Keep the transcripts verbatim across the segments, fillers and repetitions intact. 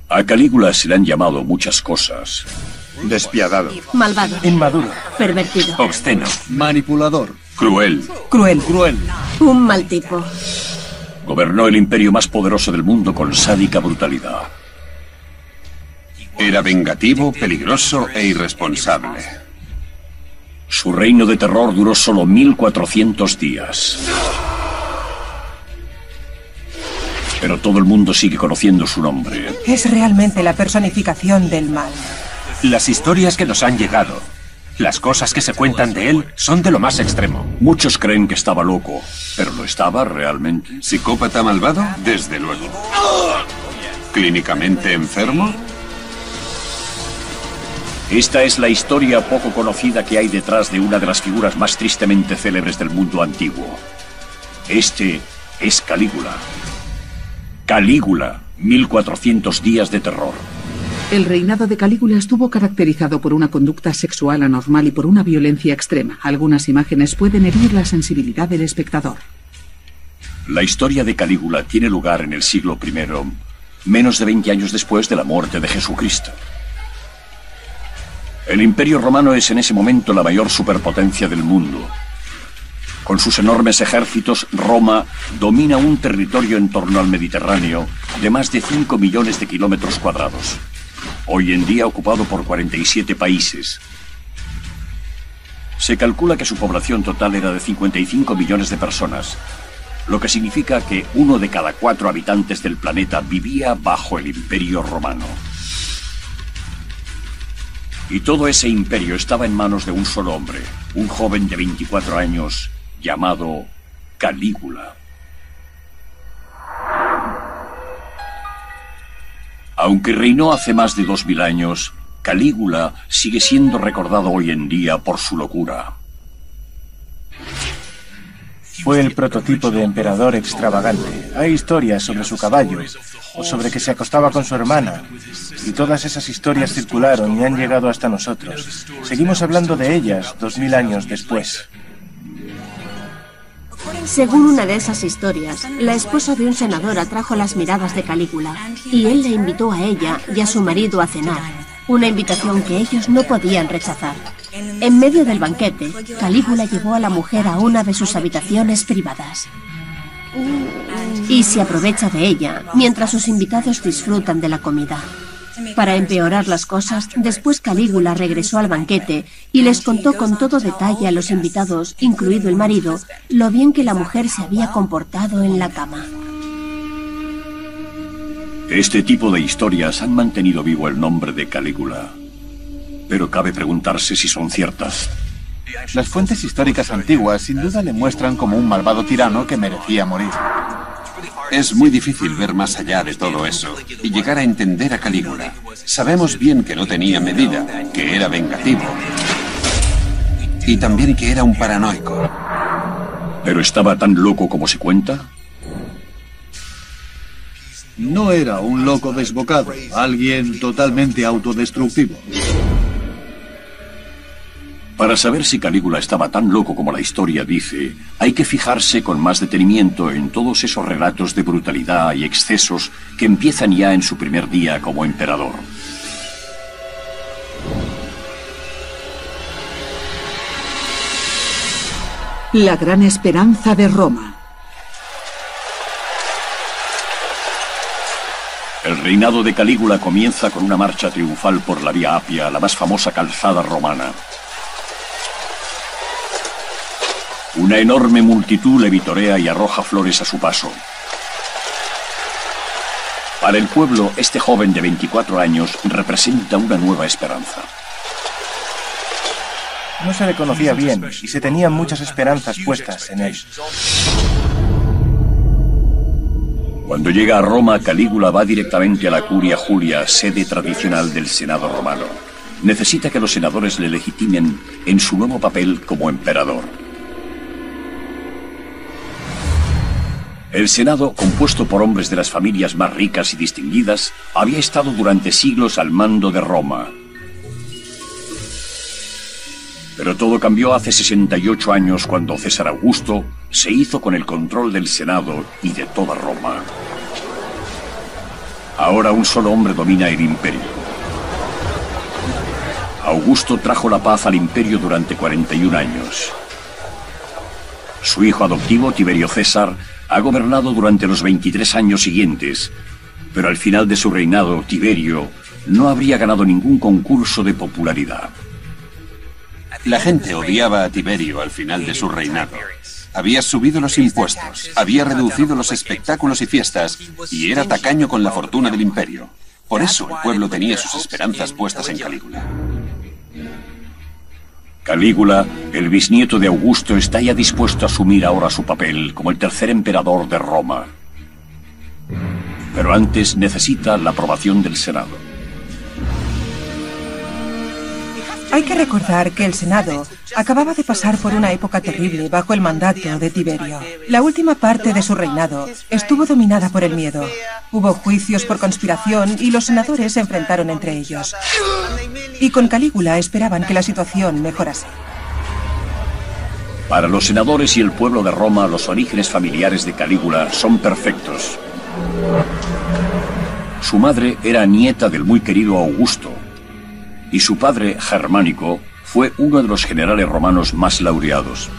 A Calígula se le han llamado muchas cosas. Despiadado. Malvado. Inmaduro. Pervertido. Obsceno. Manipulador. Cruel. Cruel. Cruel. Un mal tipo. Gobernó el imperio más poderoso del mundo con sádica brutalidad. Era vengativo, peligroso e irresponsable. Su reino de terror duró solo mil cuatrocientos días. Pero todo el mundo sigue conociendo su nombre. Es realmente la personificación del mal. Las historias que nos han llegado, las cosas que se cuentan de él, son de lo más extremo. Muchos creen que estaba loco, pero ¿lo estaba realmente? ¿Psicópata malvado? Desde luego. ¿Clínicamente enfermo? Esta es la historia poco conocida que hay detrás de una de las figuras más tristemente célebres del mundo antiguo. Este es Calígula. Calígula, mil cuatrocientos días de terror. El reinado de Calígula estuvo caracterizado por una conducta sexual anormal y por una violencia extrema. Algunas imágenes pueden herir la sensibilidad del espectador. La historia de Calígula tiene lugar en el siglo primero, menos de veinte años después de la muerte de Jesucristo. El Imperio Romano es en ese momento la mayor superpotencia del mundo. Con sus enormes ejércitos, Roma domina un territorio en torno al Mediterráneo de más de cinco millones de kilómetros cuadrados. Hoy en día ocupado por cuarenta y siete países. Se calcula que su población total era de cincuenta y cinco millones de personas, lo que significa que uno de cada cuatro habitantes del planeta vivía bajo el Imperio Romano. Y todo ese imperio estaba en manos de un solo hombre, un joven de veinticuatro años llamado Calígula. Aunque reinó hace más de dos mil años, Calígula sigue siendo recordado hoy en día por su locura. Fue el prototipo de emperador extravagante. Hay historias sobre su caballo, o sobre que se acostaba con su hermana, y todas esas historias circularon y han llegado hasta nosotros. Seguimos hablando de ellas dos mil años después. Según una de esas historias, la esposa de un senador atrajo las miradas de Calígula, y él le invitó a ella y a su marido a cenar, una invitación que ellos no podían rechazar. En medio del banquete, Calígula llevó a la mujer a una de sus habitaciones privadas y se aprovecha de ella mientras sus invitados disfrutan de la comida. Para empeorar las cosas, después Calígula regresó al banquete y les contó con todo detalle a los invitados, incluido el marido, lo bien que la mujer se había comportado en la cama. Este tipo de historias han mantenido vivo el nombre de Calígula, pero cabe preguntarse si son ciertas. Las fuentes históricas antiguas sin duda le muestran como un malvado tirano que merecía morir. Es muy difícil ver más allá de todo eso y llegar a entender a Calígula. Sabemos bien que no tenía medida, que era vengativo y también que era un paranoico. ¿Pero estaba tan loco como se cuenta? No era un loco desbocado, alguien totalmente autodestructivo. Para saber si Calígula estaba tan loco como la historia dice, hay que fijarse con más detenimiento en todos esos relatos de brutalidad y excesos que empiezan ya en su primer día como emperador. La gran esperanza de Roma. El reinado de Calígula comienza con una marcha triunfal por la Vía Apia, la más famosa calzada romana. Una enorme multitud le vitorea y arroja flores a su paso. Para el pueblo, este joven de veinticuatro años representa una nueva esperanza. No se le conocía bien y se tenían muchas esperanzas puestas en él. Cuando llega a Roma, Calígula va directamente a la Curia Julia, sede tradicional del Senado romano. Necesita que los senadores le legitimen en su nuevo papel como emperador. El Senado, compuesto por hombres de las familias más ricas y distinguidas, había estado durante siglos al mando de Roma. Pero todo cambió hace sesenta y ocho años cuando César Augusto se hizo con el control del Senado y de toda Roma. Ahora un solo hombre domina el imperio. Augusto trajo la paz al imperio durante cuarenta y un años. Su hijo adoptivo, Tiberio César, ha gobernado durante los veintitrés años siguientes, pero al final de su reinado, Tiberio no habría ganado ningún concurso de popularidad. La gente odiaba a Tiberio al final de su reinado. Había subido los impuestos, había reducido los espectáculos y fiestas, y era tacaño con la fortuna del imperio. Por eso el pueblo tenía sus esperanzas puestas en Calígula. Calígula, el bisnieto de Augusto, está ya dispuesto a asumir ahora su papel como el tercer emperador de Roma. Pero antes necesita la aprobación del Senado. Hay que recordar que el Senado acababa de pasar por una época terrible bajo el mandato de Tiberio. La última parte de su reinado estuvo dominada por el miedo. Hubo juicios por conspiración y los senadores se enfrentaron entre ellos. Y con Calígula esperaban que la situación mejorase. Para los senadores y el pueblo de Roma, los orígenes familiares de Calígula son perfectos. Su madre era nieta del muy querido Augusto, y su padre, Germánico, fue uno de los generales romanos más laureados.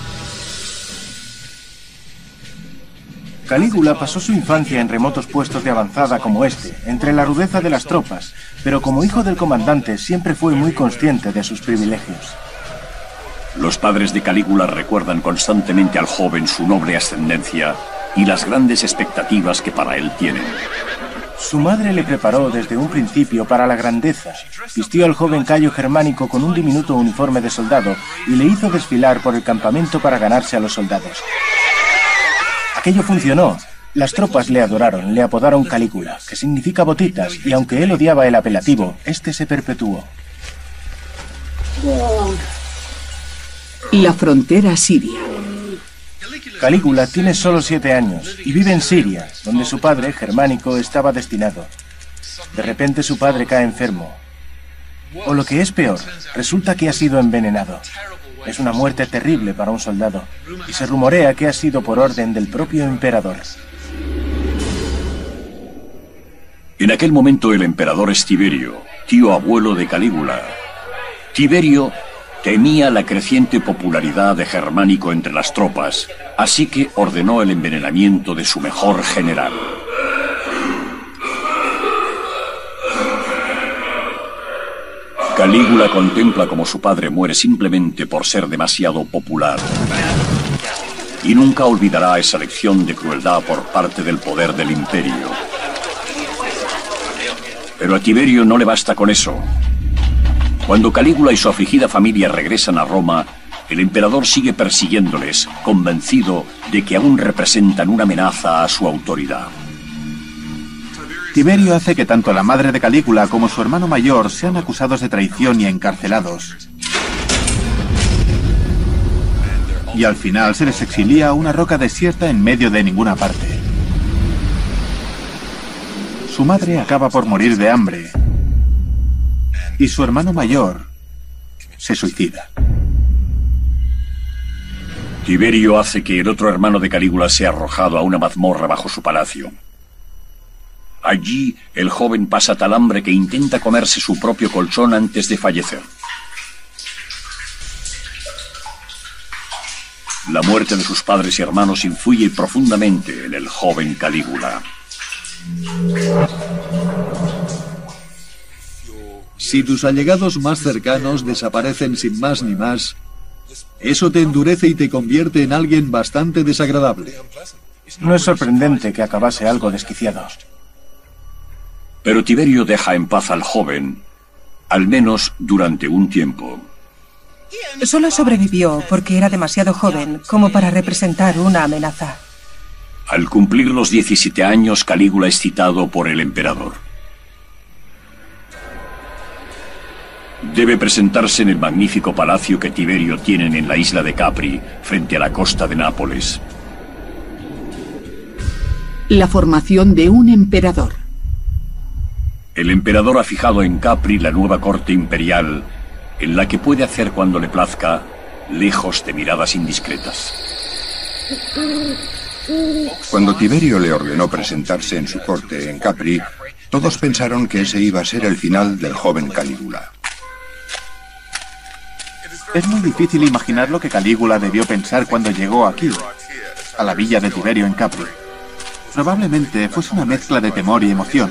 Calígula pasó su infancia en remotos puestos de avanzada como este, entre la rudeza de las tropas, pero como hijo del comandante siempre fue muy consciente de sus privilegios. Los padres de Calígula recuerdan constantemente al joven su noble ascendencia y las grandes expectativas que para él tienen. Su madre le preparó desde un principio para la grandeza. Vistió al joven Cayo Germánico con un diminuto uniforme de soldado y le hizo desfilar por el campamento para ganarse a los soldados. Aquello funcionó. Las tropas le adoraron, le apodaron Calígula, que significa botitas, y aunque él odiaba el apelativo, este se perpetuó. La frontera siria. Calígula tiene solo siete años y vive en Siria, donde su padre, Germánico, estaba destinado. De repente su padre cae enfermo. O lo que es peor, resulta que ha sido envenenado. Es una muerte terrible para un soldado, y se rumorea que ha sido por orden del propio emperador. En aquel momento el emperador es Tiberio, tío abuelo de Calígula. Tiberio temía la creciente popularidad de Germánico entre las tropas, así que ordenó el envenenamiento de su mejor general. Calígula contempla cómo su padre muere simplemente por ser demasiado popular. Y nunca olvidará esa lección de crueldad por parte del poder del imperio. Pero a Tiberio no le basta con eso. Cuando Calígula y su afligida familia regresan a Roma, el emperador sigue persiguiéndoles, convencido de que aún representan una amenaza a su autoridad. Tiberio hace que tanto la madre de Calígula como su hermano mayor sean acusados de traición y encarcelados. Y al final se les exilia a una roca desierta en medio de ninguna parte. Su madre acaba por morir de hambre. Y su hermano mayor se suicida. Tiberio hace que el otro hermano de Calígula sea arrojado a una mazmorra bajo su palacio. Allí, el joven pasa tal hambre que intenta comerse su propio colchón antes de fallecer. La muerte de sus padres y hermanos influye profundamente en el joven Calígula. Si tus allegados más cercanos desaparecen sin más ni más, eso te endurece y te convierte en alguien bastante desagradable. No es sorprendente que acabase algo desquiciado. Pero Tiberio deja en paz al joven, al menos durante un tiempo. Solo sobrevivió porque era demasiado joven como para representar una amenaza. Al cumplir los diecisiete años, Calígula es citado por el emperador. Debe presentarse en el magnífico palacio que Tiberio tiene en la isla de Capri, frente a la costa de Nápoles. La formación de un emperador. El emperador ha fijado en Capri la nueva corte imperial, en la que puede hacer cuando le plazca, lejos de miradas indiscretas. Cuando Tiberio le ordenó presentarse en su corte en Capri, Todos pensaron que ese iba a ser el final del joven Calígula. Es muy difícil imaginar lo que Calígula debió pensar cuando llegó aquí, a la villa de Tiberio en Capri. Probablemente fuese una mezcla de temor y emoción.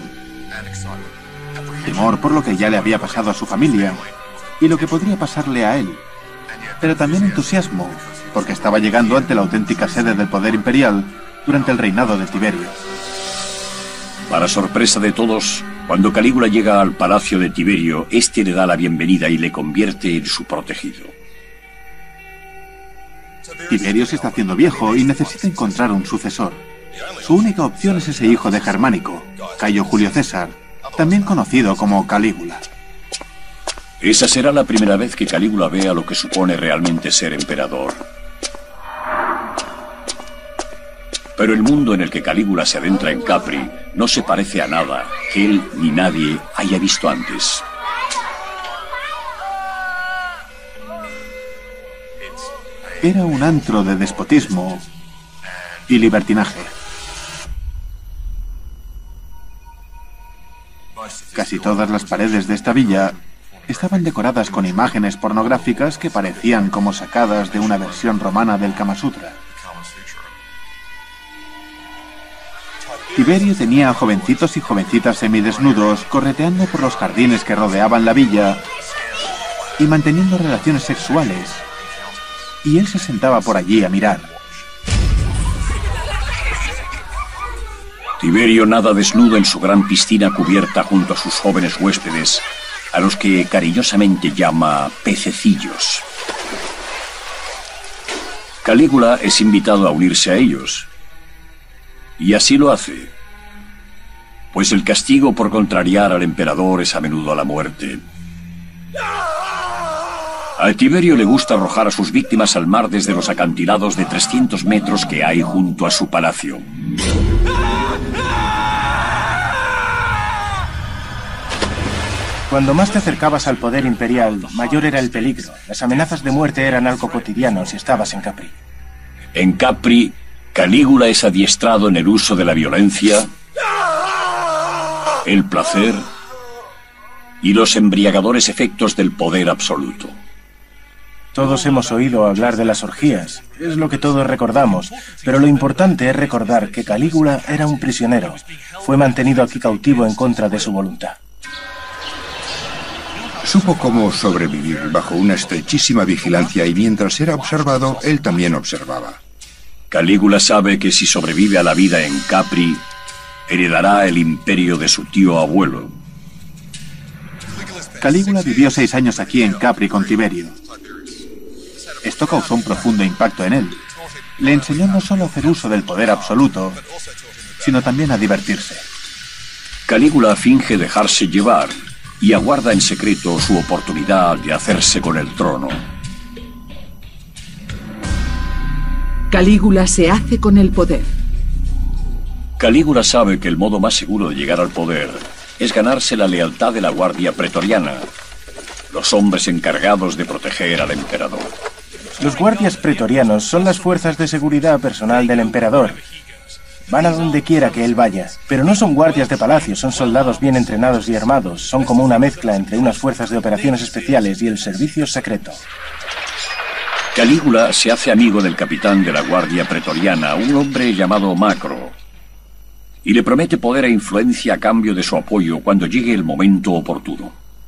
Temor por lo que ya le había pasado a su familia y lo que podría pasarle a él. Pero también entusiasmo, porque estaba llegando ante la auténtica sede del poder imperial durante el reinado de Tiberio. Para sorpresa de todos, cuando Calígula llega al palacio de Tiberio, este le da la bienvenida y le convierte en su protegido. Tiberio se está haciendo viejo y necesita encontrar un sucesor. Su única opción es ese hijo de Germánico, Cayo Julio César, también conocido como Calígula. Esa será la primera vez que Calígula vea lo que supone realmente ser emperador. Pero el mundo en el que Calígula se adentra en Capri no se parece a nada que él ni nadie haya visto antes. Era un antro de despotismo y libertinaje. Casi todas las paredes de esta villa estaban decoradas con imágenes pornográficas que parecían como sacadas de una versión romana del Kama Sutra. Tiberio tenía a jovencitos y jovencitas semidesnudos correteando por los jardines que rodeaban la villa y manteniendo relaciones sexuales. Y él se sentaba por allí a mirar. Tiberio nada desnudo en su gran piscina cubierta junto a sus jóvenes huéspedes, a los que cariñosamente llama pececillos. Calígula es invitado a unirse a ellos. Y así lo hace, pues el castigo por contrariar al emperador es a menudo la muerte. A Tiberio le gusta arrojar a sus víctimas al mar desde los acantilados de trescientos metros que hay junto a su palacio. Cuando más te acercabas al poder imperial, mayor era el peligro. Las amenazas de muerte eran algo cotidiano si estabas en Capri. En Capri, Calígula es adiestrado en el uso de la violencia, el placer y los embriagadores efectos del poder absoluto. Todos hemos oído hablar de las orgías, es lo que todos recordamos, pero lo importante es recordar que Calígula era un prisionero. Fue mantenido aquí cautivo en contra de su voluntad. Supo cómo sobrevivir bajo una estrechísima vigilancia y mientras era observado, él también observaba. Calígula sabe que si sobrevive a la vida en Capri, heredará el imperio de su tío abuelo. Calígula vivió seis años aquí en Capri con Tiberio. Esto causó un profundo impacto en él. Le enseñó no solo a hacer uso del poder absoluto, sino también a divertirse. Calígula finge dejarse llevar y aguarda en secreto su oportunidad de hacerse con el trono. Calígula se hace con el poder. Calígula sabe que el modo más seguro de llegar al poder es ganarse la lealtad de la Guardia Pretoriana, los hombres encargados de proteger al emperador. Los guardias pretorianos son las fuerzas de seguridad personal del emperador. Van a donde quiera que él vaya, pero no son guardias de palacio, son soldados bien entrenados y armados. Son como una mezcla entre unas fuerzas de operaciones especiales y el servicio secreto. Calígula se hace amigo del capitán de la Guardia Pretoriana, un hombre llamado Macro, y le promete poder e influencia a cambio de su apoyo cuando llegue el momento oportuno.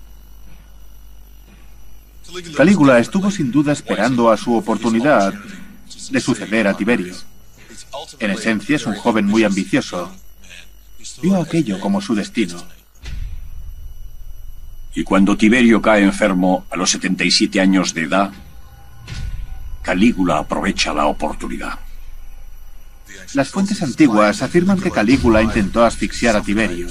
Calígula estuvo sin duda esperando a su oportunidad de suceder a Tiberio. En esencia es un joven muy ambicioso. Vio aquello como su destino. Y cuando Tiberio cae enfermo a los setenta y siete años de edad, Calígula aprovecha la oportunidad. Las fuentes antiguas afirman que Calígula intentó asfixiar a Tiberio.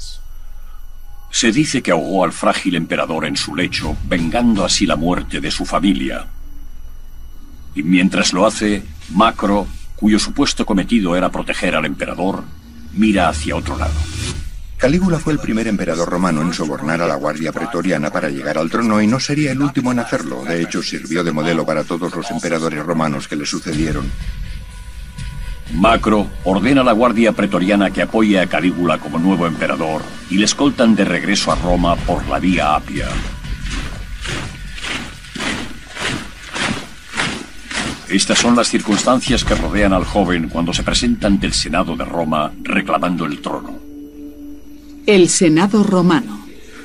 Se dice que ahogó al frágil emperador en su lecho, vengando así la muerte de su familia. Y mientras lo hace, Macro, cuyo supuesto cometido era proteger al emperador, mira hacia otro lado. Calígula fue el primer emperador romano en sobornar a la Guardia Pretoriana para llegar al trono y no sería el último en hacerlo. De hecho, sirvió de modelo para todos los emperadores romanos que le sucedieron. Macro ordena a la Guardia Pretoriana que apoye a Calígula como nuevo emperador y le escoltan de regreso a Roma por la Vía Apia. Estas son las circunstancias que rodean al joven cuando se presenta ante el Senado de Roma reclamando el trono. El Senado romano.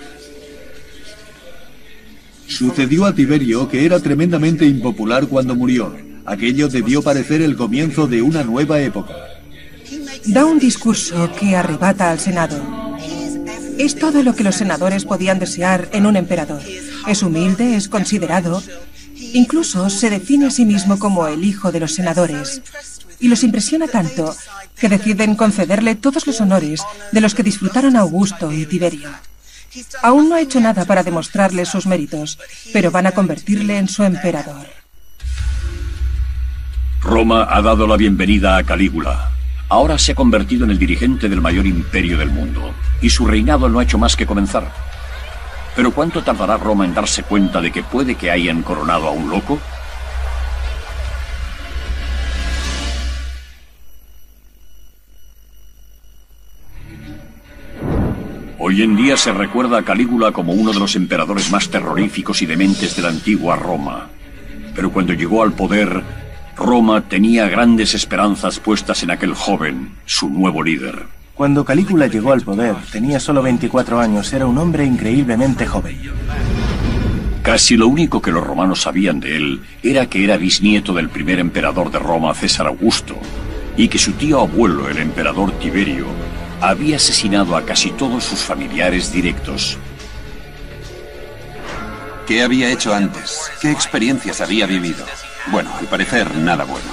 Sucedió a Tiberio que era tremendamente impopular cuando murió. Aquello debió parecer el comienzo de una nueva época. Da un discurso que arrebata al Senado. Es todo lo que los senadores podían desear en un emperador. Es humilde, es considerado. Incluso se define a sí mismo como el hijo de los senadores. Y los impresiona tanto que deciden concederle todos los honores de los que disfrutaron Augusto y Tiberio. Aún no ha hecho nada para demostrarle sus méritos, pero van a convertirle en su emperador. Roma ha dado la bienvenida a Calígula. Ahora se ha convertido en el dirigente del mayor imperio del mundo, y su reinado no ha hecho más que comenzar. ¿Pero cuánto tardará Roma en darse cuenta de que puede que hayan coronado a un loco? Hoy en día se recuerda a Calígula como uno de los emperadores más terroríficos y dementes de la antigua Roma. Pero cuando llegó al poder, Roma tenía grandes esperanzas puestas en aquel joven, su nuevo líder. Cuando Calígula llegó al poder, tenía solo veinticuatro años, era un hombre increíblemente joven. Casi lo único que los romanos sabían de él era que era bisnieto del primer emperador de Roma, César Augusto, y que su tío abuelo, el emperador Tiberio, había asesinado a casi todos sus familiares directos. ¿Qué había hecho antes? ¿Qué experiencias había vivido? Bueno, al parecer, nada bueno.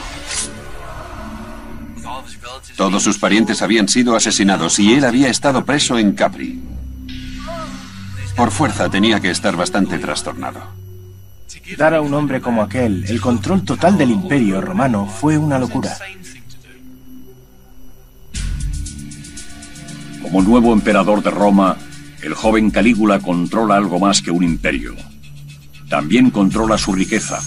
Todos sus parientes habían sido asesinados y él había estado preso en Capri. Por fuerza tenía que estar bastante trastornado. Dar a un hombre como aquel el control total del imperio romano fue una locura. Como nuevo emperador de Roma, el joven Calígula controla algo más que un imperio. También controla su riqueza.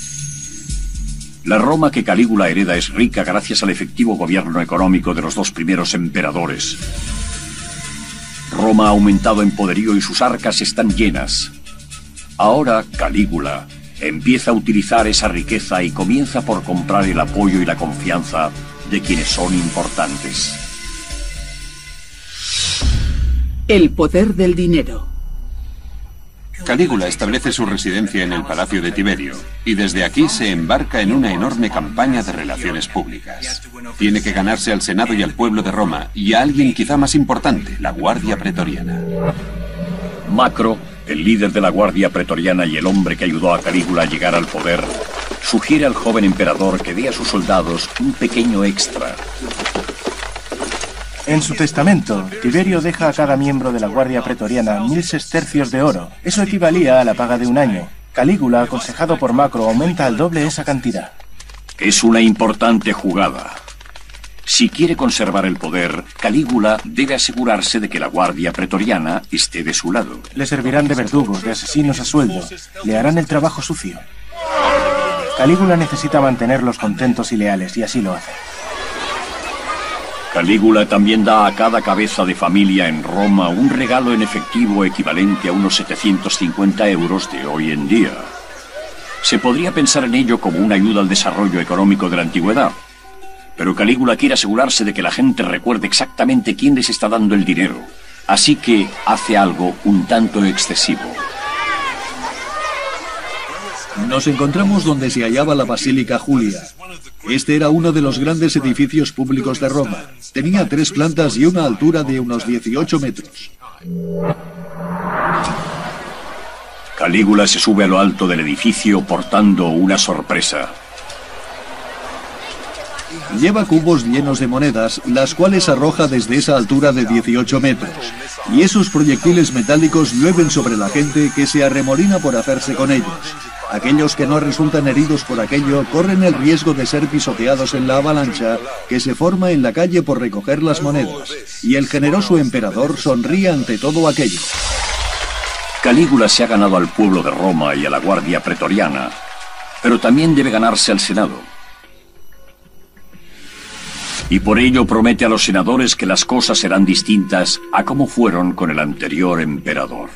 La Roma que Calígula hereda es rica gracias al efectivo gobierno económico de los dos primeros emperadores. Roma ha aumentado en poderío y sus arcas están llenas. Ahora Calígula empieza a utilizar esa riqueza y comienza por comprar el apoyo y la confianza de quienes son importantes. El poder del dinero. Calígula establece su residencia en el Palacio de Tiberio, y desde aquí se embarca en una enorme campaña de relaciones públicas. Tiene que ganarse al Senado y al pueblo de Roma, y a alguien quizá más importante, la Guardia Pretoriana. Macro, el líder de la Guardia Pretoriana y el hombre que ayudó a Calígula a llegar al poder, sugiere al joven emperador que dé a sus soldados un pequeño extra. En su testamento, Tiberio deja a cada miembro de la Guardia Pretoriana mil sestercios de oro. Eso equivalía a la paga de un año. Calígula, aconsejado por Macro, aumenta al doble esa cantidad. Es una importante jugada. Si quiere conservar el poder, Calígula debe asegurarse de que la Guardia Pretoriana esté de su lado. Le servirán de verdugos, de asesinos a sueldo. Le harán el trabajo sucio. Calígula necesita mantenerlos contentos y leales, y así lo hace. Calígula también da a cada cabeza de familia en Roma un regalo en efectivo equivalente a unos setecientos cincuenta euros de hoy en día. Se podría pensar en ello como una ayuda al desarrollo económico de la antigüedad, pero Calígula quiere asegurarse de que la gente recuerde exactamente quién les está dando el dinero, así que hace algo un tanto excesivo. Nos encontramos donde se hallaba la Basílica Julia. Este era uno de los grandes edificios públicos de Roma. Tenía tres plantas y una altura de unos dieciocho metros. Calígula se sube a lo alto del edificio portando una sorpresa. Lleva cubos llenos de monedas, las cuales arroja desde esa altura de dieciocho metros. Y esos proyectiles metálicos llueven sobre la gente que se arremolina por hacerse con ellos. Aquellos que no resultan heridos por aquello corren el riesgo de ser pisoteados en la avalancha que se forma en la calle por recoger las monedas. Y el generoso emperador sonríe ante todo aquello. Calígula se ha ganado al pueblo de Roma y a la Guardia Pretoriana, pero también debe ganarse al Senado. Y por ello promete a los senadores que las cosas serán distintas a como fueron con el anterior emperador.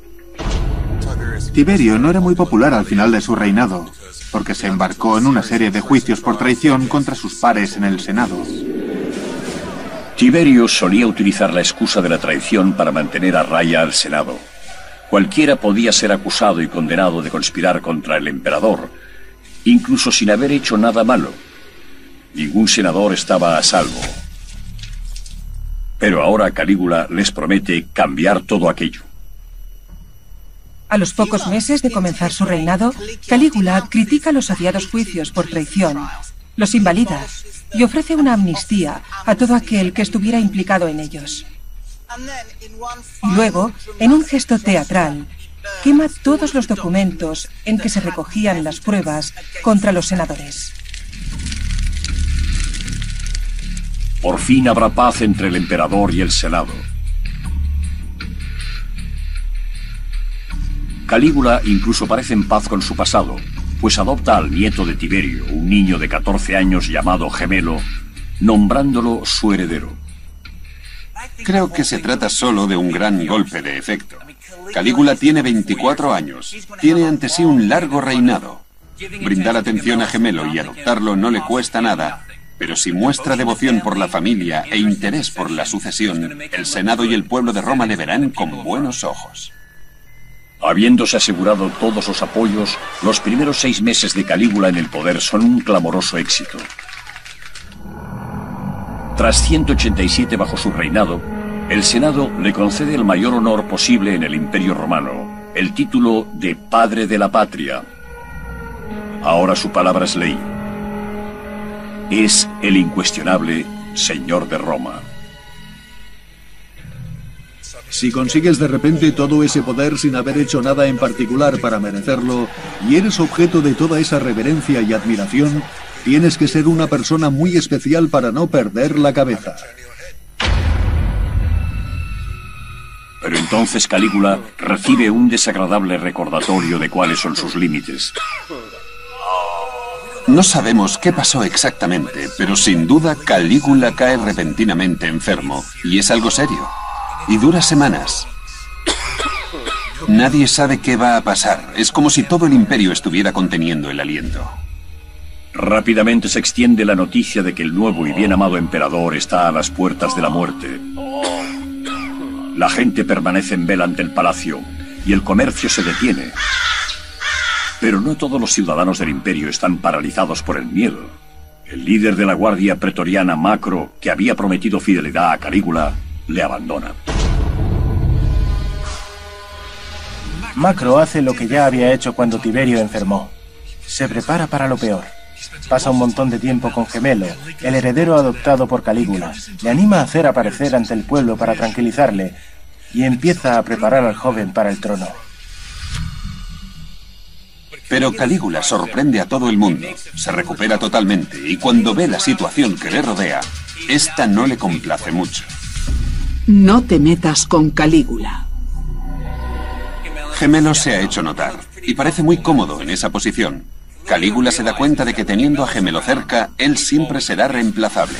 Tiberio no era muy popular al final de su reinado, porque se embarcó en una serie de juicios por traición contra sus pares en el Senado. Tiberio solía utilizar la excusa de la traición para mantener a raya al Senado. Cualquiera podía ser acusado y condenado de conspirar contra el emperador, incluso sin haber hecho nada malo. Ningún senador estaba a salvo. Pero ahora Calígula les promete cambiar todo aquello. A los pocos meses de comenzar su reinado, Calígula critica los odiados juicios por traición, los invalida y ofrece una amnistía a todo aquel que estuviera implicado en ellos. Y luego, en un gesto teatral, quema todos los documentos en que se recogían las pruebas contra los senadores. Por fin habrá paz entre el emperador y el Senado. Calígula incluso parece en paz con su pasado, pues adopta al nieto de Tiberio, un niño de catorce años llamado Gemelo, nombrándolo su heredero. Creo que se trata solo de un gran golpe de efecto. Calígula tiene veinticuatro años, tiene ante sí un largo reinado. Brindar atención a Gemelo y adoptarlo no le cuesta nada, pero si muestra devoción por la familia e interés por la sucesión, el Senado y el pueblo de Roma le verán con buenos ojos. Habiéndose asegurado todos los apoyos, los primeros seis meses de Calígula en el poder son un clamoroso éxito. Tras ciento ochenta y siete bajo su reinado, el Senado le concede el mayor honor posible en el Imperio Romano, el título de Padre de la Patria. Ahora su palabra es ley. Es el incuestionable Señor de Roma. Si consigues de repente todo ese poder sin haber hecho nada en particular para merecerlo, y eres objeto de toda esa reverencia y admiración, tienes que ser una persona muy especial para no perder la cabeza. Pero entonces Calígula recibe un desagradable recordatorio de cuáles son sus límites. No sabemos qué pasó exactamente, pero sin duda Calígula cae repentinamente enfermo, y es algo serio. Y dura semanas. Nadie sabe qué va a pasar. Es como si todo el imperio estuviera conteniendo el aliento. Rápidamente se extiende la noticia de que el nuevo y bien amado emperador está a las puertas de la muerte. La gente permanece en vela ante el palacio y el comercio se detiene. Pero no todos los ciudadanos del imperio están paralizados por el miedo. El líder de la guardia pretoriana, Macro, que había prometido fidelidad a Calígula, le abandona. Macro hace lo que ya había hecho cuando Tiberio enfermó. Se prepara para lo peor. Pasa un montón de tiempo con Gemelo, el heredero adoptado por Calígula. Le anima a hacer aparecer ante el pueblo para tranquilizarle y empieza a preparar al joven para el trono. Pero Calígula sorprende a todo el mundo, se recupera totalmente y cuando ve la situación que le rodea, esta no le complace mucho. No te metas con Calígula. Gemelo se ha hecho notar y parece muy cómodo en esa posición. Calígula se da cuenta de que teniendo a Gemelo cerca, él siempre será reemplazable.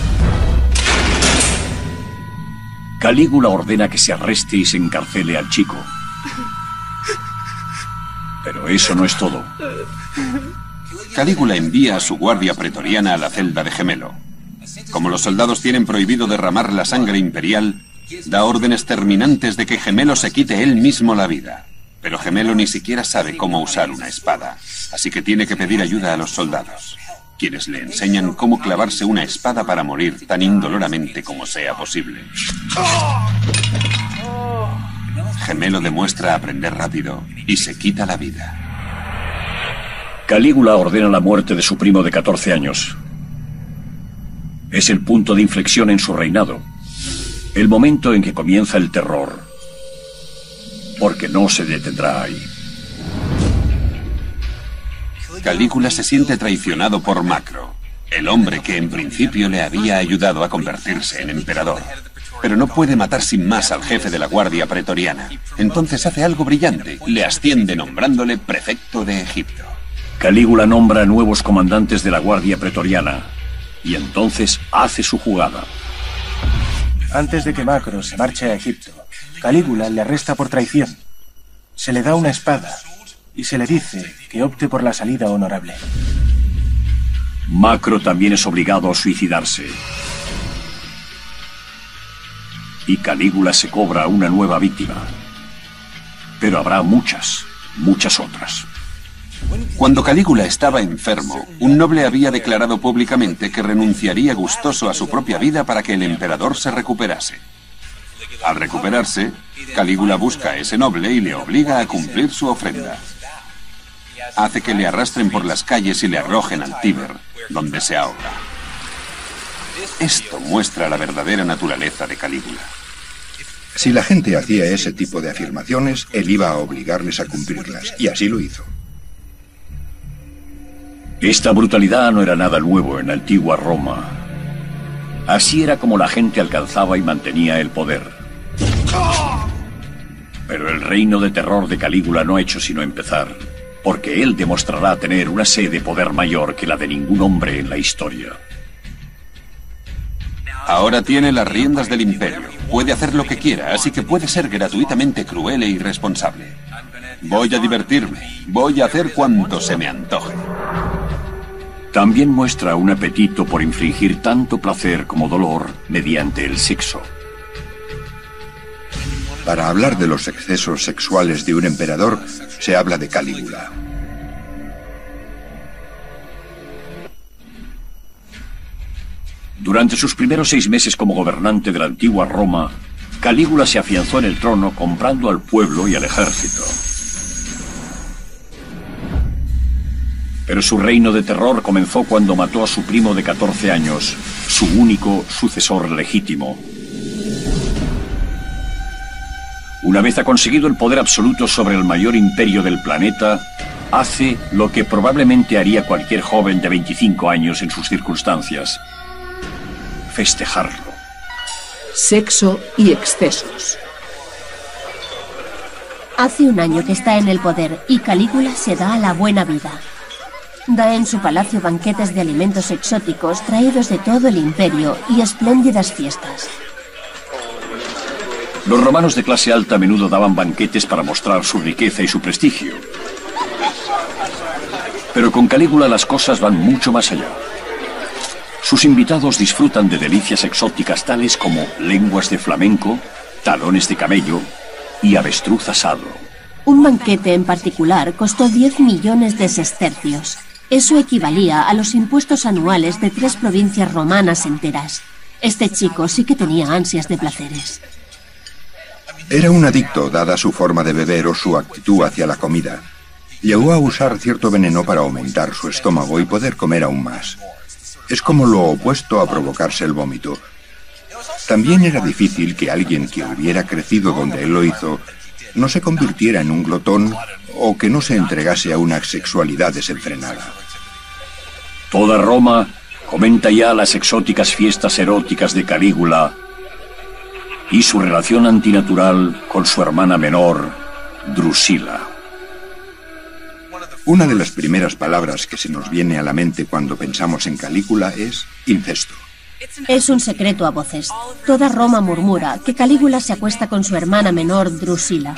Calígula ordena que se arreste y se encarcele al chico. Pero eso no es todo. Calígula envía a su guardia pretoriana a la celda de Gemelo. Como los soldados tienen prohibido derramar la sangre imperial, da órdenes terminantes de que Gemelo se quite él mismo la vida. Pero Gemelo ni siquiera sabe cómo usar una espada, así que tiene que pedir ayuda a los soldados, quienes le enseñan cómo clavarse una espada para morir tan indoloramente como sea posible. Gemelo demuestra aprender rápido y se quita la vida. Calígula ordena la muerte de su primo de catorce años. Es el punto de inflexión en su reinado, el momento en que comienza el terror, porque no se detendrá ahí. Calígula se siente traicionado por Macro, el hombre que en principio le había ayudado a convertirse en emperador. Pero no puede matar sin más al jefe de la guardia pretoriana. Entonces hace algo brillante, le asciende nombrándole prefecto de Egipto. Calígula nombra a nuevos comandantes de la guardia pretoriana. Y entonces hace su jugada. Antes de que Macro se marche a Egipto, Calígula le arresta por traición. Se le da una espada y se le dice que opte por la salida honorable. Macro también es obligado a suicidarse. Y Calígula se cobra una nueva víctima. Pero habrá muchas, muchas otras. Cuando Calígula estaba enfermo, un noble había declarado públicamente que renunciaría gustoso a su propia vida para que el emperador se recuperase. Al recuperarse, Calígula busca a ese noble y le obliga a cumplir su ofrenda. Hace que le arrastren por las calles y le arrojen al Tíber, donde se ahoga. Esto muestra la verdadera naturaleza de Calígula. Si la gente hacía ese tipo de afirmaciones, él iba a obligarles a cumplirlas, y así lo hizo. Esta brutalidad no era nada nuevo en la antigua Roma. Así era como la gente alcanzaba y mantenía el poder. Pero el reino de terror de Calígula no ha hecho sino empezar, porque él demostrará tener una sed de poder mayor que la de ningún hombre en la historia. Ahora tiene las riendas del imperio. Puede hacer lo que quiera, así que puede ser gratuitamente cruel e irresponsable. Voy a divertirme. Voy a hacer cuanto se me antoje. También muestra un apetito por infligir tanto placer como dolor mediante el sexo. Para hablar de los excesos sexuales de un emperador, se habla de Calígula. Durante sus primeros seis meses como gobernante de la antigua Roma, Calígula se afianzó en el trono comprando al pueblo y al ejército. Pero su reino de terror comenzó cuando mató a su primo de catorce años, su único sucesor legítimo. Una vez ha conseguido el poder absoluto sobre el mayor imperio del planeta, hace lo que probablemente haría cualquier joven de veinticinco años en sus circunstancias: festejarlo. Sexo y excesos. Hace un año que está en el poder y Calígula se da a la buena vida. Da en su palacio banquetes de alimentos exóticos traídos de todo el imperio y espléndidas fiestas. Los romanos de clase alta a menudo daban banquetes para mostrar su riqueza y su prestigio. Pero con Calígula las cosas van mucho más allá. Sus invitados disfrutan de delicias exóticas tales como lenguas de flamenco, talones de camello y avestruz asado. Un banquete en particular costó diez millones de sestercios. Eso equivalía a los impuestos anuales de tres provincias romanas enteras. Este chico sí que tenía ansias de placeres. Era un adicto, dada su forma de beber o su actitud hacia la comida. Llegó a usar cierto veneno para aumentar su estómago y poder comer aún más. Es como lo opuesto a provocarse el vómito. También era difícil que alguien que hubiera crecido donde él lo hizo no se convirtiera en un glotón o que no se entregase a una sexualidad desenfrenada. Toda Roma comenta ya las exóticas fiestas eróticas de Calígula y su relación antinatural con su hermana menor, Drusila. Una de las primeras palabras que se nos viene a la mente cuando pensamos en Calígula es incesto. Es un secreto a voces. Toda Roma murmura que Calígula se acuesta con su hermana menor, Drusila.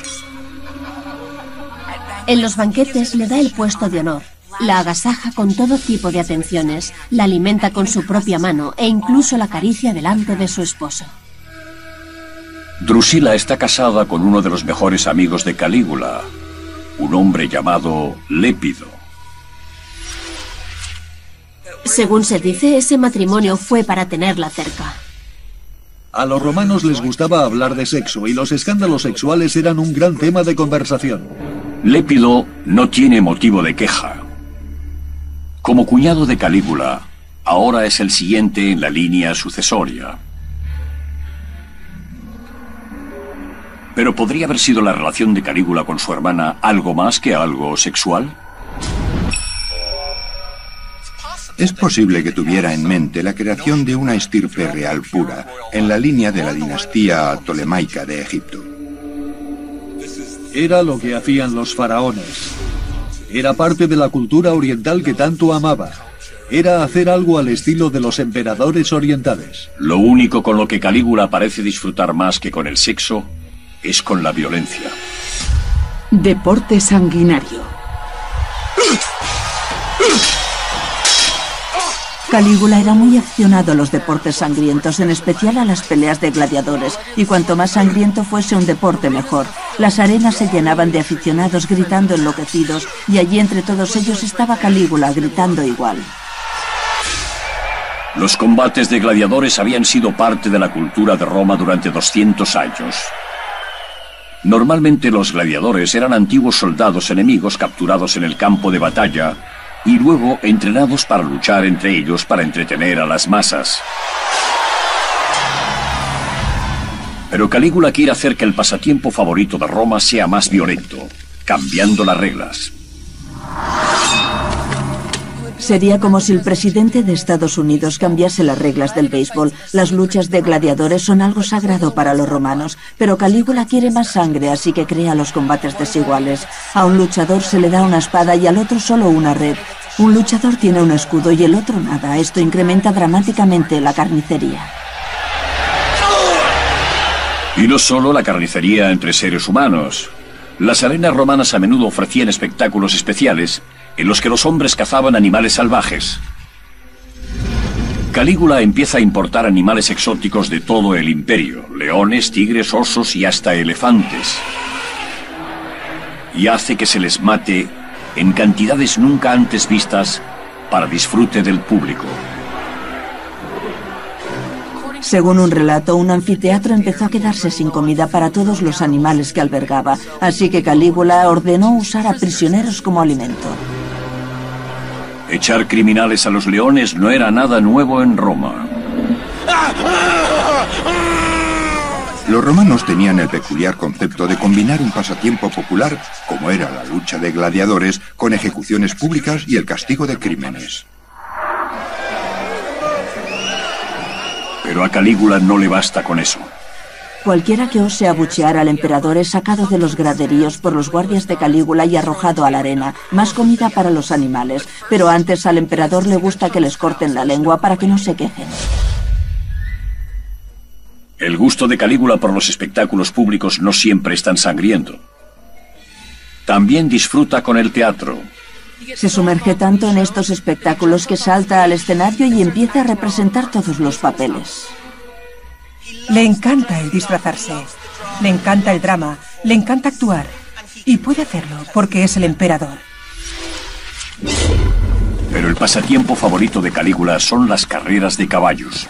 En los banquetes le da el puesto de honor, la agasaja con todo tipo de atenciones, la alimenta con su propia mano e incluso la acaricia delante de su esposo. Drusila está casada con uno de los mejores amigos de Calígula, un hombre llamado Lépido. Según se dice, ese matrimonio fue para tenerla cerca. A los romanos les gustaba hablar de sexo y los escándalos sexuales eran un gran tema de conversación. Lépido no tiene motivo de queja. Como cuñado de Calígula, ahora es el siguiente en la línea sucesoria. Pero ¿podría haber sido la relación de Calígula con su hermana algo más que algo sexual? Es posible que tuviera en mente la creación de una estirpe real pura, en la línea de la dinastía tolemaica de Egipto. Era lo que hacían los faraones. Era parte de la cultura oriental que tanto amaba. Era hacer algo al estilo de los emperadores orientales. Lo único con lo que Calígula parece disfrutar más que con el sexo es con la violencia. Deporte sanguinario. Calígula era muy aficionado a los deportes sangrientos, en especial a las peleas de gladiadores, y cuanto más sangriento fuese un deporte mejor. Las arenas se llenaban de aficionados gritando enloquecidos, y allí entre todos ellos estaba Calígula gritando igual. Los combates de gladiadores habían sido parte de la cultura de Roma durante doscientos años. Normalmente los gladiadores eran antiguos soldados enemigos capturados en el campo de batalla y luego entrenados para luchar entre ellos para entretener a las masas. Pero Calígula quiere hacer que el pasatiempo favorito de Roma sea más violento, cambiando las reglas. Sería como si el presidente de Estados Unidos cambiase las reglas del béisbol. Las luchas de gladiadores son algo sagrado para los romanos, pero Calígula quiere más sangre, así que crea los combates desiguales. A un luchador se le da una espada y al otro solo una red. Un luchador tiene un escudo y el otro nada. Esto incrementa dramáticamente la carnicería. Y no solo la carnicería entre seres humanos. Las arenas romanas a menudo ofrecían espectáculos especiales en los que los hombres cazaban animales salvajes. Calígula empieza a importar animales exóticos de todo el imperio: leones, tigres, osos y hasta elefantes. Y hace que se les mate en cantidades nunca antes vistas para disfrute del público. Según un relato, un anfiteatro empezó a quedarse sin comida para todos los animales que albergaba, así que Calígula ordenó usar a prisioneros como alimento. Echar criminales a los leones no era nada nuevo en Roma. Los romanos tenían el peculiar concepto de combinar un pasatiempo popular, como era la lucha de gladiadores, con ejecuciones públicas y el castigo de crímenes. Pero a Calígula no le basta con eso. Cualquiera que ose abuchear al emperador es sacado de los graderíos por los guardias de Calígula y arrojado a la arena. Más comida para los animales, pero antes al emperador le gusta que les corten la lengua para que no se quejen. El gusto de Calígula por los espectáculos públicos no siempre es tan sangriento. También disfruta con el teatro. Se sumerge tanto en estos espectáculos que salta al escenario y empieza a representar todos los papeles. Le encanta el disfrazarse, le encanta el drama, le encanta actuar. Y puede hacerlo porque es el emperador. Pero el pasatiempo favorito de Calígula son las carreras de caballos.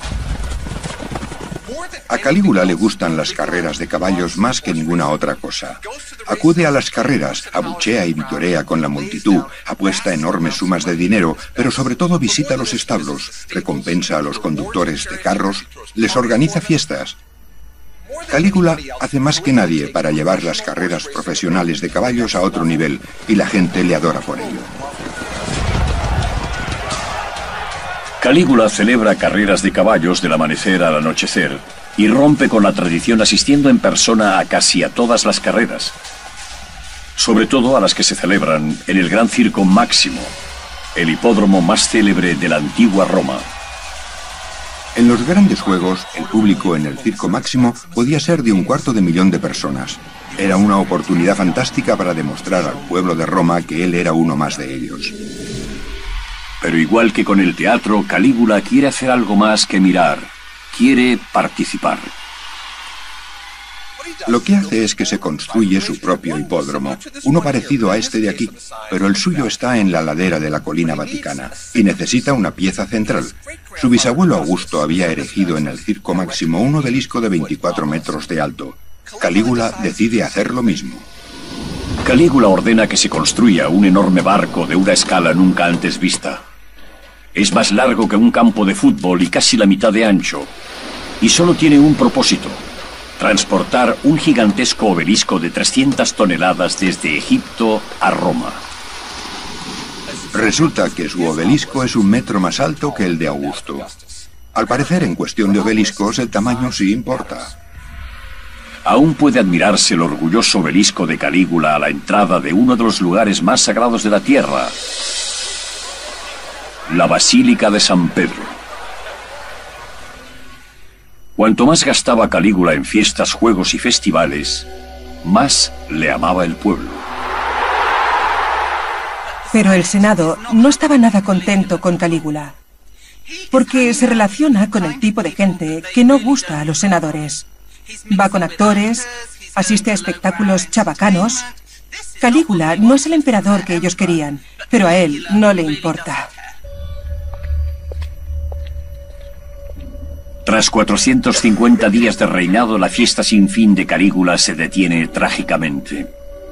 A Calígula le gustan las carreras de caballos más que ninguna otra cosa. Acude a las carreras, abuchea y vitorea con la multitud, apuesta enormes sumas de dinero, pero sobre todo visita los establos, recompensa a los conductores de carros, les organiza fiestas. Calígula hace más que nadie para llevar las carreras profesionales de caballos a otro nivel, y la gente le adora por ello. Calígula celebra carreras de caballos del amanecer al anochecer y rompe con la tradición asistiendo en persona a casi a todas las carreras, sobre todo a las que se celebran en el Gran Circo Máximo, el hipódromo más célebre de la antigua Roma. En los grandes juegos, el público en el Circo Máximo podía ser de un cuarto de millón de personas. Era una oportunidad fantástica para demostrar al pueblo de Roma que él era uno más de ellos. Pero igual que con el teatro, Calígula quiere hacer algo más que mirar. Quiere participar. Lo que hace es que se construye su propio hipódromo, uno parecido a este de aquí, pero el suyo está en la ladera de la colina vaticana y necesita una pieza central. Su bisabuelo Augusto había erigido en el Circo Máximo un obelisco de veinticuatro metros de alto. Calígula decide hacer lo mismo. Calígula ordena que se construya un enorme barco de una escala nunca antes vista. Es más largo que un campo de fútbol y casi la mitad de ancho. Y solo tiene un propósito: transportar un gigantesco obelisco de trescientas toneladas desde Egipto a Roma. Resulta que su obelisco es un metro más alto que el de Augusto. Al parecer, en cuestión de obeliscos, el tamaño sí importa. Aún puede admirarse el orgulloso obelisco de Calígula a la entrada de uno de los lugares más sagrados de la tierra, La Basílica de San Pedro. Cuanto más gastaba Calígula en fiestas, juegos y festivales, más le amaba el pueblo. Pero el Senado no estaba nada contento con Calígula, porque se relaciona con el tipo de gente que no gusta a los senadores. Va con actores, asiste a espectáculos chabacanos. Calígula no es el emperador que ellos querían, pero a él no le importa. Tras cuatrocientos cincuenta días de reinado, la fiesta sin fin de Calígula se detiene trágicamente.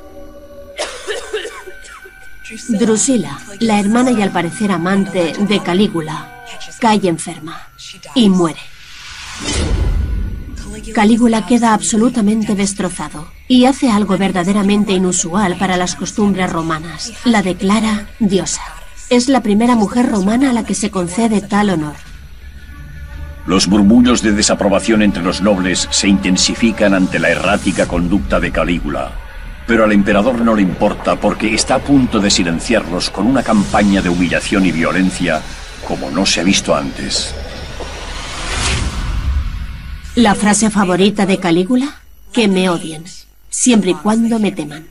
Drusila, la hermana y al parecer amante de Calígula, cae enferma y muere. Calígula queda absolutamente destrozado y hace algo verdaderamente inusual para las costumbres romanas. La declara diosa. Es la primera mujer romana a la que se concede tal honor. Los murmullos de desaprobación entre los nobles se intensifican ante la errática conducta de Calígula. Pero al emperador no le importa porque está a punto de silenciarlos con una campaña de humillación y violencia como no se ha visto antes. La frase favorita de Calígula: que me odien, siempre y cuando me teman.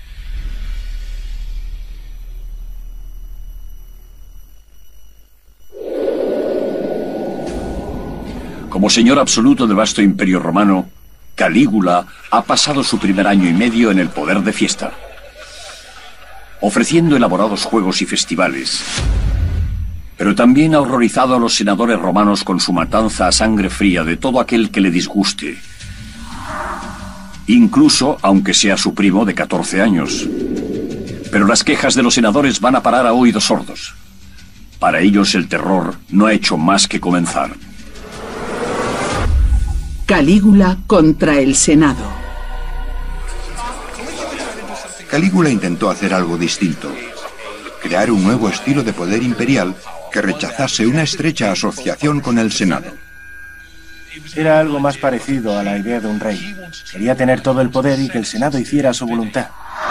Como señor absoluto del vasto imperio romano, Calígula ha pasado su primer año y medio en el poder de fiesta, ofreciendo elaborados juegos y festivales. Pero también ha horrorizado a los senadores romanos con su matanza a sangre fría de todo aquel que le disguste. Incluso aunque sea su primo de catorce años. Pero las quejas de los senadores van a parar a oídos sordos. Para ellos el terror no ha hecho más que comenzar. Calígula contra el Senado. Calígula intentó hacer algo distinto. Crear un nuevo estilo de poder imperial que rechazase una estrecha asociación con el Senado. Era algo más parecido a la idea de un rey. Quería tener todo el poder y que el Senado hiciera su voluntad.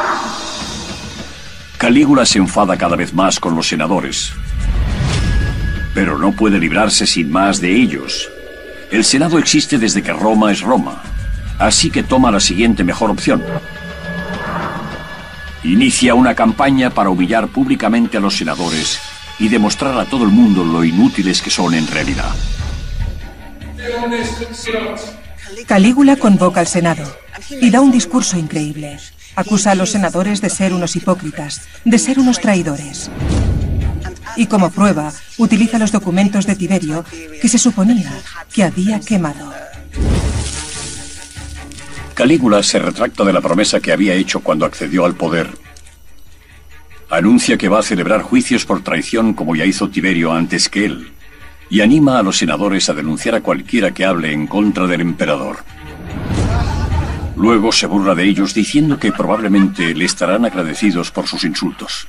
Calígula se enfada cada vez más con los senadores. Pero no puede librarse sin más de ellos. El Senado existe desde que Roma es Roma. Así que toma la siguiente mejor opción. Inicia una campaña para humillar públicamente a los senadores y demostrar a todo el mundo lo inútiles que son en realidad. Calígula convoca al Senado y da un discurso increíble. Acusa a los senadores de ser unos hipócritas, de ser unos traidores. Y como prueba, utiliza los documentos de Tiberio que se suponía que había quemado. Calígula se retracta de la promesa que había hecho cuando accedió al poder. Anuncia que va a celebrar juicios por traición como ya hizo Tiberio antes que él, y anima a los senadores a denunciar a cualquiera que hable en contra del emperador. Luego se burla de ellos diciendo que probablemente le estarán agradecidos por sus insultos.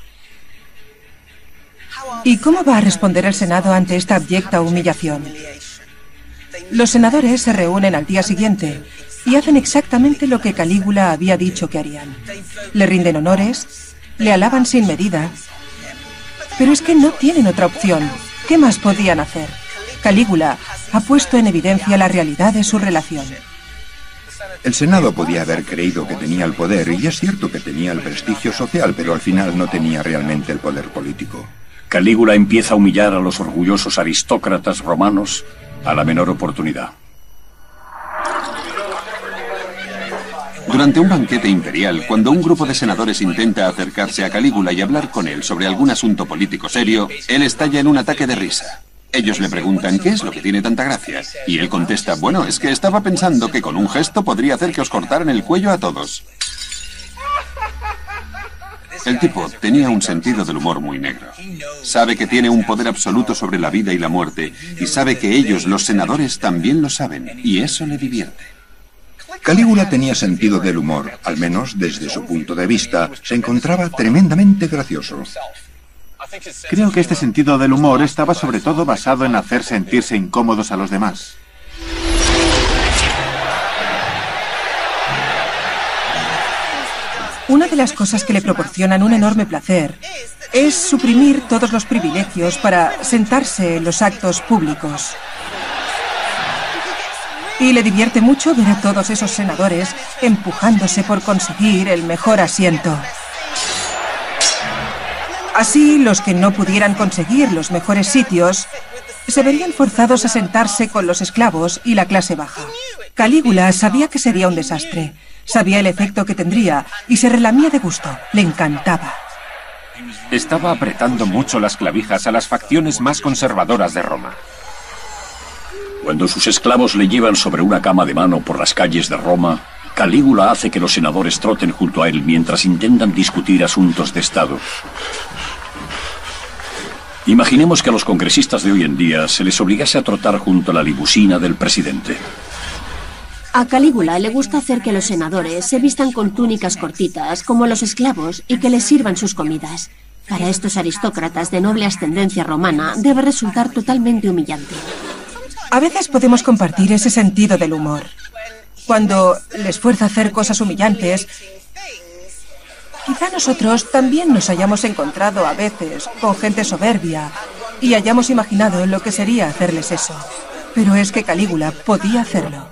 ¿Y cómo va a responder el Senado ante esta abyecta humillación? Los senadores se reúnen al día siguiente y hacen exactamente lo que Calígula había dicho que harían. Le rinden honores, le alaban sin medida. Pero es que no tienen otra opción. ¿Qué más podían hacer? Calígula ha puesto en evidencia la realidad de su relación. El Senado podía haber creído que tenía el poder, y es cierto que tenía el prestigio social, pero al final no tenía realmente el poder político. Calígula empieza a humillar a los orgullosos aristócratas romanos a la menor oportunidad. Durante un banquete imperial, cuando un grupo de senadores intenta acercarse a Calígula y hablar con él sobre algún asunto político serio, él estalla en un ataque de risa. Ellos le preguntan qué es lo que tiene tanta gracia, y él contesta, bueno, es que estaba pensando que con un gesto podría hacer que os cortaran el cuello a todos. El tipo tenía un sentido del humor muy negro. Sabe que tiene un poder absoluto sobre la vida y la muerte, y sabe que ellos, los senadores, también lo saben, y eso le divierte. Calígula tenía sentido del humor, al menos desde su punto de vista, se encontraba tremendamente gracioso. Creo que este sentido del humor estaba sobre todo basado en hacer sentirse incómodos a los demás. Una de las cosas que le proporcionan un enorme placer es suprimir todos los privilegios para sentarse en los actos públicos. Y le divierte mucho ver a todos esos senadores empujándose por conseguir el mejor asiento. Así, los que no pudieran conseguir los mejores sitios se verían forzados a sentarse con los esclavos y la clase baja. Calígula sabía que sería un desastre, sabía el efecto que tendría y se relamía de gusto. Le encantaba. Estaba apretando mucho las clavijas a las facciones más conservadoras de Roma. Cuando sus esclavos le llevan sobre una cama de mano por las calles de Roma, Calígula hace que los senadores troten junto a él mientras intentan discutir asuntos de Estado. Imaginemos que a los congresistas de hoy en día se les obligase a trotar junto a la limusina del presidente. A Calígula le gusta hacer que los senadores se vistan con túnicas cortitas, como los esclavos, y que les sirvan sus comidas. Para estos aristócratas de noble ascendencia romana, debe resultar totalmente humillante. A veces podemos compartir ese sentido del humor. Cuando les fuerza a hacer cosas humillantes, quizá nosotros también nos hayamos encontrado a veces con gente soberbia y hayamos imaginado lo que sería hacerles eso. Pero es que Calígula podía hacerlo.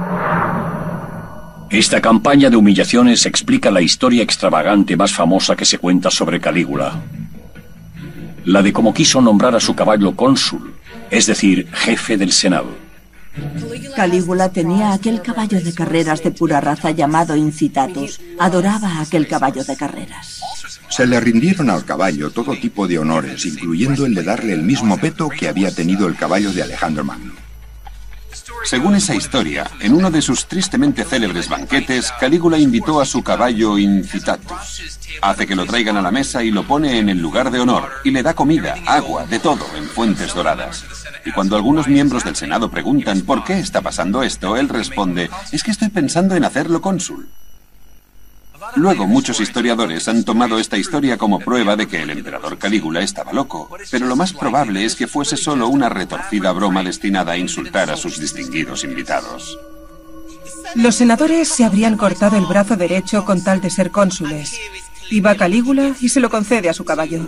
Esta campaña de humillaciones explica la historia extravagante más famosa que se cuenta sobre Calígula. La de cómo quiso nombrar a su caballo cónsul, es decir, jefe del Senado. Calígula tenía aquel caballo de carreras de pura raza llamado Incitatus. Adoraba a aquel caballo de carreras. Se le rindieron al caballo todo tipo de honores, incluyendo el de darle el mismo peto que había tenido el caballo de Alejandro Magno. Según esa historia, en uno de sus tristemente célebres banquetes, Calígula invitó a su caballo Incitatus. Hace que lo traigan a la mesa y lo pone en el lugar de honor, y le da comida, agua, de todo, en fuentes doradas. Y cuando algunos miembros del Senado preguntan por qué está pasando esto, él responde, es que estoy pensando en hacerlo cónsul. Luego, muchos historiadores han tomado esta historia como prueba de que el emperador Calígula estaba loco, pero lo más probable es que fuese solo una retorcida broma destinada a insultar a sus distinguidos invitados. Los senadores se habrían cortado el brazo derecho con tal de ser cónsules. Y va Calígula y se lo concede a su caballo.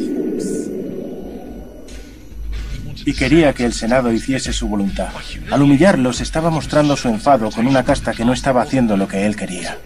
Y quería que el Senado hiciese su voluntad. Al humillarlos estaba mostrando su enfado con una casta que no estaba haciendo lo que él quería.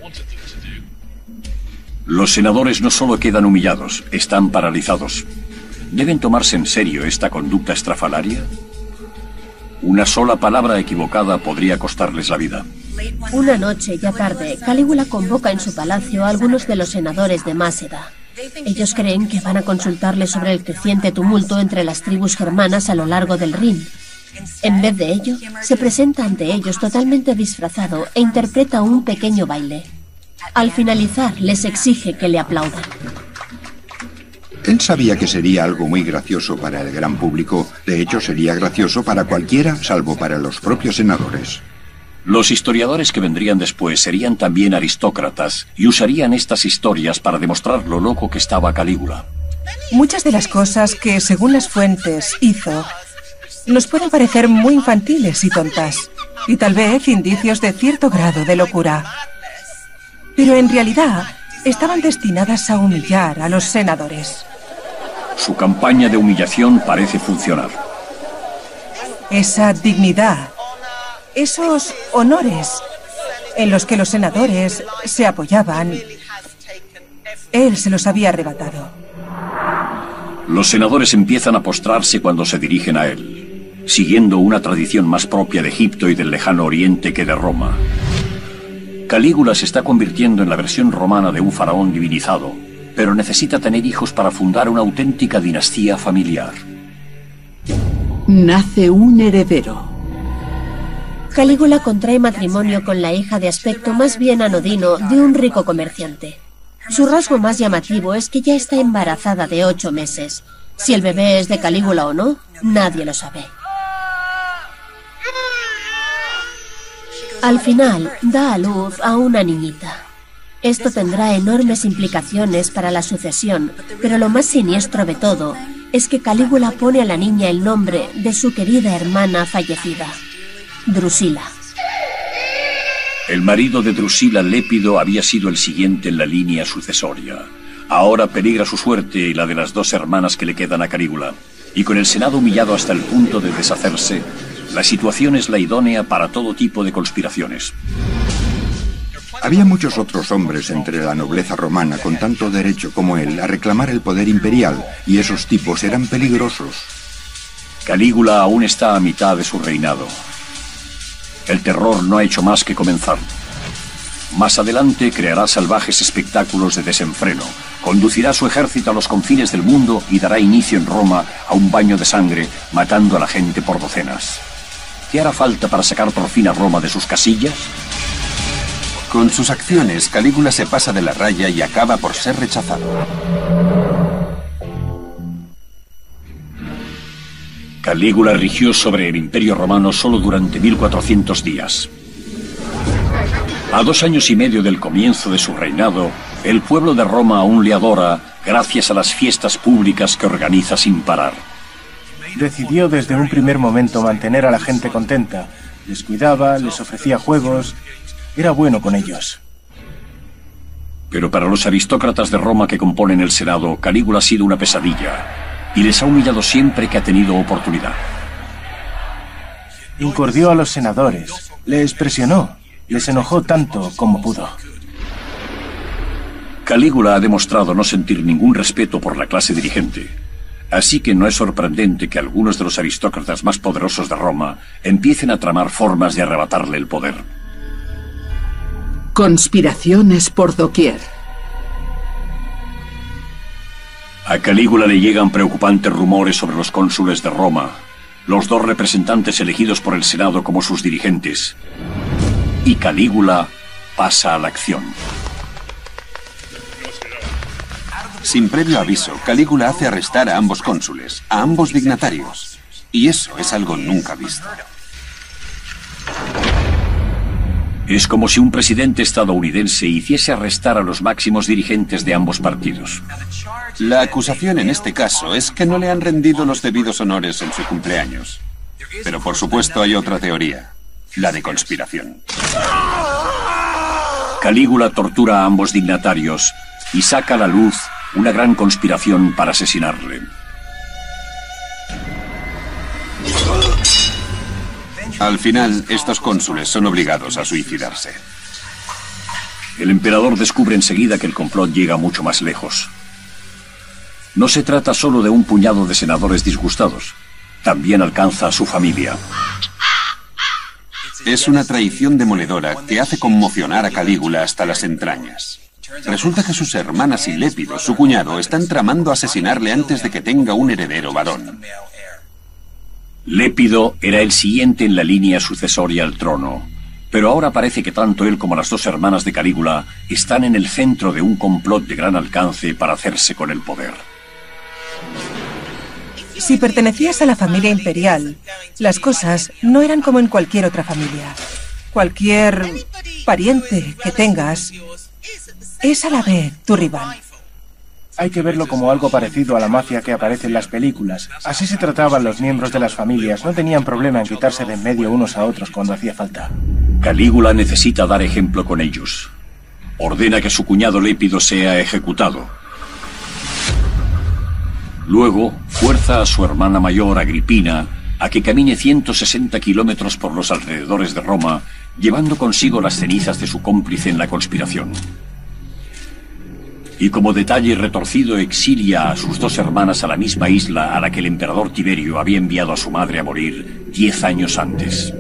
Los senadores no solo quedan humillados, están paralizados. ¿Deben tomarse en serio esta conducta estrafalaria? Una sola palabra equivocada podría costarles la vida. Una noche, ya tarde, Calígula convoca en su palacio a algunos de los senadores de Máceda. Ellos creen que van a consultarle sobre el creciente tumulto entre las tribus germanas a lo largo del Rin. En vez de ello, se presenta ante ellos totalmente disfrazado e interpreta un pequeño baile. Al finalizar, les exige que le aplaudan. Él sabía que sería algo muy gracioso para el gran público. De hecho, sería gracioso para cualquiera, salvo para los propios senadores. Los historiadores que vendrían después serían también aristócratas y usarían estas historias para demostrar lo loco que estaba Calígula. Muchas de las cosas que, según las fuentes, hizo, nos pueden parecer muy infantiles y tontas, y tal vez indicios de cierto grado de locura. Pero en realidad, estaban destinadas a humillar a los senadores. Su campaña de humillación parece funcionar. Esa dignidad, esos honores en los que los senadores se apoyaban, él se los había arrebatado. Los senadores empiezan a postrarse cuando se dirigen a él, siguiendo una tradición más propia de Egipto y del lejano oriente que de Roma. Calígula se está convirtiendo en la versión romana de un faraón divinizado, pero necesita tener hijos para fundar una auténtica dinastía familiar. Nace un heredero. Calígula contrae matrimonio con la hija de aspecto más bien anodino de un rico comerciante. Su rasgo más llamativo es que ya está embarazada de ocho meses. Si el bebé es de Calígula o no, nadie lo sabe. Al final, da a luz a una niñita. Esto tendrá enormes implicaciones para la sucesión, pero lo más siniestro de todo es que Calígula pone a la niña el nombre de su querida hermana fallecida, Drusila. El marido de Drusila, Lépido, había sido el siguiente en la línea sucesoria. Ahora peligra su suerte y la de las dos hermanas que le quedan a Calígula. Y con el Senado humillado hasta el punto de deshacerse, la situación es la idónea para todo tipo de conspiraciones. Había muchos otros hombres entre la nobleza romana con tanto derecho como él a reclamar el poder imperial, y esos tipos eran peligrosos. Calígula aún está a mitad de su reinado. El terror no ha hecho más que comenzar. Más adelante creará salvajes espectáculos de desenfreno, conducirá su ejército a los confines del mundo y dará inicio en Roma a un baño de sangre, matando a la gente por docenas. ¿Qué hará falta para sacar por fin a Roma de sus casillas? Con sus acciones, Calígula se pasa de la raya y acaba por ser rechazado. Calígula rigió sobre el Imperio Romano solo durante mil cuatrocientos días. A dos años y medio del comienzo de su reinado, el pueblo de Roma aún le adora gracias a las fiestas públicas que organiza sin parar. Decidió desde un primer momento mantener a la gente contenta. Les cuidaba, les ofrecía juegos. Era bueno con ellos. Pero para los aristócratas de Roma que componen el Senado, Calígula ha sido una pesadilla y les ha humillado siempre que ha tenido oportunidad. Incordió a los senadores, les presionó, les enojó tanto como pudo. Calígula ha demostrado no sentir ningún respeto por la clase dirigente. Así que no es sorprendente que algunos de los aristócratas más poderosos de Roma empiecen a tramar formas de arrebatarle el poder. Conspiraciones por doquier. A Calígula le llegan preocupantes rumores sobre los cónsules de Roma, los dos representantes elegidos por el Senado como sus dirigentes. Y Calígula pasa a la acción. Sin previo aviso, Calígula hace arrestar a ambos cónsules, a ambos dignatarios. Y eso es algo nunca visto. Es como si un presidente estadounidense hiciese arrestar a los máximos dirigentes de ambos partidos. La acusación en este caso es que no le han rendido los debidos honores en su cumpleaños. Pero por supuesto hay otra teoría, la de conspiración. Calígula tortura a ambos dignatarios y saca a la luz una gran conspiración para asesinarle. Al final, estos cónsules son obligados a suicidarse. El emperador descubre enseguida que el complot llega mucho más lejos. No se trata solo de un puñado de senadores disgustados. También alcanza a su familia. Es una traición demoledora que hace conmocionar a Calígula hasta las entrañas. Resulta que sus hermanas y Lépido, su cuñado, están tramando asesinarle antes de que tenga un heredero varón. Lépido era el siguiente en la línea sucesoria al trono, pero ahora parece que tanto él como las dos hermanas de Calígula están en el centro de un complot de gran alcance para hacerse con el poder. Si pertenecías a la familia imperial, las cosas no eran como en cualquier otra familia. Cualquier pariente que tengas es a la vez tu rival. Hay que verlo como algo parecido a la mafia que aparece en las películas. Así se trataban los miembros de las familias. No tenían problema en quitarse de en medio unos a otros cuando hacía falta. Calígula necesita dar ejemplo con ellos. Ordena que su cuñado Lépido sea ejecutado. Luego, fuerza a su hermana mayor, Agripina, a que camine ciento sesenta kilómetros por los alrededores de Roma, llevando consigo las cenizas de su cómplice en la conspiración. Y como detalle retorcido exilia a sus dos hermanas a la misma isla a la que el emperador Tiberio había enviado a su madre a morir diez años antes.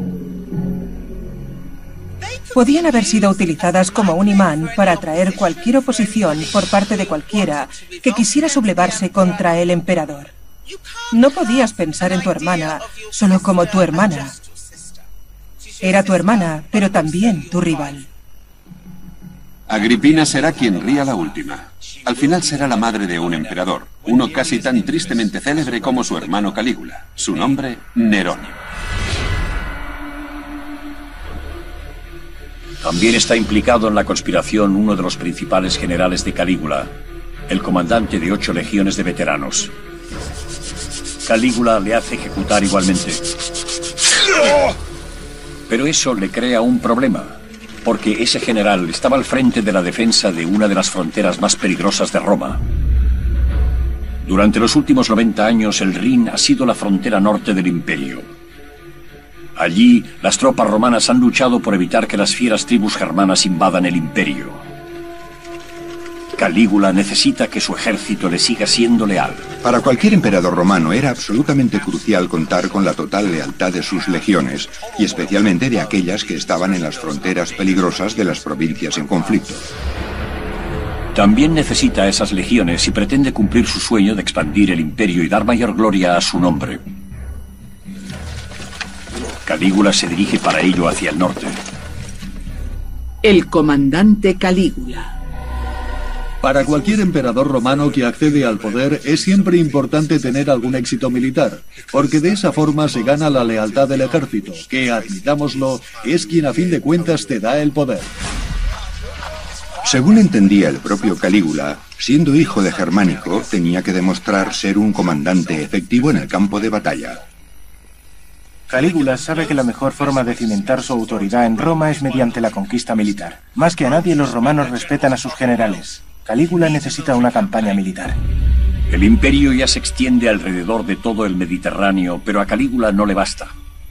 Podían haber sido utilizadas como un imán para atraer cualquier oposición por parte de cualquiera que quisiera sublevarse contra el emperador. No podías pensar en tu hermana solo como tu hermana. Era tu hermana, pero también tu rival. Agripina será quien ría la última. Al final será la madre de un emperador, uno casi tan tristemente célebre como su hermano Calígula. Su nombre, Nerón. También está implicado en la conspiración uno de los principales generales de Calígula, el comandante de ocho legiones de veteranos. Calígula le hace ejecutar igualmente. Pero eso le crea un problema. porque ese general estaba al frente de la defensa de una de las fronteras más peligrosas de Roma. Durante los últimos noventa años, el Rin ha sido la frontera norte del Imperio. Allí, las tropas romanas han luchado por evitar que las fieras tribus germanas invadan el Imperio. Calígula necesita que su ejército le siga siendo leal. Para cualquier emperador romano era absolutamente crucial contar con la total lealtad de sus legiones, y especialmente de aquellas que estaban en las fronteras peligrosas de las provincias en conflicto. También necesita esas legiones si pretende cumplir su sueño de expandir el imperio y dar mayor gloria a su nombre. Calígula se dirige para ello hacia el norte. El comandante Calígula. Para cualquier emperador romano que accede al poder es siempre importante tener algún éxito militar, porque de esa forma se gana la lealtad del ejército, que, admitámoslo, es quien a fin de cuentas te da el poder. Según entendía el propio Calígula, siendo hijo de Germánico, tenía que demostrar ser un comandante efectivo en el campo de batalla. Calígula sabe que la mejor forma de cimentar su autoridad en Roma es mediante la conquista militar. Más que a nadie, los romanos respetan a sus generales. Calígula necesita una campaña militar. El imperio ya se extiende alrededor de todo el Mediterráneo, pero a Calígula no le basta.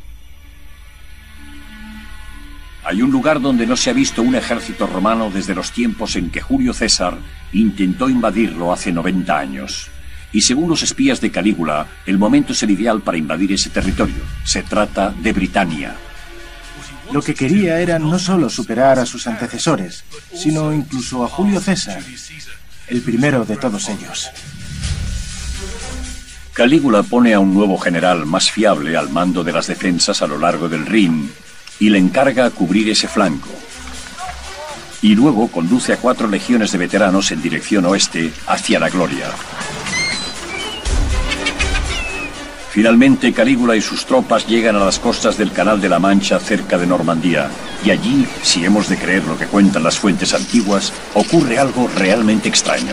Hay un lugar donde no se ha visto un ejército romano desde los tiempos en que Julio César intentó invadirlo hace noventa años. Y según los espías de Calígula, el momento es el ideal para invadir ese territorio. Se trata de Britania. Lo que quería era no solo superar a sus antecesores, sino incluso a Julio César, el primero de todos ellos. Calígula pone a un nuevo general más fiable al mando de las defensas a lo largo del Rin y le encarga cubrir ese flanco. Y luego conduce a cuatro legiones de veteranos en dirección oeste hacia la gloria. Finalmente, Calígula y sus tropas llegan a las costas del Canal de la Mancha cerca de Normandía, y allí, si hemos de creer lo que cuentan las fuentes antiguas, ocurre algo realmente extraño.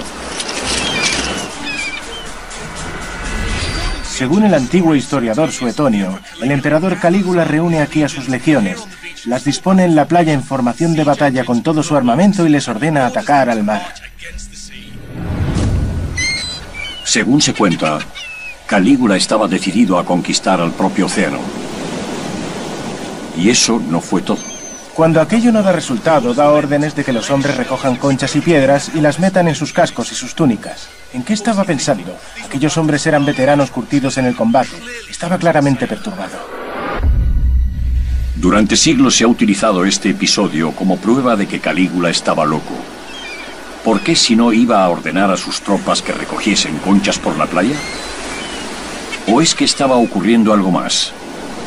Según el antiguo historiador Suetonio, el emperador Calígula reúne aquí a sus legiones, las dispone en la playa en formación de batalla con todo su armamento y les ordena atacar al mar. Según se cuenta, Calígula estaba decidido a conquistar al propio océano. Y eso no fue todo. Cuando aquello no da resultado, da órdenes de que los hombres recojan conchas y piedras y las metan en sus cascos y sus túnicas. ¿En qué estaba pensando? Aquellos hombres eran veteranos curtidos en el combate. Estaba claramente perturbado. Durante siglos se ha utilizado este episodio como prueba de que Calígula estaba loco. ¿Por qué si no iba a ordenar a sus tropas que recogiesen conchas por la playa? ¿O es que estaba ocurriendo algo más?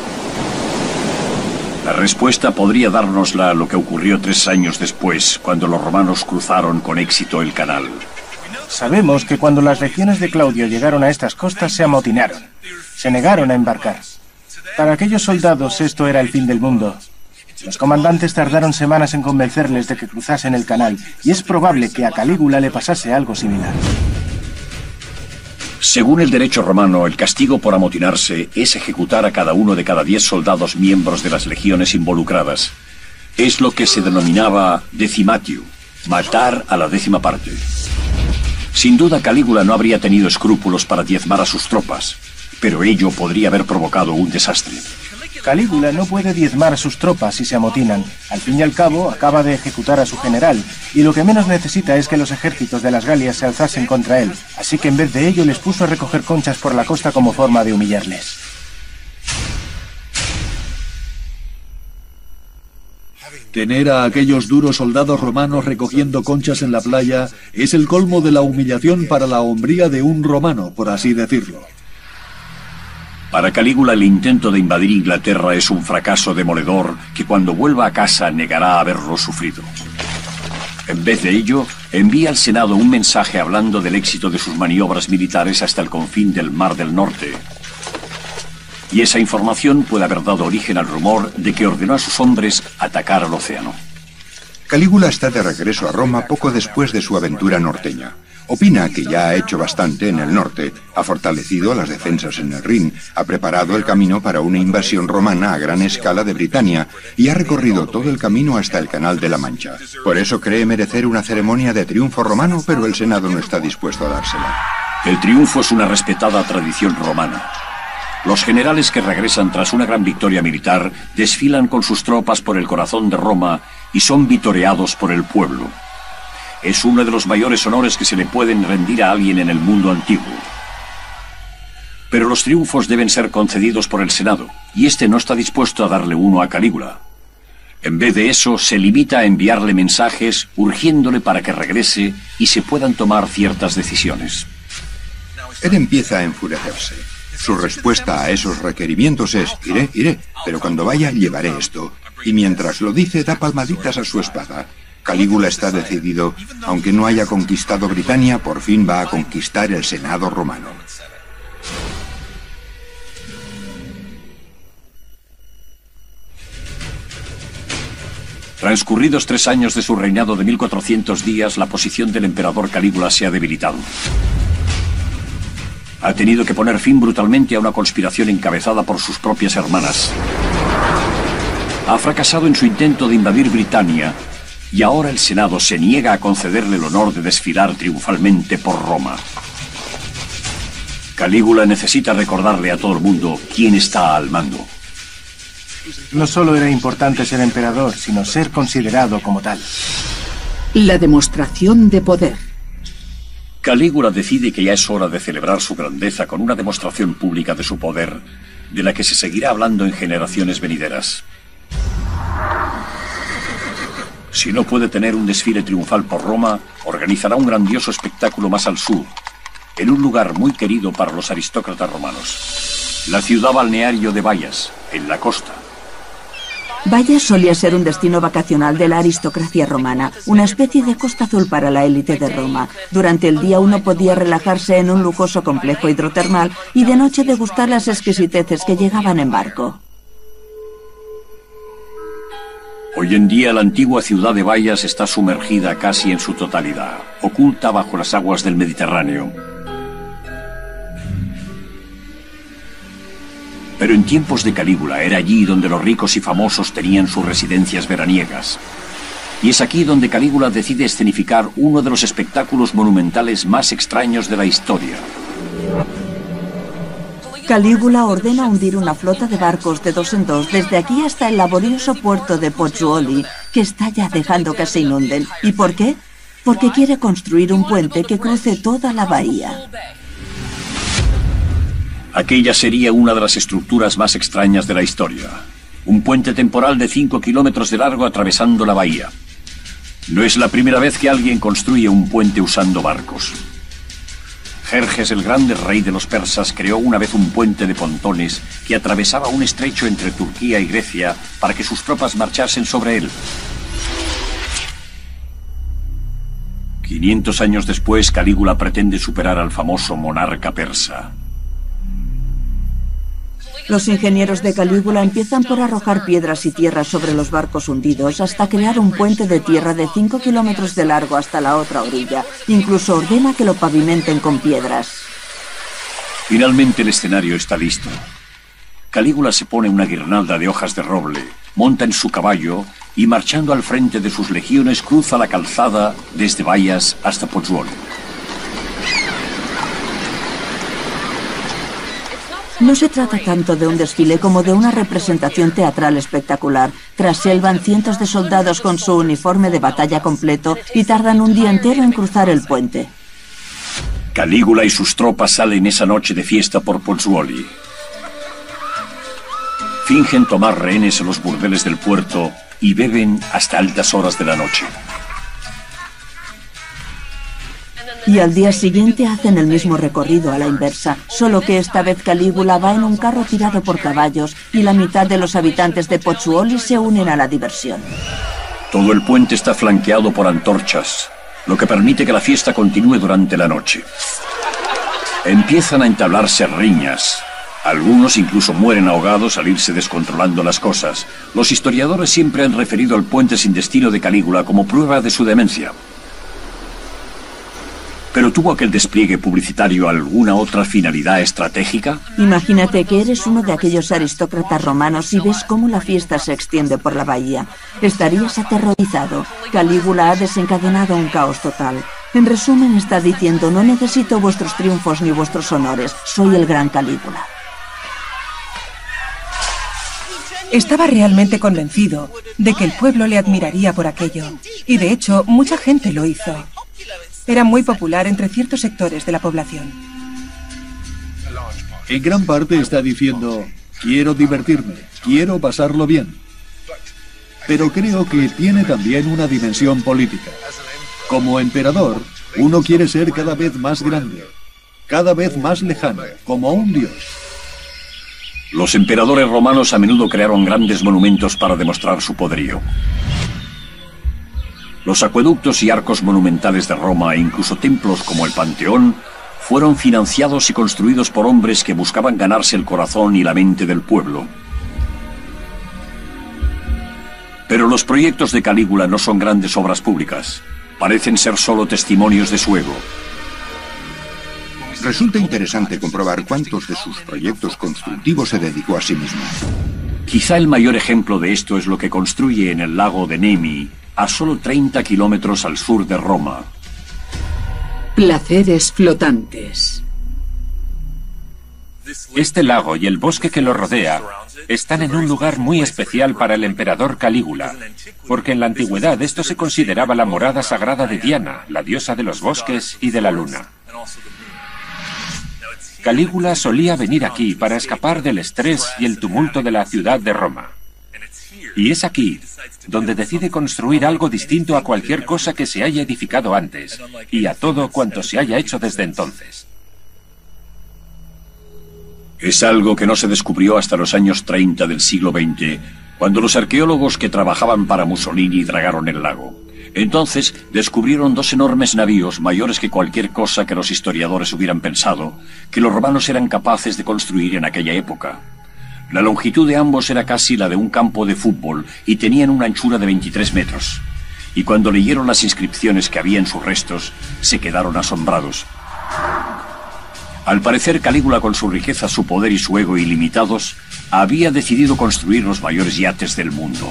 La respuesta podría dárnosla lo que ocurrió tres años después, cuando los romanos cruzaron con éxito el canal. Sabemos que cuando las legiones de Claudio llegaron a estas costas se amotinaron. Se negaron a embarcar. Para aquellos soldados esto era el fin del mundo. Los comandantes tardaron semanas en convencerles de que cruzasen el canal, y es probable que a Calígula le pasase algo similar. Según el derecho romano, el castigo por amotinarse es ejecutar a cada uno de cada diez soldados miembros de las legiones involucradas. Es lo que se denominaba decimatio, matar a la décima parte. Sin duda, Calígula no habría tenido escrúpulos para diezmar a sus tropas, pero ello podría haber provocado un desastre. Calígula no puede diezmar a sus tropas si se amotinan. Al fin y al cabo, acaba de ejecutar a su general, y lo que menos necesita es que los ejércitos de las Galias se alzasen contra él. Así que en vez de ello les puso a recoger conchas por la costa como forma de humillarles. Tener a aquellos duros soldados romanos recogiendo conchas en la playa es el colmo de la humillación para la hombría de un romano, por así decirlo. Para Calígula, el intento de invadir Inglaterra es un fracaso demoledor que cuando vuelva a casa negará haberlo sufrido. En vez de ello, envía al Senado un mensaje hablando del éxito de sus maniobras militares hasta el confín del Mar del Norte. Y esa información puede haber dado origen al rumor de que ordenó a sus hombres atacar al océano. Calígula está de regreso a Roma poco después de su aventura norteña. Opina que ya ha hecho bastante en el norte, ha fortalecido las defensas en el Rin, ha preparado el camino para una invasión romana a gran escala de Britania y ha recorrido todo el camino hasta el Canal de la Mancha. Por eso cree merecer una ceremonia de triunfo romano, pero el Senado no está dispuesto a dársela. El triunfo es una respetada tradición romana. Los generales que regresan tras una gran victoria militar desfilan con sus tropas por el corazón de Roma y son vitoreados por el pueblo. Es uno de los mayores honores que se le pueden rendir a alguien en el mundo antiguo. Pero los triunfos deben ser concedidos por el Senado, y este no está dispuesto a darle uno a Calígula. En vez de eso, se limita a enviarle mensajes urgiéndole para que regrese y se puedan tomar ciertas decisiones. Él empieza a enfurecerse. Su respuesta a esos requerimientos es: iré, iré, pero cuando vaya llevaré esto. Y mientras lo dice, da palmaditas a su espada. Calígula está decidido, aunque no haya conquistado Britania, por fin va a conquistar el Senado romano. Transcurridos tres años de su reinado de mil cuatrocientos días, la posición del emperador Calígula se ha debilitado. Ha tenido que poner fin brutalmente a una conspiración encabezada por sus propias hermanas. Ha fracasado en su intento de invadir Britania y ahora el Senado se niega a concederle el honor de desfilar triunfalmente por Roma. Calígula necesita recordarle a todo el mundo quién está al mando. No solo era importante ser emperador, sino ser considerado como tal. La demostración de poder. Calígula decide que ya es hora de celebrar su grandeza con una demostración pública de su poder, de la que se seguirá hablando en generaciones venideras. Si no puede tener un desfile triunfal por Roma, organizará un grandioso espectáculo más al sur, en un lugar muy querido para los aristócratas romanos. La ciudad balneario de Bayas, en la costa. Bayas solía ser un destino vacacional de la aristocracia romana, una especie de Costa Azul para la élite de Roma. Durante el día uno podía relajarse en un lujoso complejo hidrotermal y de noche degustar las exquisiteces que llegaban en barco. Hoy en día la antigua ciudad de Bayas está sumergida casi en su totalidad, oculta bajo las aguas del Mediterráneo. Pero en tiempos de Calígula era allí donde los ricos y famosos tenían sus residencias veraniegas. Y es aquí donde Calígula decide escenificar uno de los espectáculos monumentales más extraños de la historia. Calígula ordena hundir una flota de barcos de dos en dos desde aquí hasta el laborioso puerto de Pozzuoli, que está ya dejando que se inunden. ¿Y por qué? Porque quiere construir un puente que cruce toda la bahía. Aquella sería una de las estructuras más extrañas de la historia. Un puente temporal de cinco kilómetros de largo atravesando la bahía. No es la primera vez que alguien construye un puente usando barcos. Jerjes el Grande, rey de los persas, creó una vez un puente de pontones que atravesaba un estrecho entre Turquía y Grecia para que sus tropas marchasen sobre él. quinientos años después, Calígula pretende superar al famoso monarca persa. Los ingenieros de Calígula empiezan por arrojar piedras y tierra sobre los barcos hundidos hasta crear un puente de tierra de cinco kilómetros de largo hasta la otra orilla. Incluso ordena que lo pavimenten con piedras. Finalmente el escenario está listo. Calígula se pone una guirnalda de hojas de roble, monta en su caballo y marchando al frente de sus legiones cruza la calzada desde Bayas hasta Pozzuoli. No se trata tanto de un desfile como de una representación teatral espectacular. Tras él van cientos de soldados con su uniforme de batalla completo y tardan un día entero en cruzar el puente. Calígula y sus tropas salen esa noche de fiesta por Pozzuoli. Fingen tomar rehenes en los burdeles del puerto y beben hasta altas horas de la noche. Y al día siguiente hacen el mismo recorrido a la inversa, solo que esta vez Calígula va en un carro tirado por caballos y la mitad de los habitantes de Pozzuoli se unen a la diversión. Todo el puente está flanqueado por antorchas, lo que permite que la fiesta continúe durante la noche. Empiezan a entablarse riñas. Algunos incluso mueren ahogados al irse descontrolando las cosas. Los historiadores siempre han referido al puente sin destino de Calígula como prueba de su demencia. ¿Pero tuvo aquel despliegue publicitario alguna otra finalidad estratégica? Imagínate que eres uno de aquellos aristócratas romanos y ves cómo la fiesta se extiende por la bahía. Estarías aterrorizado. Calígula ha desencadenado un caos total. En resumen, está diciendo: no necesito vuestros triunfos ni vuestros honores. Soy el gran Calígula. Estaba realmente convencido de que el pueblo le admiraría por aquello. Y de hecho, mucha gente lo hizo. Era muy popular entre ciertos sectores de la población. En gran parte está diciendo: quiero divertirme, quiero pasarlo bien. Pero creo que tiene también una dimensión política. Como emperador, uno quiere ser cada vez más grande, cada vez más lejano, como un dios. Los emperadores romanos a menudo crearon grandes monumentos para demostrar su poderío. Los acueductos y arcos monumentales de Roma e incluso templos como el Panteón fueron financiados y construidos por hombres que buscaban ganarse el corazón y la mente del pueblo. Pero los proyectos de Calígula no son grandes obras públicas. Parecen ser solo testimonios de su ego. Resulta interesante comprobar cuántos de sus proyectos constructivos se dedicó a sí mismo. Quizá el mayor ejemplo de esto es lo que construye en el lago de Nemi, a solo treinta kilómetros al sur de Roma. Placeres flotantes. Este lago y el bosque que lo rodea están en un lugar muy especial para el emperador Calígula, porque en la antigüedad esto se consideraba la morada sagrada de Diana, la diosa de los bosques y de la luna. Calígula solía venir aquí para escapar del estrés y el tumulto de la ciudad de Roma. Y es aquí donde decide construir algo distinto a cualquier cosa que se haya edificado antes y a todo cuanto se haya hecho desde entonces. Es algo que no se descubrió hasta los años treinta del siglo veinte, cuando los arqueólogos que trabajaban para Mussolini dragaron el lago. Entonces descubrieron dos enormes navíos, mayores que cualquier cosa que los historiadores hubieran pensado, que los romanos eran capaces de construir en aquella época. La longitud de ambos era casi la de un campo de fútbol y tenían una anchura de veintitrés metros. Y cuando leyeron las inscripciones que había en sus restos, se quedaron asombrados. Al parecer, Calígula, con su riqueza, su poder y su ego ilimitados, había decidido construir los mayores yates del mundo.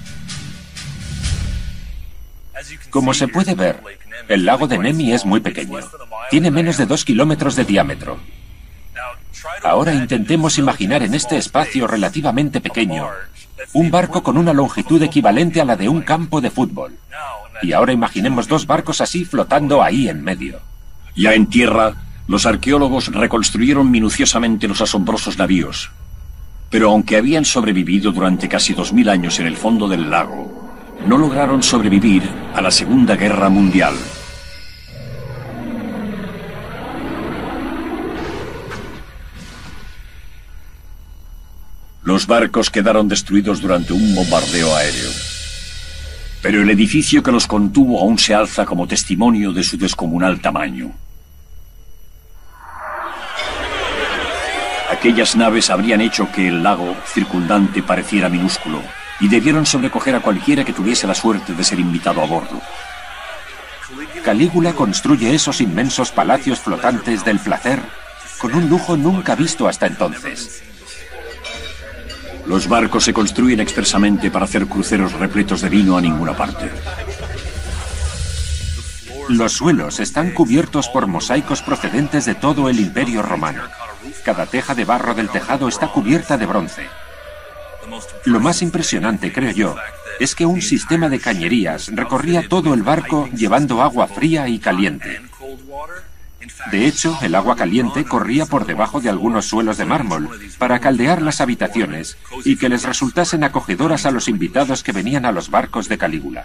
Como se puede ver, el lago de Nemi es muy pequeño. Tiene menos de dos kilómetros de diámetro. Ahora intentemos imaginar en este espacio relativamente pequeño un barco con una longitud equivalente a la de un campo de fútbol. Y ahora imaginemos dos barcos así flotando ahí en medio. Ya en tierra, los arqueólogos reconstruyeron minuciosamente los asombrosos navíos. Pero aunque habían sobrevivido durante casi dos mil años en el fondo del lago, no lograron sobrevivir a la Segunda Guerra Mundial. Los barcos quedaron destruidos durante un bombardeo aéreo. Pero el edificio que los contuvo aún se alza como testimonio de su descomunal tamaño. Aquellas naves habrían hecho que el lago circundante pareciera minúsculo, y debieron sobrecoger a cualquiera que tuviese la suerte de ser invitado a bordo. Calígula construye esos inmensos palacios flotantes del placer con un lujo nunca visto hasta entonces. Los barcos se construyen expresamente para hacer cruceros repletos de vino a ninguna parte. Los suelos están cubiertos por mosaicos procedentes de todo el Imperio Romano. Cada teja de barro del tejado está cubierta de bronce. Lo más impresionante, creo yo, es que un sistema de cañerías recorría todo el barco llevando agua fría y caliente. De hecho, el agua caliente corría por debajo de algunos suelos de mármol para caldear las habitaciones y que les resultasen acogedoras a los invitados que venían a los barcos de Calígula.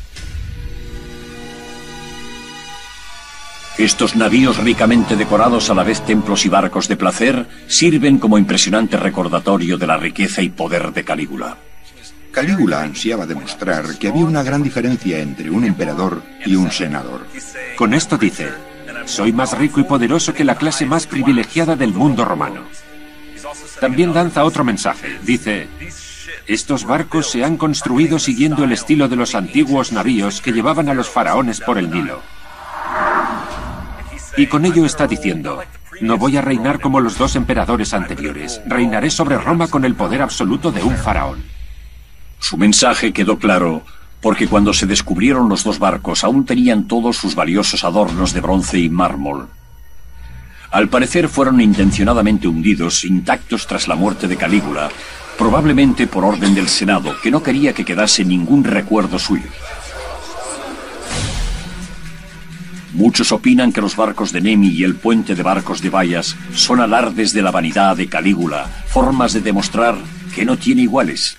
Estos navíos ricamente decorados, a la vez templos y barcos de placer, sirven como impresionante recordatorio de la riqueza y poder de Calígula. Calígula ansiaba demostrar que había una gran diferencia entre un emperador y un senador. Con esto dice: soy más rico y poderoso que la clase más privilegiada del mundo romano. También lanza otro mensaje. Dice: estos barcos se han construido siguiendo el estilo de los antiguos navíos que llevaban a los faraones por el Nilo. Y con ello está diciendo: no voy a reinar como los dos emperadores anteriores. Reinaré sobre Roma con el poder absoluto de un faraón. Su mensaje quedó claro, porque cuando se descubrieron los dos barcos aún tenían todos sus valiosos adornos de bronce y mármol. Al parecer fueron intencionadamente hundidos, intactos tras la muerte de Calígula, probablemente por orden del Senado, que no quería que quedase ningún recuerdo suyo. Muchos opinan que los barcos de Nemi y el puente de barcos de Bayas son alardes de la vanidad de Calígula, formas de demostrar que no tiene iguales.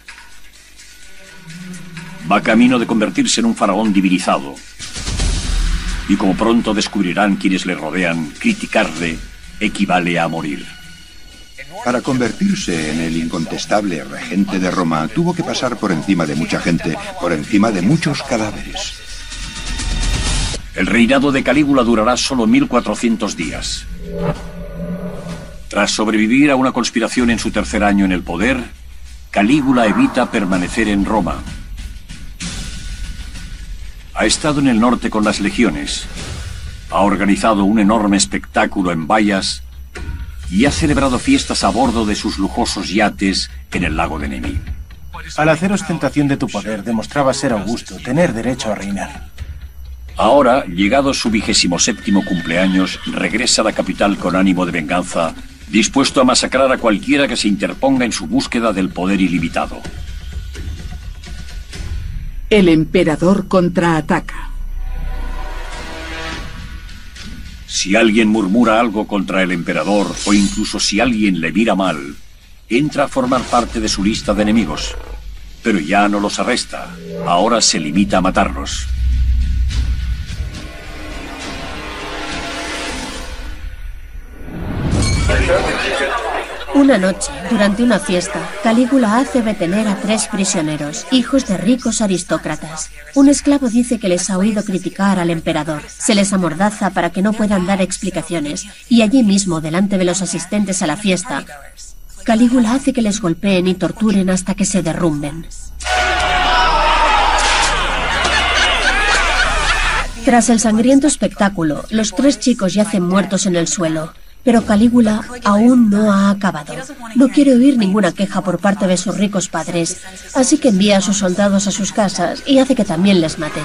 Va camino de convertirse en un faraón divinizado. Y como pronto descubrirán quienes le rodean, criticarle equivale a morir. Para convertirse en el incontestable regente de Roma, tuvo que pasar por encima de mucha gente, por encima de muchos cadáveres. El reinado de Calígula durará solo mil cuatrocientos días. Tras sobrevivir a una conspiración en su tercer año en el poder, Calígula evita permanecer en Roma. Ha estado en el norte con las legiones, ha organizado un enorme espectáculo en Bayas y ha celebrado fiestas a bordo de sus lujosos yates en el lago de Nemi. Al hacer ostentación de tu poder, demostraba ser augusto, tener derecho a reinar. Ahora, llegado su vigésimo séptimo cumpleaños, regresa a la capital con ánimo de venganza, dispuesto a masacrar a cualquiera que se interponga en su búsqueda del poder ilimitado. El emperador contraataca. Si alguien murmura algo contra el emperador, o incluso si alguien le mira mal, entra a formar parte de su lista de enemigos. Pero ya no los arresta, ahora se limita a matarlos. Una noche, durante una fiesta, Calígula hace detener a tres prisioneros, hijos de ricos aristócratas. Un esclavo dice que les ha oído criticar al emperador. Se les amordaza para que no puedan dar explicaciones, y allí mismo, delante de los asistentes a la fiesta, Calígula hace que les golpeen y torturen hasta que se derrumben. Tras el sangriento espectáculo, los tres chicos yacen muertos en el suelo. Pero Calígula aún no ha acabado. No quiere oír ninguna queja por parte de sus ricos padres, así que envía a sus soldados a sus casas y hace que también les maten.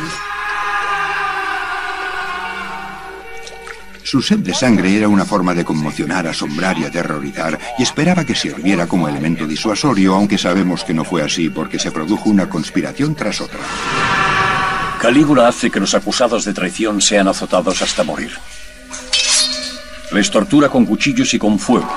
Su sed de sangre era una forma de conmocionar, asombrar y aterrorizar, y esperaba que sirviera como elemento disuasorio, aunque sabemos que no fue así porque se produjo una conspiración tras otra. Calígula hace que los acusados de traición sean azotados hasta morir. Les tortura con cuchillos y con fuego.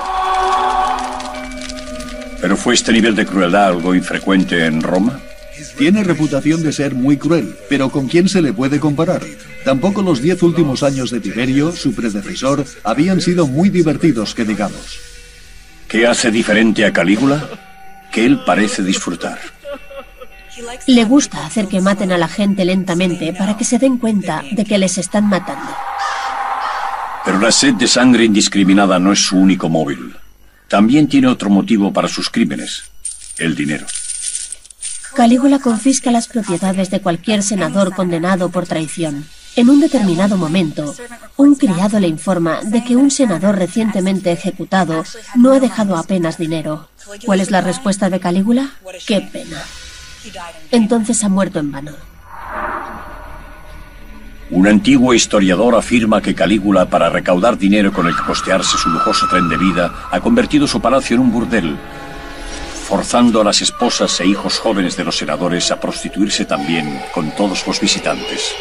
¿Pero fue este nivel de crueldad algo infrecuente en Roma? Tiene reputación de ser muy cruel, pero ¿con quién se le puede comparar? Tampoco los diez últimos años de Tiberio, su predecesor, habían sido muy divertidos, que digamos. ¿Qué hace diferente a Calígula? Que él parece disfrutar. Le gusta hacer que maten a la gente lentamente para que se den cuenta de que les están matando. Pero la sed de sangre indiscriminada no es su único móvil. También tiene otro motivo para sus crímenes: el dinero. Calígula confisca las propiedades de cualquier senador condenado por traición. En un determinado momento, un criado le informa de que un senador recientemente ejecutado no ha dejado apenas dinero. ¿Cuál es la respuesta de Calígula? ¡Qué pena! Entonces ha muerto en vano. Un antiguo historiador afirma que Calígula, para recaudar dinero con el que costearse su lujoso tren de vida, ha convertido su palacio en un burdel, forzando a las esposas e hijos jóvenes de los senadores a prostituirse también con todos los visitantes.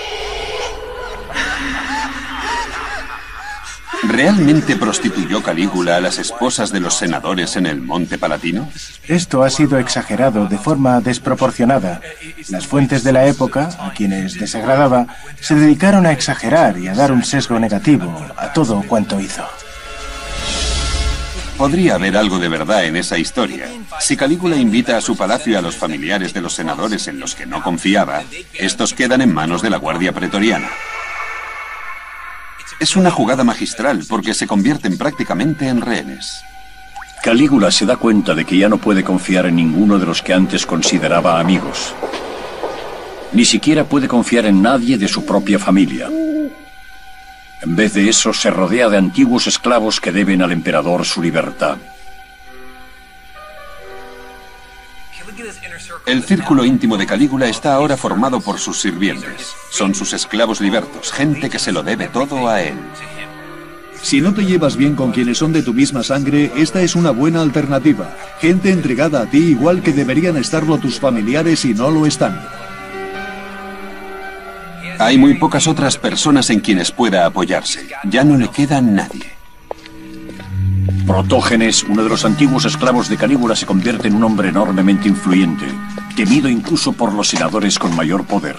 ¿Realmente prostituyó Calígula a las esposas de los senadores en el Monte Palatino? Esto ha sido exagerado de forma desproporcionada. Las fuentes de la época, a quienes desagradaba, se dedicaron a exagerar y a dar un sesgo negativo a todo cuanto hizo. Podría haber algo de verdad en esa historia. Si Calígula invita a su palacio a los familiares de los senadores en los que no confiaba, estos quedan en manos de la Guardia Pretoriana. Es una jugada magistral porque se convierten prácticamente en rehenes. Calígula se da cuenta de que ya no puede confiar en ninguno de los que antes consideraba amigos. Ni siquiera puede confiar en nadie de su propia familia. En vez de eso, se rodea de antiguos esclavos que deben al emperador su libertad. El círculo íntimo de Calígula está ahora formado por sus sirvientes. Son sus esclavos libertos, gente que se lo debe todo a él. Si no te llevas bien con quienes son de tu misma sangre, esta es una buena alternativa. Gente entregada a ti igual que deberían estarlo tus familiares y no lo están. Hay muy pocas otras personas en quienes pueda apoyarse. Ya no le queda nadie. Protógenes, uno de los antiguos esclavos de Calígula, se convierte en un hombre enormemente influyente, temido incluso por los senadores con mayor poder.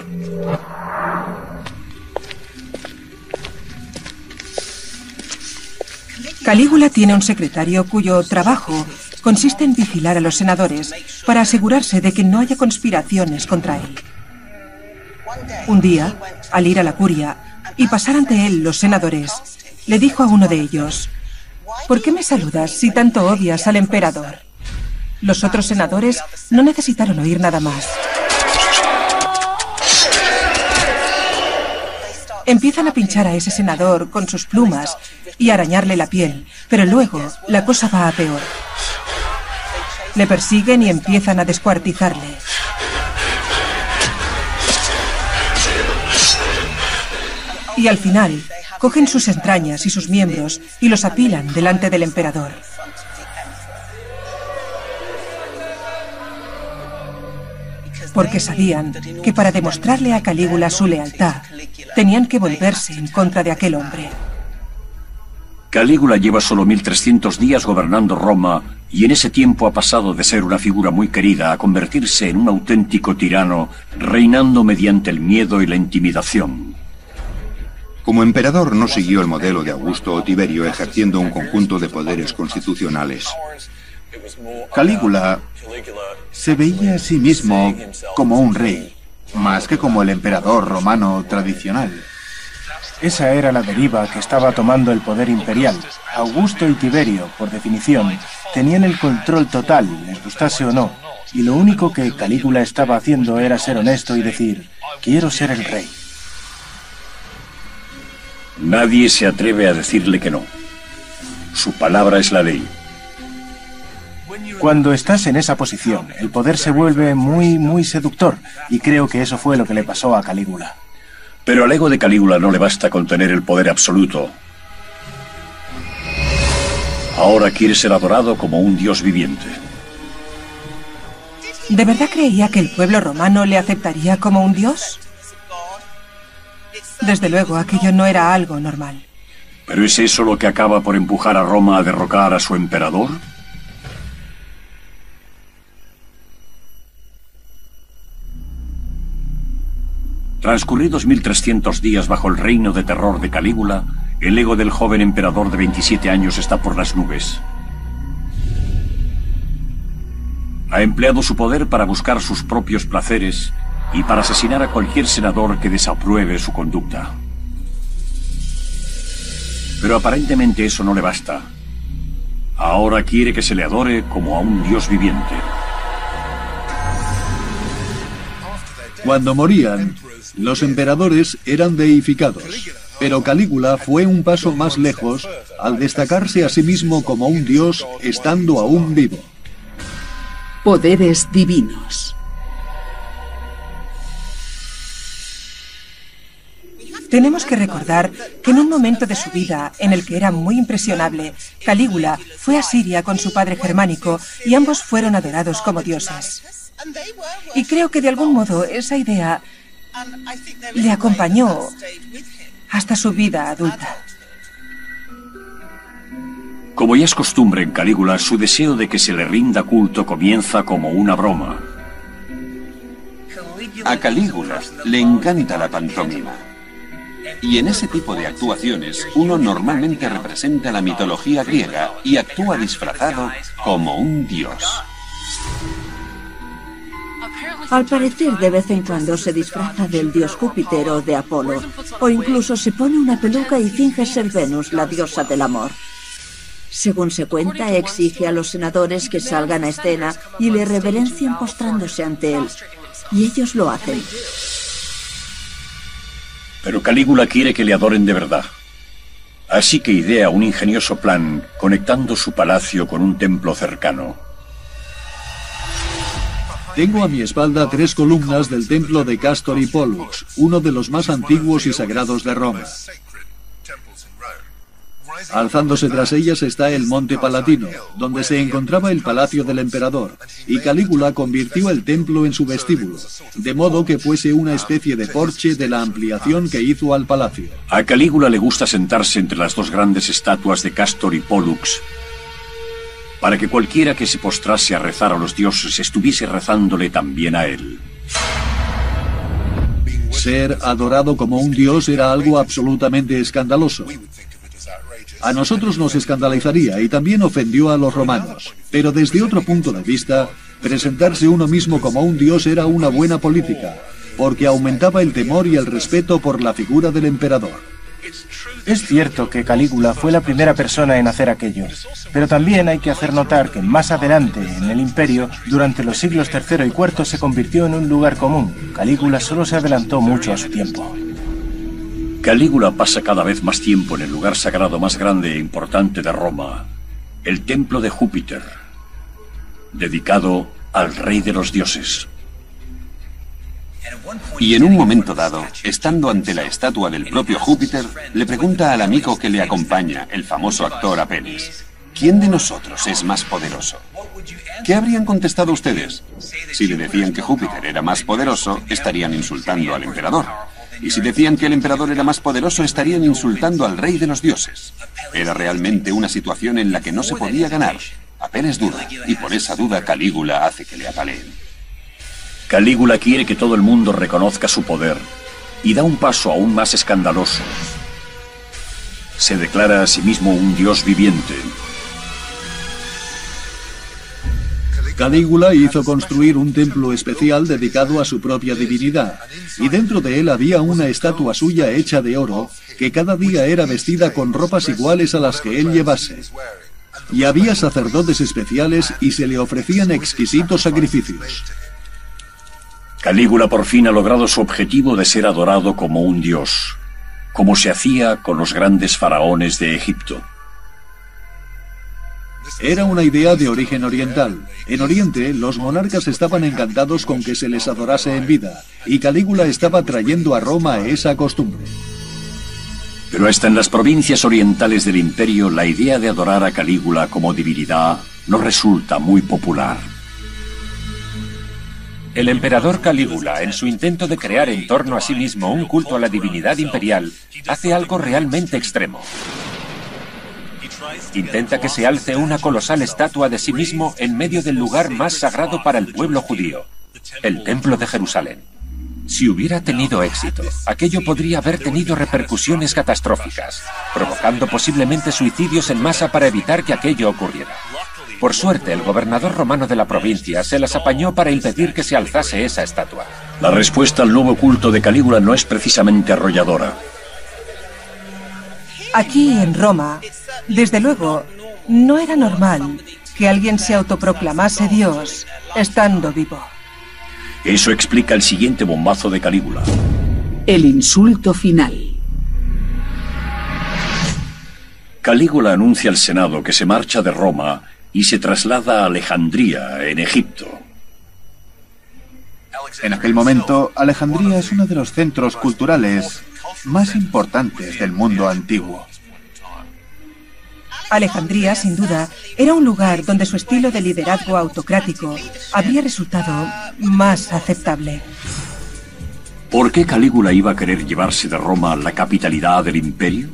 Calígula tiene un secretario cuyo trabajo consiste en vigilar a los senadores para asegurarse de que no haya conspiraciones contra él. Un día, al ir a la curia y pasar ante él los senadores, le dijo a uno de ellos: ¿por qué me saludas si tanto odias al emperador? Los otros senadores no necesitaron oír nada más. Empiezan a pinchar a ese senador con sus plumas y a arañarle la piel, pero luego la cosa va a peor. Le persiguen y empiezan a descuartizarle. Y al final, cogen sus entrañas y sus miembros y los apilan delante del emperador. Porque sabían que para demostrarle a Calígula su lealtad, tenían que volverse en contra de aquel hombre. Calígula lleva solo mil trescientos días gobernando Roma y en ese tiempo ha pasado de ser una figura muy querida a convertirse en un auténtico tirano, reinando mediante el miedo y la intimidación. Como emperador no siguió el modelo de Augusto o Tiberio, ejerciendo un conjunto de poderes constitucionales. Calígula se veía a sí mismo como un rey, más que como el emperador romano tradicional. Esa era la deriva que estaba tomando el poder imperial. Augusto y Tiberio, por definición, tenían el control total, les gustase o no, y lo único que Calígula estaba haciendo era ser honesto y decir: quiero ser el rey. Nadie se atreve a decirle que no. Su palabra es la ley. Cuando estás en esa posición, el poder se vuelve muy, muy seductor, y creo que eso fue lo que le pasó a Calígula. Pero al ego de Calígula no le basta con tener el poder absoluto. Ahora quiere ser adorado como un dios viviente. ¿De verdad creía que el pueblo romano le aceptaría como un dios? Desde luego, aquello no era algo normal. ¿Pero es eso lo que acaba por empujar a Roma a derrocar a su emperador? Transcurridos mil trescientos días bajo el reino de terror de Calígula, el ego del joven emperador de veintisiete años está por las nubes. Ha empleado su poder para buscar sus propios placeres y para asesinar a cualquier senador que desapruebe su conducta. Pero aparentemente eso no le basta. Ahora quiere que se le adore como a un dios viviente. Cuando morían, los emperadores eran deificados, pero Calígula fue un paso más lejos al destacarse a sí mismo como un dios estando aún vivo. Poderes divinos. Tenemos que recordar que en un momento de su vida en el que era muy impresionable, Calígula fue a Siria con su padre germánico y ambos fueron adorados como dioses. Y creo que de algún modo esa idea le acompañó hasta su vida adulta. Como ya es costumbre en Calígula, su deseo de que se le rinda culto comienza como una broma. A Calígula le encanta la pantomima. Y en ese tipo de actuaciones, uno normalmente representa la mitología griega y actúa disfrazado como un dios. Al parecer, de vez en cuando se disfraza del dios Júpiter o de Apolo, o incluso se pone una peluca y finge ser Venus, la diosa del amor. Según se cuenta, exige a los senadores que salgan a escena y le reverencien postrándose ante él. Y ellos lo hacen. Pero Calígula quiere que le adoren de verdad. Así que idea un ingenioso plan conectando su palacio con un templo cercano. Tengo a mi espalda tres columnas del templo de Castor y Pollux, uno de los más antiguos y sagrados de Roma. Alzándose tras ellas está el Monte Palatino, donde se encontraba el palacio del emperador, y Calígula convirtió el templo en su vestíbulo, de modo que fuese una especie de porche de la ampliación que hizo al palacio. A Calígula le gusta sentarse entre las dos grandes estatuas de Castor y Pollux, para que cualquiera que se postrase a rezar a los dioses estuviese rezándole también a él. Ser adorado como un dios era algo absolutamente escandaloso. A nosotros nos escandalizaría y también ofendió a los romanos. Pero desde otro punto de vista, presentarse uno mismo como un dios era una buena política, porque aumentaba el temor y el respeto por la figura del emperador. Es cierto que Calígula fue la primera persona en hacer aquello, pero también hay que hacer notar que más adelante, en el Imperio, durante los siglos tercero y cuarto se convirtió en un lugar común. Calígula solo se adelantó mucho a su tiempo. Calígula pasa cada vez más tiempo en el lugar sagrado más grande e importante de Roma, el templo de Júpiter, dedicado al rey de los dioses. Y en un momento dado, estando ante la estatua del propio Júpiter, le pregunta al amigo que le acompaña, el famoso actor Apeles, ¿quién de nosotros es más poderoso? ¿Qué habrían contestado ustedes? Si le decían que Júpiter era más poderoso, estarían insultando al emperador. Y si decían que el emperador era más poderoso, estarían insultando al rey de los dioses. Era realmente una situación en la que no se podía ganar. Apeles duda, y por esa duda Calígula hace que le apaleen. Calígula quiere que todo el mundo reconozca su poder y da un paso aún más escandaloso. Se declara a sí mismo un dios viviente. Calígula hizo construir un templo especial dedicado a su propia divinidad, y dentro de él había una estatua suya hecha de oro, que cada día era vestida con ropas iguales a las que él llevase. Y había sacerdotes especiales y se le ofrecían exquisitos sacrificios. Calígula por fin ha logrado su objetivo de ser adorado como un dios, como se hacía con los grandes faraones de Egipto. Era una idea de origen oriental. En Oriente, los monarcas estaban encantados con que se les adorase en vida, y Calígula estaba trayendo a Roma esa costumbre. Pero hasta en las provincias orientales del imperio, la idea de adorar a Calígula como divinidad no resulta muy popular. El emperador Calígula, en su intento de crear en torno a sí mismo un culto a la divinidad imperial, hace algo realmente extremo. Intenta que se alce una colosal estatua de sí mismo en medio del lugar más sagrado para el pueblo judío, el Templo de Jerusalén. Si hubiera tenido éxito, aquello podría haber tenido repercusiones catastróficas, provocando posiblemente suicidios en masa para evitar que aquello ocurriera. Por suerte, el gobernador romano de la provincia se las apañó para impedir que se alzase esa estatua. La respuesta al nuevo culto de Calígula no es precisamente arrolladora. Aquí en Roma, desde luego, no era normal que alguien se autoproclamase Dios estando vivo. Eso explica el siguiente bombazo de Calígula. El insulto final. Calígula anuncia al Senado que se marcha de Roma y se traslada a Alejandría, en Egipto. En aquel momento, Alejandría es uno de los centros culturales más importantes del mundo antiguo. Alejandría, sin duda, era un lugar donde su estilo de liderazgo autocrático habría resultado más aceptable. ¿Por qué Calígula iba a querer llevarse de Roma la capitalidad del imperio?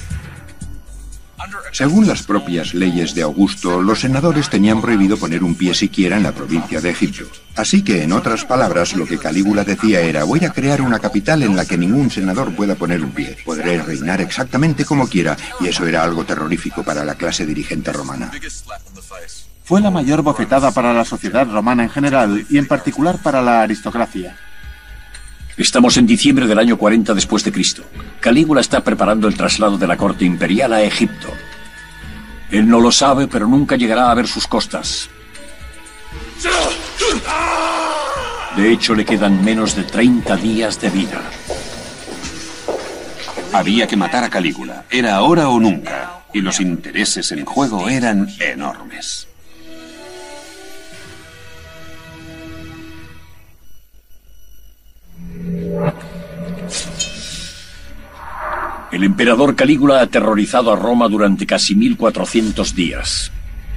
Según las propias leyes de Augusto, los senadores tenían prohibido poner un pie siquiera en la provincia de Egipto. Así que, en otras palabras, lo que Calígula decía era: voy a crear una capital en la que ningún senador pueda poner un pie. Podré reinar exactamente como quiera, y eso era algo terrorífico para la clase dirigente romana. Fue la mayor bofetada para la sociedad romana en general, y en particular para la aristocracia. Estamos en diciembre del año cuarenta después de Cristo. Calígula está preparando el traslado de la corte imperial a Egipto. Él no lo sabe, pero nunca llegará a ver sus costas. De hecho, le quedan menos de treinta días de vida. Había que matar a Calígula. Era ahora o nunca. Y los intereses en juego eran enormes. El emperador Calígula ha aterrorizado a Roma durante casi mil cuatrocientos días.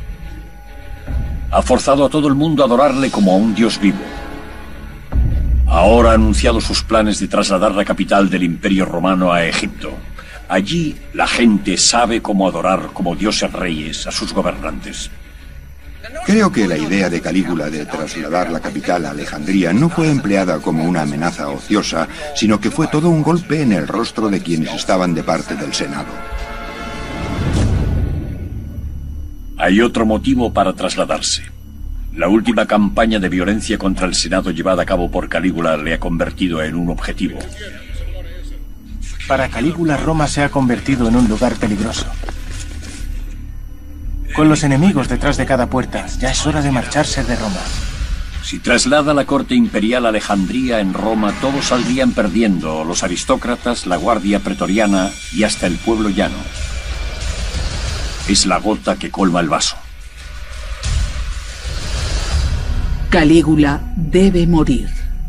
Ha forzado a todo el mundo a adorarle como a un dios vivo. Ahora ha anunciado sus planes de trasladar la capital del Imperio Romano a Egipto. Allí la gente sabe cómo adorar como dioses reyes a sus gobernantes. Creo que la idea de Calígula de trasladar la capital a Alejandría no fue empleada como una amenaza ociosa, sino que fue todo un golpe en el rostro de quienes estaban de parte del Senado. Hay otro motivo para trasladarse. La última campaña de violencia contra el Senado llevada a cabo por Calígula le ha convertido en un objetivo. Para Calígula, Roma se ha convertido en un lugar peligroso. Con los enemigos detrás de cada puerta, ya es hora de marcharse de Roma. Si traslada la corte imperial a Alejandría, en Roma todos saldrían perdiendo, los aristócratas, la guardia pretoriana y hasta el pueblo llano. Es la gota que colma el vaso. Calígula debe morir.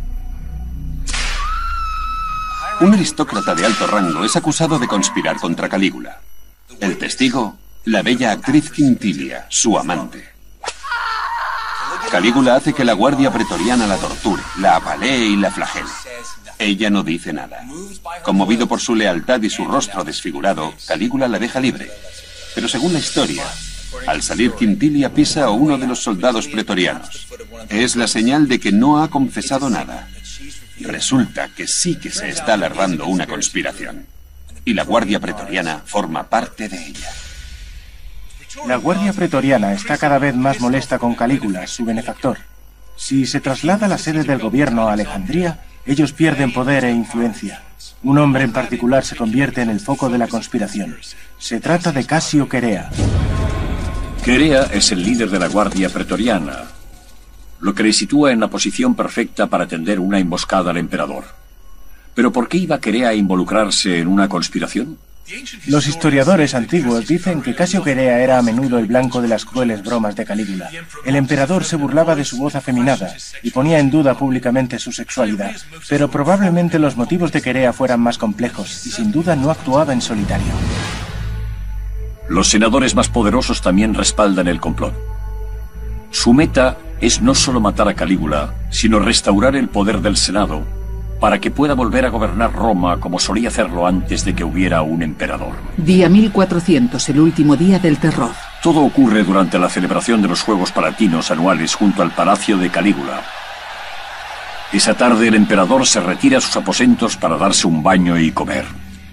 Un aristócrata de alto rango es acusado de conspirar contra Calígula. El testigo, la bella actriz Quintilia, su amante. Calígula hace que la guardia pretoriana la torture, la apalee y la flagele. Ella no dice nada. Conmovido por su lealtad y su rostro desfigurado, Calígula la deja libre. Pero según la historia, al salir Quintilia pisa a uno de los soldados pretorianos. Es la señal de que no ha confesado nada. Resulta que sí que se está alargando una conspiración. Y la guardia pretoriana forma parte de ella. La guardia pretoriana está cada vez más molesta con Calígula, su benefactor. Si se traslada la sede del gobierno a Alejandría, ellos pierden poder e influencia. Un hombre en particular se convierte en el foco de la conspiración. Se trata de Casio Querea. Querea es el líder de la guardia pretoriana, lo que le sitúa en la posición perfecta para tender una emboscada al emperador. ¿Pero por qué iba Querea a involucrarse en una conspiración? Los historiadores antiguos dicen que Casio Querea era a menudo el blanco de las crueles bromas de Calígula. El emperador se burlaba de su voz afeminada y ponía en duda públicamente su sexualidad. Pero probablemente los motivos de Querea fueran más complejos y sin duda no actuaba en solitario. Los senadores más poderosos también respaldan el complot. Su meta es no solo matar a Calígula, sino restaurar el poder del Senado para que pueda volver a gobernar Roma como solía hacerlo antes de que hubiera un emperador. Día mil cuatrocientos, el último día del terror. Todo ocurre durante la celebración de los Juegos Palatinos anuales junto al palacio de Calígula. Esa tarde el emperador se retira a sus aposentos para darse un baño y comer.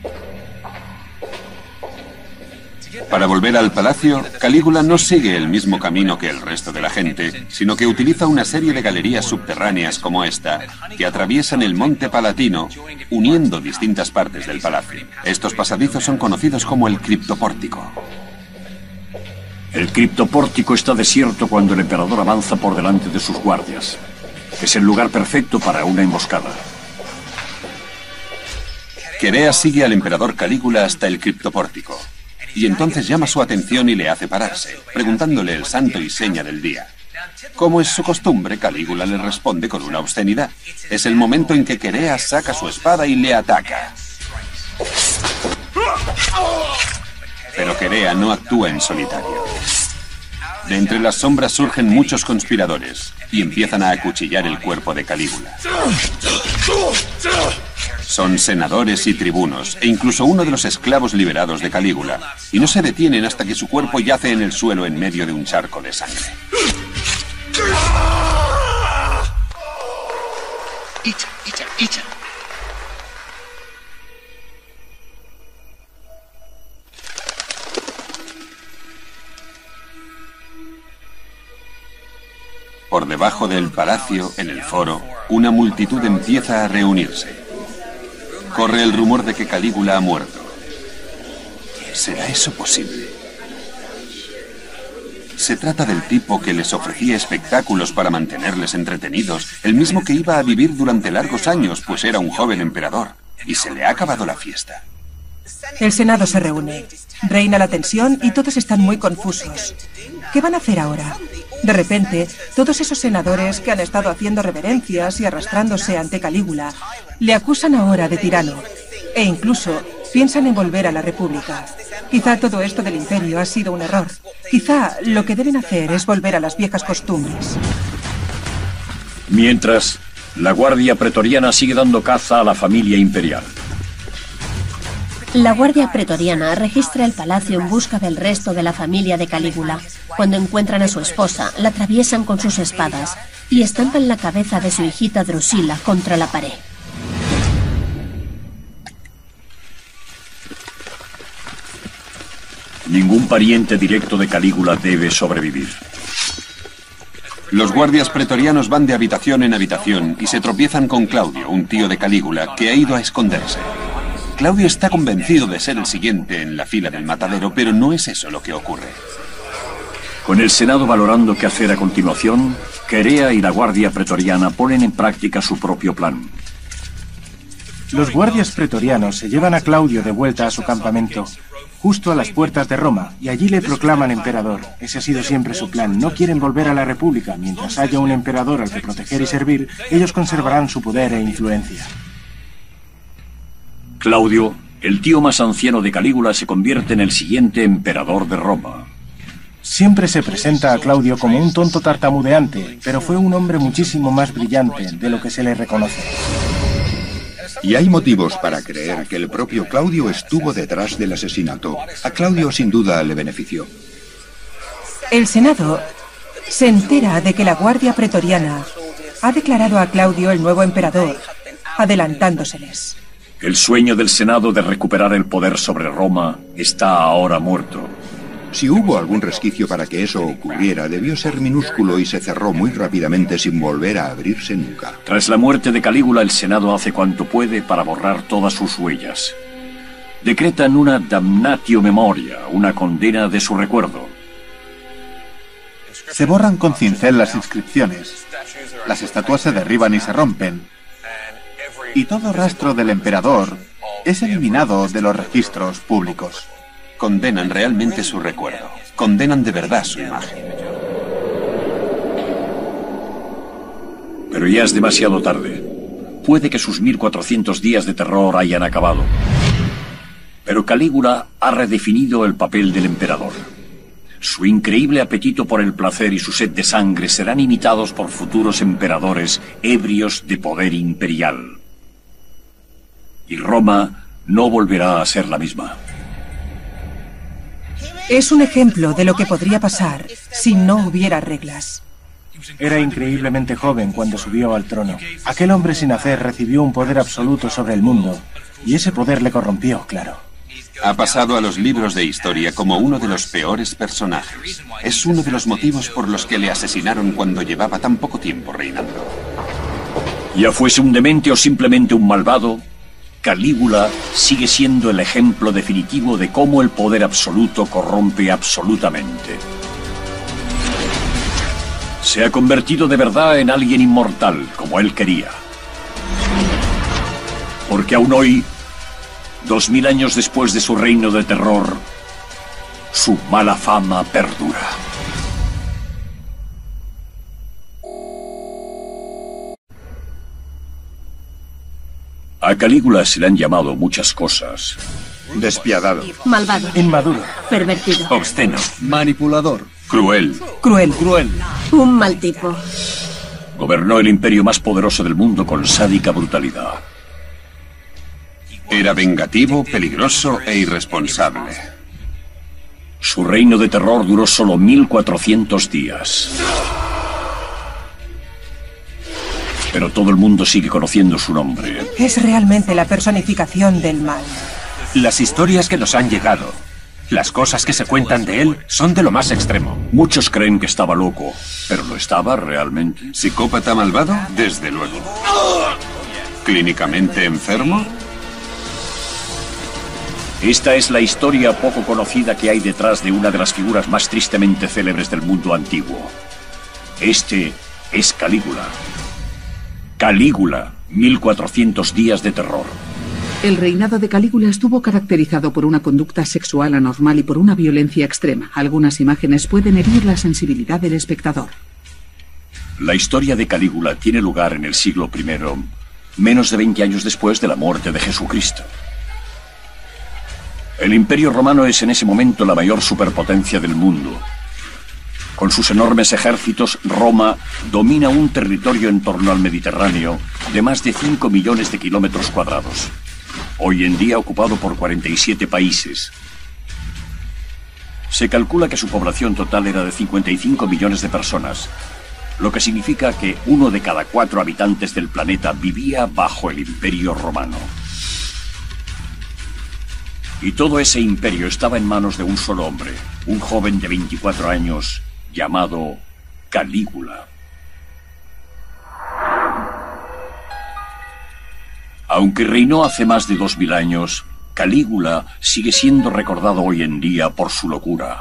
Para volver al palacio, Calígula no sigue el mismo camino que el resto de la gente, sino que utiliza una serie de galerías subterráneas como esta, que atraviesan el monte Palatino, uniendo distintas partes del palacio. Estos pasadizos son conocidos como el criptopórtico. El criptopórtico está desierto cuando el emperador avanza por delante de sus guardias. Es el lugar perfecto para una emboscada. Querea sigue al emperador Calígula hasta el criptopórtico. Y entonces llama su atención y le hace pararse, preguntándole el santo y seña del día. Como es su costumbre, Calígula le responde con una obscenidad. Es el momento en que Querea saca su espada y le ataca. Pero Querea no actúa en solitario. De entre las sombras surgen muchos conspiradores y empiezan a acuchillar el cuerpo de Calígula. Son senadores y tribunos, e incluso uno de los esclavos liberados de Calígula, y no se detienen hasta que su cuerpo yace en el suelo en medio de un charco de sangre. Echa, echa, echa. Por debajo del palacio, en el foro, una multitud empieza a reunirse. Corre el rumor de que Calígula ha muerto. ¿Será eso posible? Se trata del tipo que les ofrecía espectáculos para mantenerles entretenidos, el mismo que iba a vivir durante largos años, pues era un joven emperador, y se le ha acabado la fiesta. El Senado se reúne. Reina la tensión y todos están muy confusos. ¿Qué van a hacer ahora? De repente, todos esos senadores que han estado haciendo reverencias y arrastrándose ante Calígula le acusan ahora de tirano e incluso piensan en volver a la República. Quizá todo esto del imperio ha sido un error. Quizá lo que deben hacer es volver a las viejas costumbres. Mientras, la Guardia Pretoriana sigue dando caza a la familia imperial. La Guardia Pretoriana registra el palacio en busca del resto de la familia de Calígula. Cuando encuentran a su esposa, la atraviesan con sus espadas y estampan la cabeza de su hijita Drusila contra la pared. Ningún pariente directo de Calígula debe sobrevivir. Los guardias pretorianos van de habitación en habitación y se tropiezan con Claudio, un tío de Calígula, que ha ido a esconderse. Claudio está convencido de ser el siguiente en la fila del matadero, pero no es eso lo que ocurre. Con el Senado valorando qué hacer a continuación, Querea y la Guardia Pretoriana ponen en práctica su propio plan. Los guardias pretorianos se llevan a Claudio de vuelta a su campamento, justo a las puertas de Roma, y allí le proclaman emperador. Ese ha sido siempre su plan. No quieren volver a la República. Mientras haya un emperador al que proteger y servir, ellos conservarán su poder e influencia. Claudio, el tío más anciano de Calígula, se convierte en el siguiente emperador de Roma. Siempre se presenta a Claudio como un tonto tartamudeante, pero fue un hombre muchísimo más brillante de lo que se le reconoce. Y hay motivos para creer que el propio Claudio estuvo detrás del asesinato. A Claudio sin duda le benefició. El Senado se entera de que la Guardia Pretoriana ha declarado a Claudio el nuevo emperador, adelantándoseles. El sueño del Senado de recuperar el poder sobre Roma está ahora muerto. Si hubo algún resquicio para que eso ocurriera, debió ser minúsculo y se cerró muy rápidamente sin volver a abrirse nunca. Tras la muerte de Calígula, el Senado hace cuanto puede para borrar todas sus huellas. Decretan una damnatio memoria, una condena de su recuerdo. Se borran con cincel las inscripciones. Las estatuas se derriban y se rompen. Y todo rastro del emperador es eliminado de los registros públicos. Condenan realmente su recuerdo. Condenan de verdad su imagen. Pero ya es demasiado tarde. Puede que sus mil cuatrocientos días de terror hayan acabado. Pero Calígula ha redefinido el papel del emperador. Su increíble apetito por el placer y su sed de sangre serán imitados por futuros emperadores ebrios de poder imperial. Y Roma no volverá a ser la misma. Es un ejemplo de lo que podría pasar si no hubiera reglas. Era increíblemente joven cuando subió al trono. Aquel hombre sin hacer recibió un poder absoluto sobre el mundo, y ese poder le corrompió, claro. Ha pasado a los libros de historia como uno de los peores personajes. Es uno de los motivos por los que le asesinaron cuando llevaba tan poco tiempo reinando. Ya fuese un demente o simplemente un malvado, Calígula sigue siendo el ejemplo definitivo de cómo el poder absoluto corrompe absolutamente. Se ha convertido de verdad en alguien inmortal, como él quería. Porque aún hoy, dos mil años después de su reino de terror, su mala fama perdura. A Calígula se le han llamado muchas cosas. Despiadado. Malvado. Inmaduro. Pervertido. Obsceno. Manipulador. Cruel. Cruel. Cruel. Un mal tipo. Gobernó el imperio más poderoso del mundo con sádica brutalidad. Era vengativo, peligroso e irresponsable. Su reino de terror duró solo mil cuatrocientos días. Pero todo el mundo sigue conociendo su nombre. Es realmente la personificación del mal. Las historias que nos han llegado, las cosas que se cuentan de él, son de lo más extremo. Muchos creen que estaba loco, pero ¿lo estaba realmente? ¿Psicópata malvado? Desde luego. ¿Clínicamente enfermo? Esta es la historia poco conocida que hay detrás de una de las figuras más tristemente célebres del mundo antiguo. Este es Calígula. Calígula, mil cuatrocientos días de terror. El reinado de Calígula estuvo caracterizado por una conducta sexual anormal y por una violencia extrema. Algunas imágenes pueden herir la sensibilidad del espectador. La historia de Calígula tiene lugar en el siglo primero, menos de veinte años después de la muerte de Jesucristo. El Imperio Romano es en ese momento la mayor superpotencia del mundo. Con sus enormes ejércitos, Roma domina un territorio en torno al Mediterráneo de más de cinco millones de kilómetros cuadrados. Hoy en día ocupado por cuarenta y siete países. Se calcula que su población total era de cincuenta y cinco millones de personas, lo que significa que uno de cada cuatro habitantes del planeta vivía bajo el Imperio Romano. Y todo ese imperio estaba en manos de un solo hombre, un joven de veinticuatro años llamado Calígula. Aunque reinó hace más de dos mil años, Calígula sigue siendo recordado hoy en día por su locura.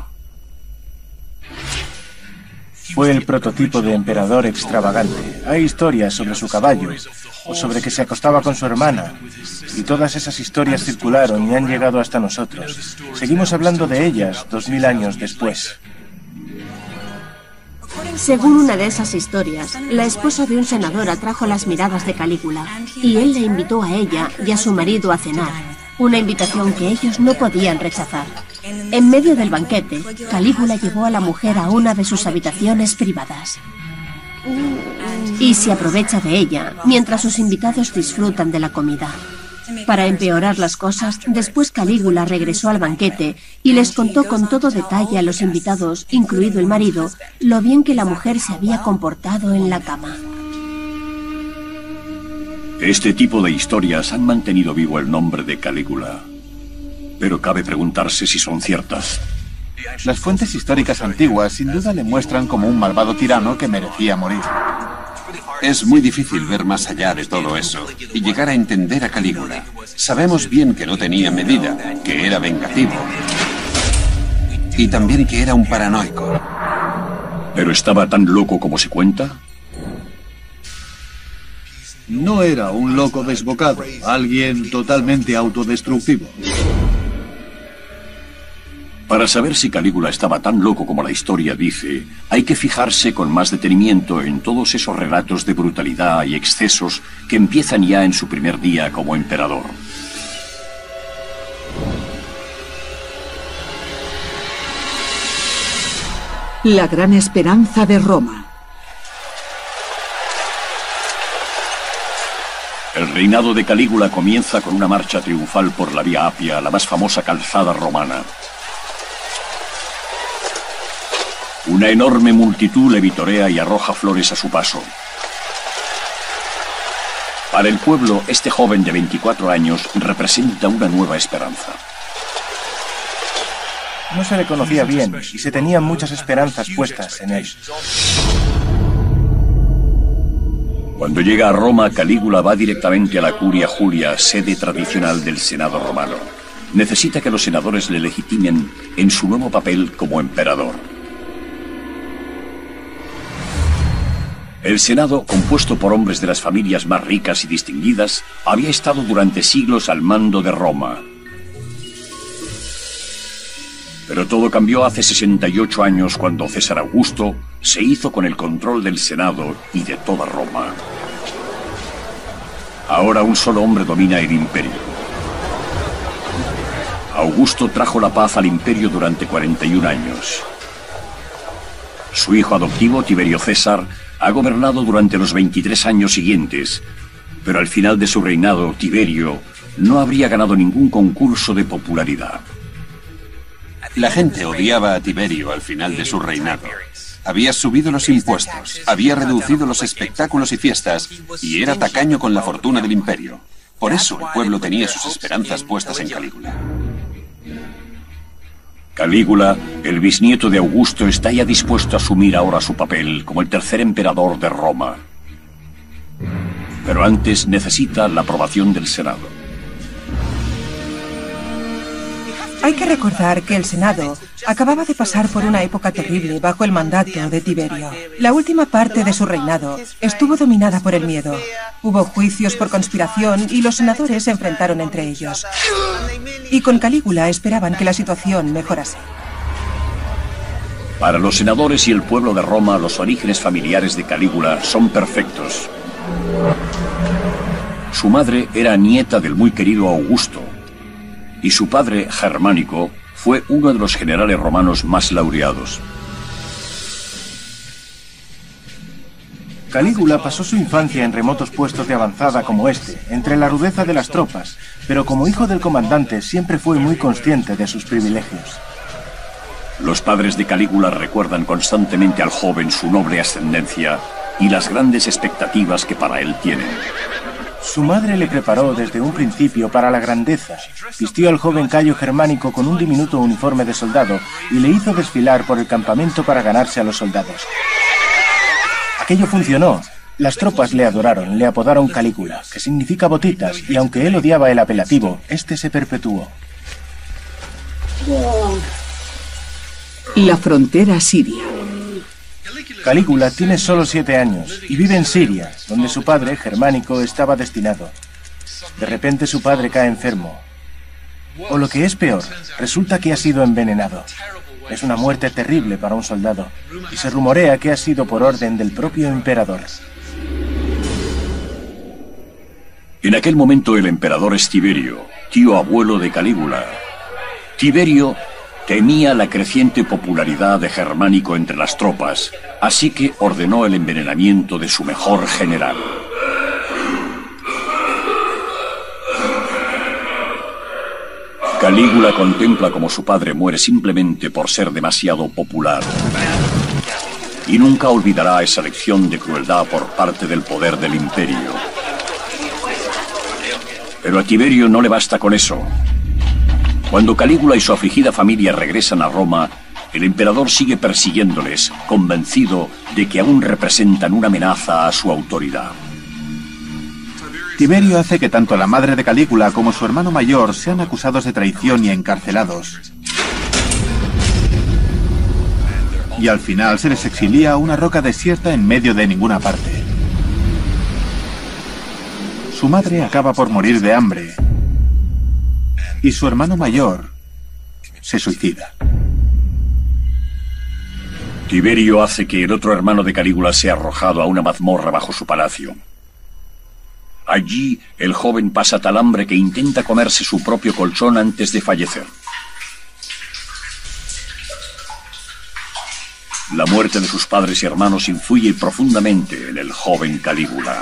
Fue el prototipo de emperador extravagante. Hay historias sobre su caballo, o sobre que se acostaba con su hermana, y todas esas historias circularon y han llegado hasta nosotros. Seguimos hablando de ellas dos mil años después. Según una de esas historias, la esposa de un senador atrajo las miradas de Calígula y él le invitó a ella y a su marido a cenar, una invitación que ellos no podían rechazar. En medio del banquete, Calígula llevó a la mujer a una de sus habitaciones privadas y se aprovecha de ella mientras sus invitados disfrutan de la comida. Para empeorar las cosas, después Calígula regresó al banquete y les contó con todo detalle a los invitados, incluido el marido, lo bien que la mujer se había comportado en la cama. Este tipo de historias han mantenido vivo el nombre de Calígula, pero cabe preguntarse si son ciertas. Las fuentes históricas antiguas sin duda le muestran como un malvado tirano que merecía morir. Es muy difícil ver más allá de todo eso y llegar a entender a Calígula. Sabemos bien que no tenía medida, que era vengativo y también que era un paranoico. ¿Pero estaba tan loco como se cuenta? No era un loco desbocado, alguien totalmente autodestructivo. Para saber si Calígula estaba tan loco como la historia dice, hay que fijarse con más detenimiento en todos esos relatos de brutalidad y excesos que empiezan ya en su primer día como emperador. La gran esperanza de Roma. El reinado de Calígula comienza con una marcha triunfal por la Vía Apia, la más famosa calzada romana. Una enorme multitud le vitorea y arroja flores a su paso. Para el pueblo, este joven de veinticuatro años representa una nueva esperanza. No se le conocía bien y se tenían muchas esperanzas puestas en él. Cuando llega a Roma, Calígula va directamente a la Curia Julia, sede tradicional del Senado romano. Necesita que los senadores le legitimen en su nuevo papel como emperador. El Senado, compuesto por hombres de las familias más ricas y distinguidas, había estado durante siglos al mando de Roma. Pero todo cambió hace sesenta y ocho años cuando César Augusto se hizo con el control del Senado y de toda Roma. Ahora un solo hombre domina el imperio. Augusto trajo la paz al imperio durante cuarenta y un años. Su hijo adoptivo, Tiberio César, ha gobernado durante los veintitrés años siguientes, pero al final de su reinado, Tiberio no habría ganado ningún concurso de popularidad. La gente odiaba a Tiberio al final de su reinado. Había subido los impuestos, había reducido los espectáculos y fiestas y era tacaño con la fortuna del imperio. Por eso el pueblo tenía sus esperanzas puestas en Calígula. Calígula, el bisnieto de Augusto, está ya dispuesto a asumir ahora su papel como el tercer emperador de Roma. Pero antes necesita la aprobación del Senado. Hay que recordar que el Senado acababa de pasar por una época terrible bajo el mandato de Tiberio. La última parte de su reinado estuvo dominada por el miedo. Hubo juicios por conspiración y los senadores se enfrentaron entre ellos. Y con Calígula esperaban que la situación mejorase. Para los senadores y el pueblo de Roma, los orígenes familiares de Calígula son perfectos. Su madre era nieta del muy querido Augusto, y su padre, Germánico, fue uno de los generales romanos más laureados. Calígula pasó su infancia en remotos puestos de avanzada como este, entre la rudeza de las tropas, pero como hijo del comandante siempre fue muy consciente de sus privilegios. Los padres de Calígula recuerdan constantemente al joven su noble ascendencia y las grandes expectativas que para él tienen. Su madre le preparó desde un principio para la grandeza. Vistió al joven Cayo Germánico con un diminuto uniforme de soldado y le hizo desfilar por el campamento para ganarse a los soldados. Aquello funcionó. Las tropas le adoraron, le apodaron Calígula, que significa botitas, y aunque él odiaba el apelativo, este se perpetuó. La frontera siria. Calígula tiene solo siete años y vive en Siria, donde su padre, Germánico, estaba destinado. De repente su padre cae enfermo. O lo que es peor, resulta que ha sido envenenado. Es una muerte terrible para un soldado, y se rumorea que ha sido por orden del propio emperador. En aquel momento el emperador es Tiberio, tío abuelo de Calígula. Tiberio temía la creciente popularidad de Germánico entre las tropas, así que ordenó el envenenamiento de su mejor general. Calígula contempla cómo su padre muere simplemente por ser demasiado popular. Y nunca olvidará esa lección de crueldad por parte del poder del imperio. Pero a Tiberio no le basta con eso. Cuando Calígula y su afligida familia regresan a Roma, el emperador sigue persiguiéndoles, convencido de que aún representan una amenaza a su autoridad. Tiberio hace que tanto la madre de Calígula como su hermano mayor sean acusados de traición y encarcelados. Y al final se les exilia a una roca desierta en medio de ninguna parte. Su madre acaba por morir de hambre. Y su hermano mayor se suicida. Tiberio hace que el otro hermano de Calígula sea arrojado a una mazmorra bajo su palacio. Allí, el joven pasa tal hambre que intenta comerse su propio colchón antes de fallecer. La muerte de sus padres y hermanos influye profundamente en el joven Calígula.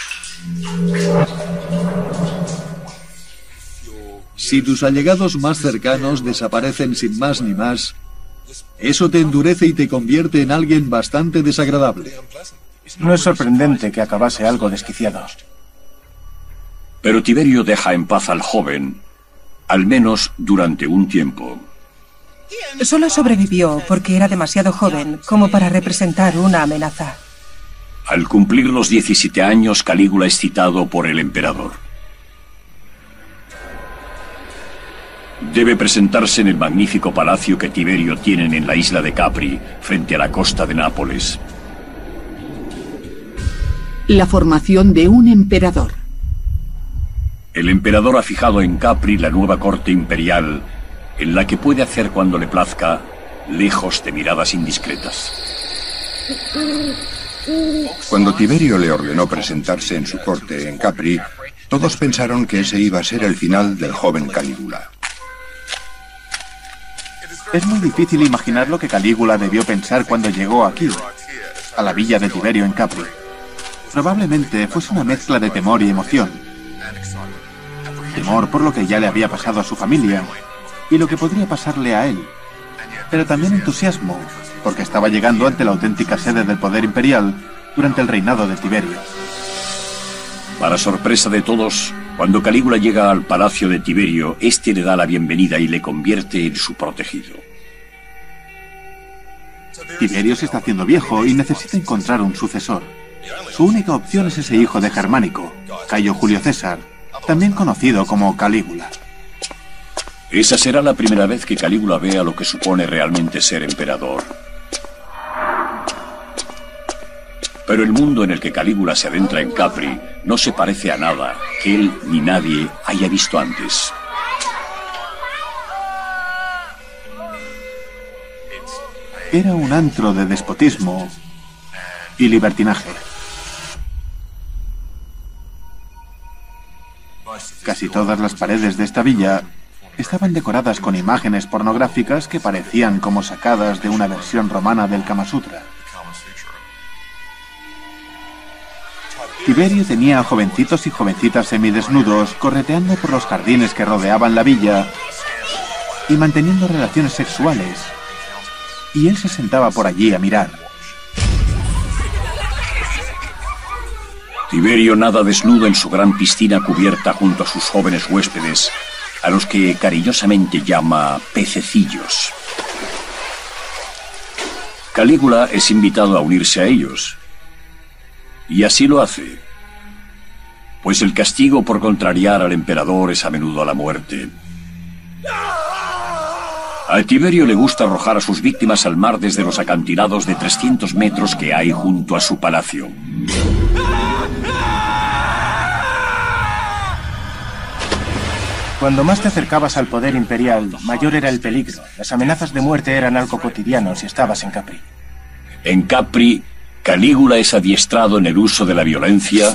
Si tus allegados más cercanos desaparecen sin más ni más, eso te endurece y te convierte en alguien bastante desagradable. No es sorprendente que acabase algo desquiciado. Pero Tiberio deja en paz al joven, al menos durante un tiempo. Solo sobrevivió porque era demasiado joven como para representar una amenaza. Al cumplir los diecisiete años, Calígula es citado por el emperador. Debe presentarse en el magnífico palacio que Tiberio tiene en la isla de Capri, frente a la costa de Nápoles. La formación de un emperador. El emperador ha fijado en Capri la nueva corte imperial, en la que puede hacer cuando le plazca, lejos de miradas indiscretas. Cuando Tiberio le ordenó presentarse en su corte en Capri, todos pensaron que ese iba a ser el final del joven Calígula. Es muy difícil imaginar lo que Calígula debió pensar cuando llegó aquí, a la villa de Tiberio en Capri. Probablemente fuese una mezcla de temor y emoción. Temor por lo que ya le había pasado a su familia y lo que podría pasarle a él. Pero también entusiasmo, porque estaba llegando ante la auténtica sede del poder imperial durante el reinado de Tiberio. Para sorpresa de todos, cuando Calígula llega al palacio de Tiberio, este le da la bienvenida y le convierte en su protegido. Tiberio se está haciendo viejo y necesita encontrar un sucesor. Su única opción es ese hijo de Germánico, Cayo Julio César, también conocido como Calígula. Esa será la primera vez que Calígula vea lo que supone realmente ser emperador. Pero el mundo en el que Calígula se adentra en Capri no se parece a nada que él ni nadie haya visto antes. Era un antro de despotismo y libertinaje. Casi todas las paredes de esta villa estaban decoradas con imágenes pornográficas que parecían como sacadas de una versión romana del Kama Sutra. Tiberio tenía a jovencitos y jovencitas semidesnudos correteando por los jardines que rodeaban la villa y manteniendo relaciones sexuales, y él se sentaba por allí a mirar. Tiberio nada desnudo en su gran piscina cubierta junto a sus jóvenes huéspedes, a los que cariñosamente llama pececillos. Calígula es invitado a unirse a ellos, y así lo hace, pues el castigo por contrariar al emperador es a menudo la muerte. A Tiberio le gusta arrojar a sus víctimas al mar desde los acantilados de trescientos metros que hay junto a su palacio. Cuando más te acercabas al poder imperial, mayor era el peligro. Las amenazas de muerte eran algo cotidiano si estabas en Capri. En Capri, Calígula es adiestrado en el uso de la violencia,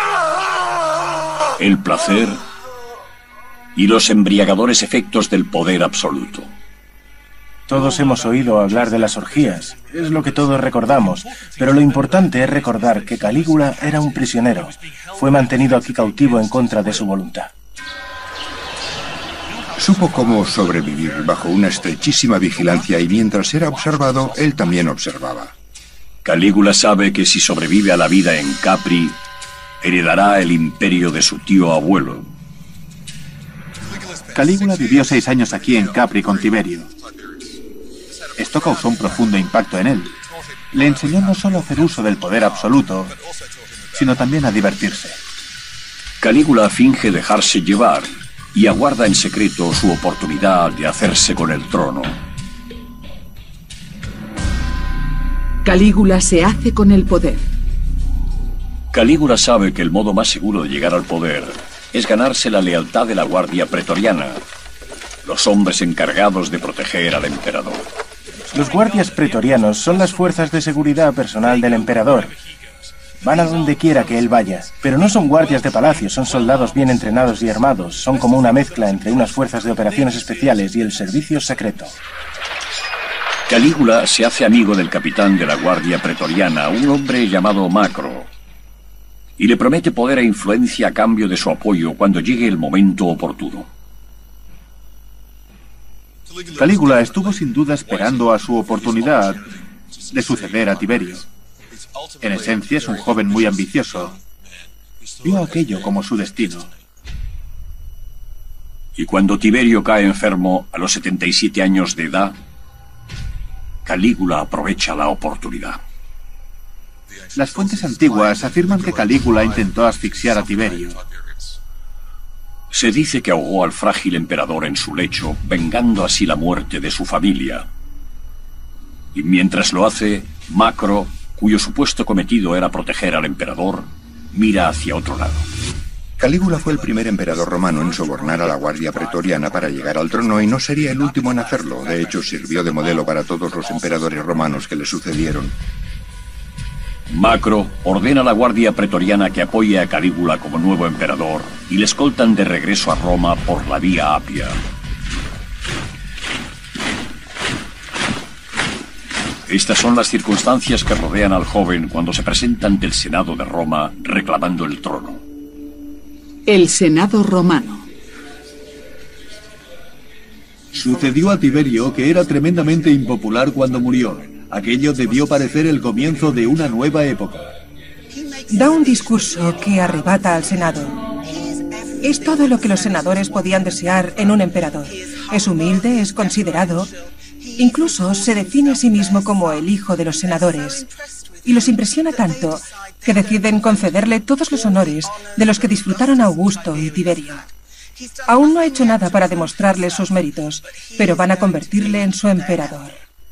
el placer y los embriagadores efectos del poder absoluto. Todos hemos oído hablar de las orgías, es lo que todos recordamos, pero lo importante es recordar que Calígula era un prisionero. Fue mantenido aquí cautivo en contra de su voluntad. Supo cómo sobrevivir bajo una estrechísima vigilancia y mientras era observado, él también observaba. Calígula sabe que si sobrevive a la vida en Capri, heredará el imperio de su tío abuelo. Calígula vivió seis años aquí en Capri con Tiberio. Esto causó un profundo impacto en él. Le enseñó no solo a hacer uso del poder absoluto, sino también a divertirse. Calígula finge dejarse llevar y aguarda en secreto su oportunidad de hacerse con el trono. Calígula se hace con el poder. Calígula sabe que el modo más seguro de llegar al poder es ganarse la lealtad de la Guardia Pretoriana, los hombres encargados de proteger al emperador. Los guardias pretorianos son las fuerzas de seguridad personal del emperador. Van a donde quiera que él vaya, pero no son guardias de palacio, son soldados bien entrenados y armados. Son como una mezcla entre unas fuerzas de operaciones especiales y el servicio secreto. Calígula se hace amigo del capitán de la Guardia Pretoriana, un hombre llamado Macro, y le promete poder e influencia a cambio de su apoyo cuando llegue el momento oportuno. Calígula estuvo sin duda esperando a su oportunidad de suceder a Tiberio. En esencia es un joven muy ambicioso. Vio aquello como su destino. Y cuando Tiberio cae enfermo a los setenta y siete años de edad, Calígula aprovecha la oportunidad. Las fuentes antiguas afirman que Calígula intentó asfixiar a Tiberio. Se dice que ahogó al frágil emperador en su lecho, vengando así la muerte de su familia. Y mientras lo hace, Macro, cuyo supuesto cometido era proteger al emperador, mira hacia otro lado. Calígula fue el primer emperador romano en sobornar a la Guardia Pretoriana para llegar al trono y no sería el último en hacerlo. De hecho, sirvió de modelo para todos los emperadores romanos que le sucedieron. Macro ordena a la Guardia Pretoriana que apoye a Calígula como nuevo emperador y le escoltan de regreso a Roma por la vía Apia. Estas son las circunstancias que rodean al joven cuando se presenta ante el Senado de Roma reclamando el trono. El Senado romano. Sucedió a Tiberio que era tremendamente impopular cuando murió. Aquello debió parecer el comienzo de una nueva época. Da un discurso que arrebata al Senado. Es todo lo que los senadores podían desear en un emperador. Es humilde, es considerado. Incluso se define a sí mismo como el hijo de los senadores. Y los impresiona tanto que deciden concederle todos los honores de los que disfrutaron Augusto y Tiberio. Aún no ha hecho nada para demostrarle sus méritos, pero van a convertirle en su emperador.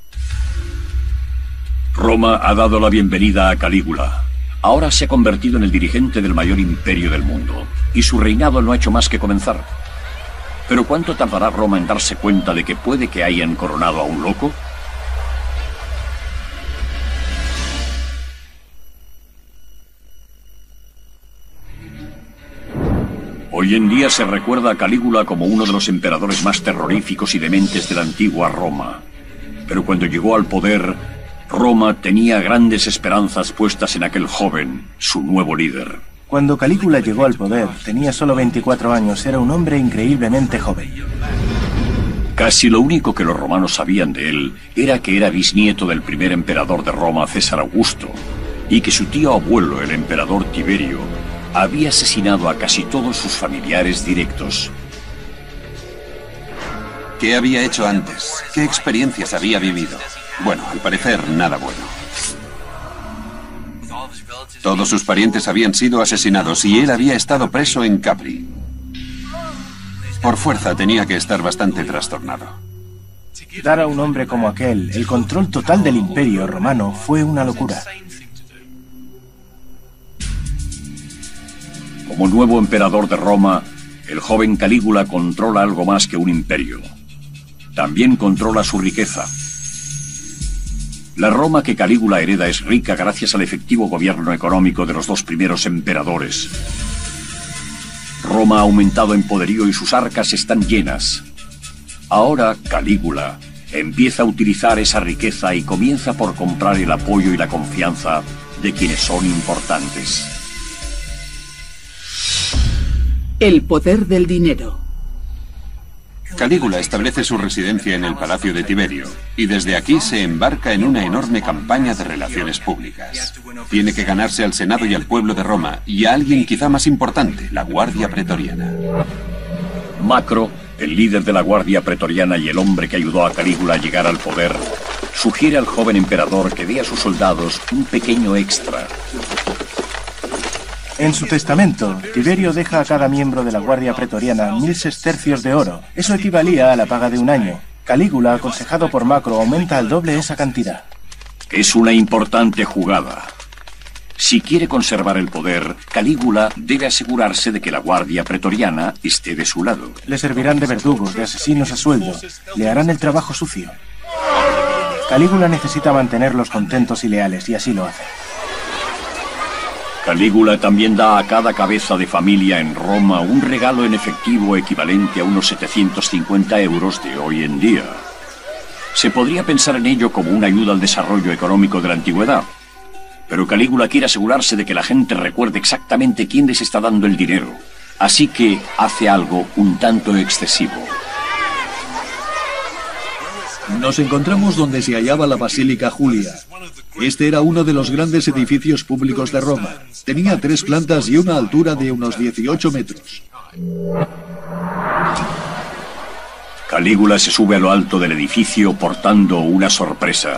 Roma ha dado la bienvenida a Calígula. Ahora se ha convertido en el dirigente del mayor imperio del mundo, y su reinado no ha hecho más que comenzar. ¿Pero cuánto tardará Roma en darse cuenta de que puede que hayan coronado a un loco? Hoy en día se recuerda a Calígula como uno de los emperadores más terroríficos y dementes de la antigua Roma. Pero cuando llegó al poder, Roma tenía grandes esperanzas puestas en aquel joven, su nuevo líder. Cuando Calígula llegó al poder, tenía solo veinticuatro años, era un hombre increíblemente joven. Casi lo único que los romanos sabían de él era que era bisnieto del primer emperador de Roma, César Augusto, y que su tío abuelo, el emperador Tiberio, había asesinado a casi todos sus familiares directos. ¿Qué había hecho antes? ¿Qué experiencias había vivido? Bueno, al parecer, nada bueno. Todos sus parientes habían sido asesinados y él había estado preso en Capri. Por fuerza tenía que estar bastante trastornado. Dar a un hombre como aquel el control total del imperio romano fue una locura. Como nuevo emperador de Roma, el joven Calígula controla algo más que un imperio. También controla su riqueza. La Roma que Calígula hereda es rica gracias al efectivo gobierno económico de los dos primeros emperadores. Roma ha aumentado en poderío y sus arcas están llenas. Ahora Calígula empieza a utilizar esa riqueza y comienza por comprar el apoyo y la confianza de quienes son importantes. El poder del dinero. Calígula establece su residencia en el Palacio de Tiberio, y desde aquí se embarca en una enorme campaña de relaciones públicas. Tiene que ganarse al Senado y al pueblo de Roma, y a alguien quizá más importante, la Guardia Pretoriana. Macro, el líder de la Guardia Pretoriana y el hombre que ayudó a Calígula a llegar al poder, sugiere al joven emperador que dé a sus soldados un pequeño extra. En su testamento, Tiberio deja a cada miembro de la Guardia Pretoriana mil sestercios de oro. Eso equivalía a la paga de un año. Calígula, aconsejado por Macro, aumenta al doble esa cantidad. Es una importante jugada. Si quiere conservar el poder, Calígula debe asegurarse de que la Guardia Pretoriana esté de su lado. Le servirán de verdugos, de asesinos a sueldo. Le harán el trabajo sucio. Calígula necesita mantenerlos contentos y leales, y así lo hace. Calígula también da a cada cabeza de familia en Roma un regalo en efectivo equivalente a unos setecientos cincuenta euros de hoy en día. Se podría pensar en ello como una ayuda al desarrollo económico de la antigüedad, pero Calígula quiere asegurarse de que la gente recuerde exactamente quién les está dando el dinero, así que hace algo un tanto excesivo. Nos encontramos donde se hallaba la Basílica Julia. Este era uno de los grandes edificios públicos de Roma. Tenía tres plantas y una altura de unos dieciocho metros. Calígula se sube a lo alto del edificio portando una sorpresa.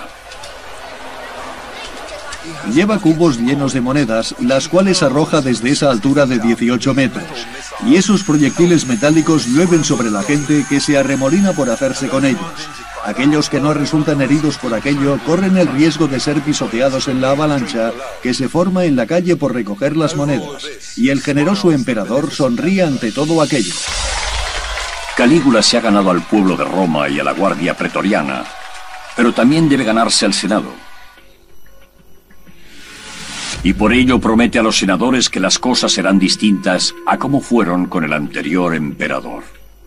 Lleva cubos llenos de monedas, las cuales arroja desde esa altura de dieciocho metros. Y esos proyectiles metálicos llueven sobre la gente que se arremolina por hacerse con ellos. Aquellos que no resultan heridos por aquello corren el riesgo de ser pisoteados en la avalancha que se forma en la calle por recoger las monedas. Y el generoso emperador sonríe ante todo aquello. Calígula se ha ganado al pueblo de Roma y a la Guardia Pretoriana, pero también debe ganarse al Senado. Y por ello promete a los senadores que las cosas serán distintas a como fueron con el anterior emperador.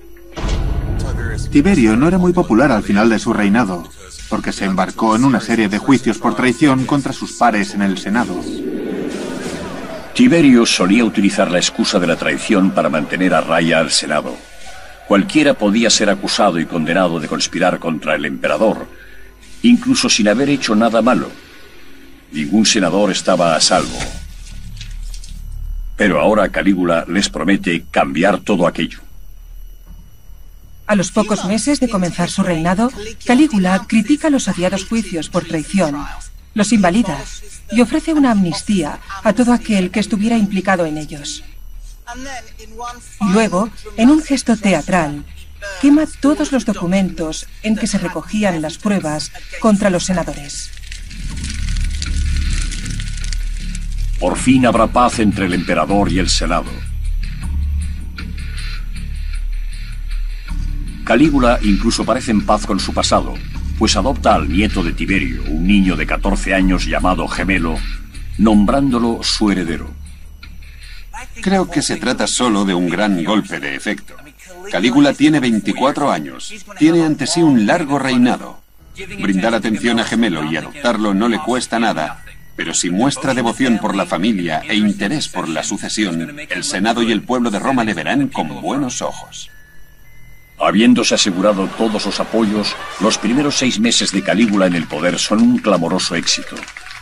Tiberio no era muy popular al final de su reinado, porque se embarcó en una serie de juicios por traición contra sus pares en el Senado. Tiberio solía utilizar la excusa de la traición para mantener a raya al Senado. Cualquiera podía ser acusado y condenado de conspirar contra el emperador, incluso sin haber hecho nada malo. Ningún senador estaba a salvo. Pero ahora Calígula les promete cambiar todo aquello. A los pocos meses de comenzar su reinado, Calígula critica los odiados juicios por traición, los invalida y ofrece una amnistía a todo aquel que estuviera implicado en ellos. Luego, en un gesto teatral, quema todos los documentos en que se recogían las pruebas contra los senadores. Por fin habrá paz entre el emperador y el Senado. Calígula incluso parece en paz con su pasado, pues adopta al nieto de Tiberio, un niño de catorce años llamado Gemelo, nombrándolo su heredero. Creo que se trata solo de un gran golpe de efecto. Calígula tiene veinticuatro años. Tiene ante sí un largo reinado. Brindar atención a Gemelo y adoptarlo no le cuesta nada, pero si muestra devoción por la familia e interés por la sucesión, el Senado y el pueblo de Roma le verán con buenos ojos. Habiéndose asegurado todos los apoyos, los primeros seis meses de Calígula en el poder son un clamoroso éxito.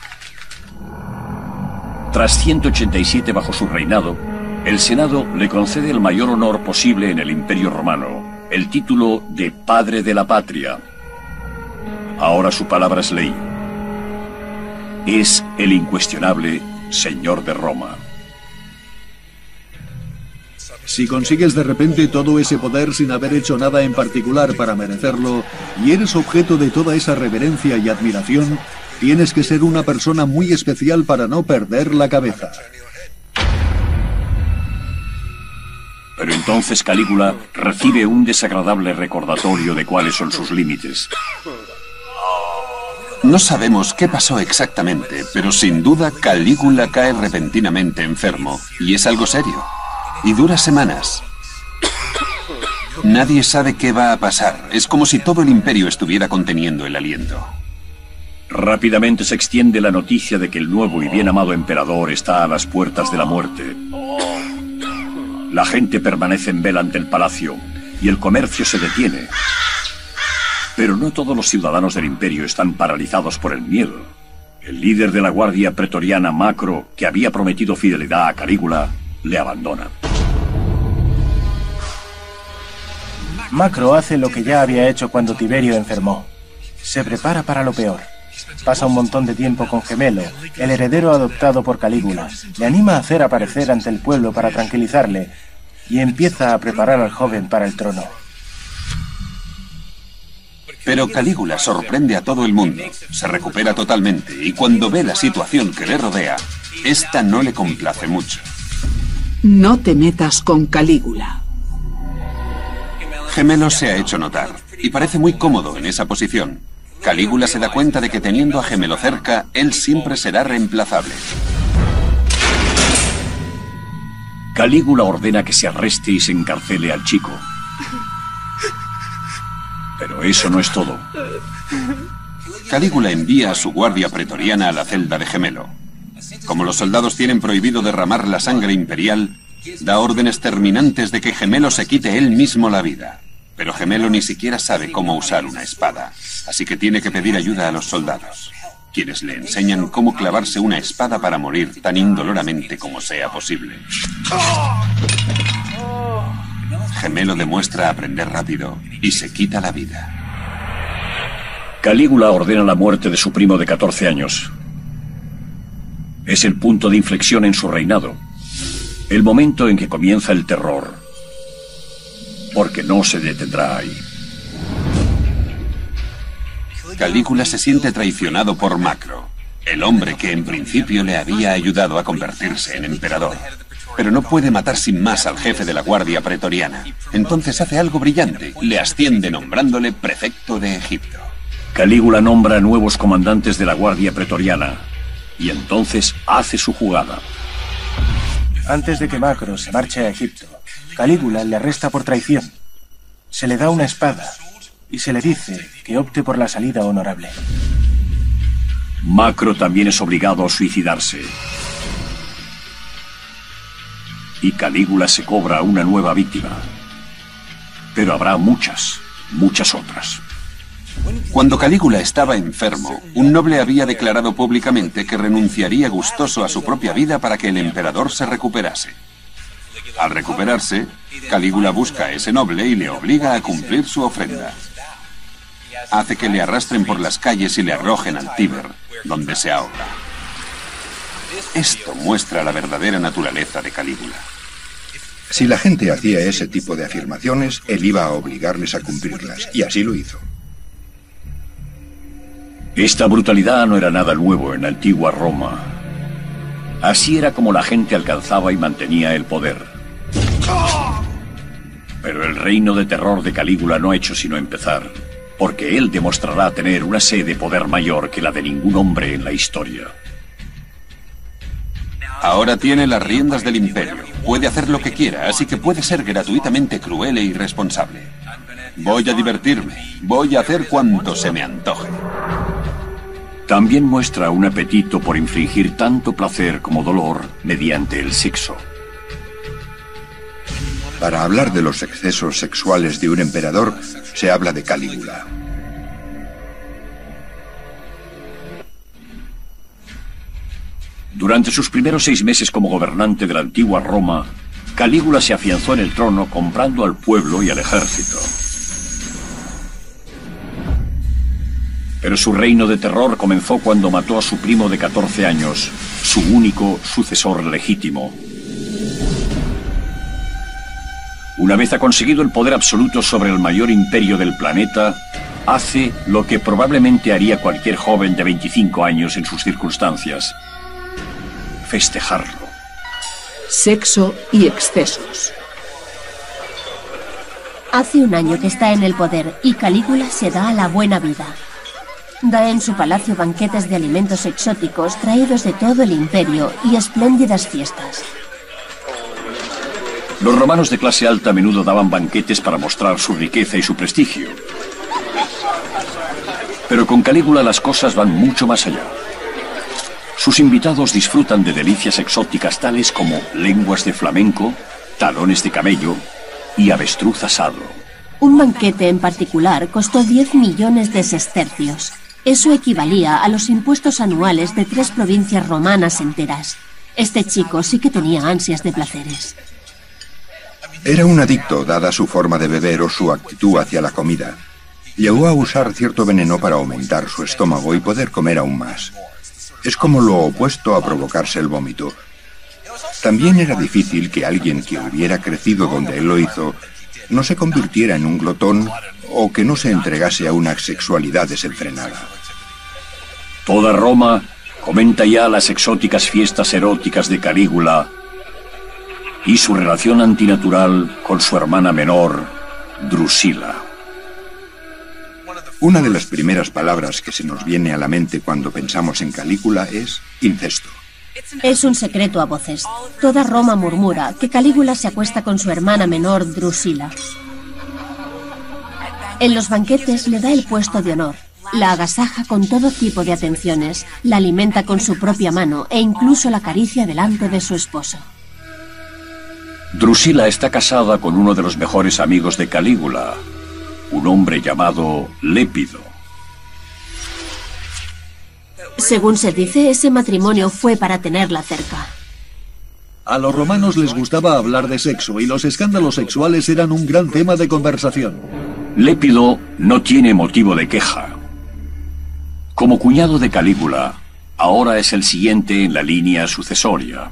Tras ciento ochenta y siete bajo su reinado, el Senado le concede el mayor honor posible en el Imperio Romano, el título de Padre de la Patria. Ahora su palabra es ley. Es el incuestionable Señor de Roma. Si consigues de repente todo ese poder sin haber hecho nada en particular para merecerlo, y eres objeto de toda esa reverencia y admiración, tienes que ser una persona muy especial para no perder la cabeza. Pero entonces Calígula recibe un desagradable recordatorio de cuáles son sus límites. No sabemos qué pasó exactamente, pero sin duda Calígula cae repentinamente enfermo, y es algo serio. Y dura semanas. Nadie sabe qué va a pasar. Es como si todo el imperio estuviera conteniendo el aliento. Rápidamente se extiende la noticia de que el nuevo y bien amado emperador está a las puertas de la muerte. La gente permanece en vela ante el palacio y el comercio se detiene. Pero no todos los ciudadanos del imperio están paralizados por el miedo. El líder de la guardia pretoriana, Macro, que había prometido fidelidad a Calígula, le abandona. Macro hace lo que ya había hecho cuando Tiberio enfermó. Se prepara para lo peor. Pasa un montón de tiempo con Gemelo, el heredero adoptado por Calígula. Le anima a hacer aparecer ante el pueblo para tranquilizarle y empieza a preparar al joven para el trono. Pero Calígula sorprende a todo el mundo. Se recupera totalmente y cuando ve la situación que le rodea, esta no le complace mucho. No te metas con Calígula. Gemelo se ha hecho notar y parece muy cómodo en esa posición. Calígula se da cuenta de que teniendo a Gemelo cerca, él siempre será reemplazable. Calígula ordena que se arreste y se encarcele al chico. Pero eso no es todo. Calígula envía a su guardia pretoriana a la celda de Gemelo. Como los soldados tienen prohibido derramar la sangre imperial, da órdenes terminantes de que Gemelo se quite él mismo la vida. Pero Gemelo ni siquiera sabe cómo usar una espada, así que tiene que pedir ayuda a los soldados, quienes le enseñan cómo clavarse una espada para morir tan indoloramente como sea posible. Gemelo demuestra aprender rápido y se quita la vida. Calígula ordena la muerte de su primo de catorce años. Es el punto de inflexión en su reinado, el momento en que comienza el terror, porque no se detendrá ahí. Calígula se siente traicionado por Macro, el hombre que en principio le había ayudado a convertirse en emperador. Pero no puede matar sin más al jefe de la guardia pretoriana. Entonces hace algo brillante, le asciende nombrándole prefecto de Egipto. Calígula nombra a nuevos comandantes de la guardia pretoriana, y entonces hace su jugada. Antes de que Macro se marche a Egipto, Calígula le arresta por traición. Se le da una espada y se le dice que opte por la salida honorable. Macro también es obligado a suicidarse. Y Calígula se cobra una nueva víctima. Pero habrá muchas, muchas otras. Cuando Calígula estaba enfermo, un noble había declarado públicamente que renunciaría gustoso a su propia vida para que el emperador se recuperase. Al recuperarse, Calígula busca a ese noble y le obliga a cumplir su ofrenda. Hace que le arrastren por las calles y le arrojen al Tíber, donde se ahoga. Esto muestra la verdadera naturaleza de Calígula. Si la gente hacía ese tipo de afirmaciones, él iba a obligarles a cumplirlas, y así lo hizo. Esta brutalidad no era nada nuevo en la antigua Roma. Así era como la gente alcanzaba y mantenía el poder. Pero el reino de terror de Calígula no ha hecho sino empezar, porque él demostrará tener una sed de poder mayor que la de ningún hombre en la historia. Ahora tiene las riendas del imperio. Puede hacer lo que quiera, así que puede ser gratuitamente cruel e irresponsable. Voy a divertirme. Voy a hacer cuanto se me antoje. También muestra un apetito por infligir tanto placer como dolor mediante el sexo. Para hablar de los excesos sexuales de un emperador, se habla de Calígula. Durante sus primeros seis meses como gobernante de la antigua Roma, Calígula se afianzó en el trono comprando al pueblo y al ejército. Pero su reino de terror comenzó cuando mató a su primo de catorce años, su único sucesor legítimo. Una vez ha conseguido el poder absoluto sobre el mayor imperio del planeta, hace lo que probablemente haría cualquier joven de veinticinco años en sus circunstancias: festejarlo. Sexo y excesos. Hace un año que está en el poder y Calígula se da a la buena vida. Da en su palacio banquetes de alimentos exóticos traídos de todo el imperio y espléndidas fiestas. Los romanos de clase alta a menudo daban banquetes para mostrar su riqueza y su prestigio. Pero con Calígula las cosas van mucho más allá. Sus invitados disfrutan de delicias exóticas tales como lenguas de flamenco, talones de camello y avestruz asado. Un banquete en particular costó diez millones de sestercios. Eso equivalía a los impuestos anuales de tres provincias romanas enteras. Este chico sí que tenía ansias de placeres. Era un adicto, dada su forma de beber o su actitud hacia la comida. Llegó a usar cierto veneno para aumentar su estómago y poder comer aún más. Es como lo opuesto a provocarse el vómito. También era difícil que alguien que hubiera crecido donde él lo hizo no se convirtiera en un glotón o que no se entregase a una sexualidad desenfrenada. Toda Roma comenta ya las exóticas fiestas eróticas de Calígula y su relación antinatural con su hermana menor, Drusila. Una de las primeras palabras que se nos viene a la mente cuando pensamos en Calígula es incesto. Es un secreto a voces. Toda Roma murmura que Calígula se acuesta con su hermana menor, Drusila. En los banquetes le da el puesto de honor, la agasaja con todo tipo de atenciones, la alimenta con su propia mano e incluso la acaricia delante de su esposo. Drusila está casada con uno de los mejores amigos de Calígula, un hombre llamado Lépido. Según se dice, ese matrimonio fue para tenerla cerca. A los romanos les gustaba hablar de sexo y los escándalos sexuales eran un gran tema de conversación. Lépido no tiene motivo de queja. Como cuñado de Calígula, ahora es el siguiente en la línea sucesoria.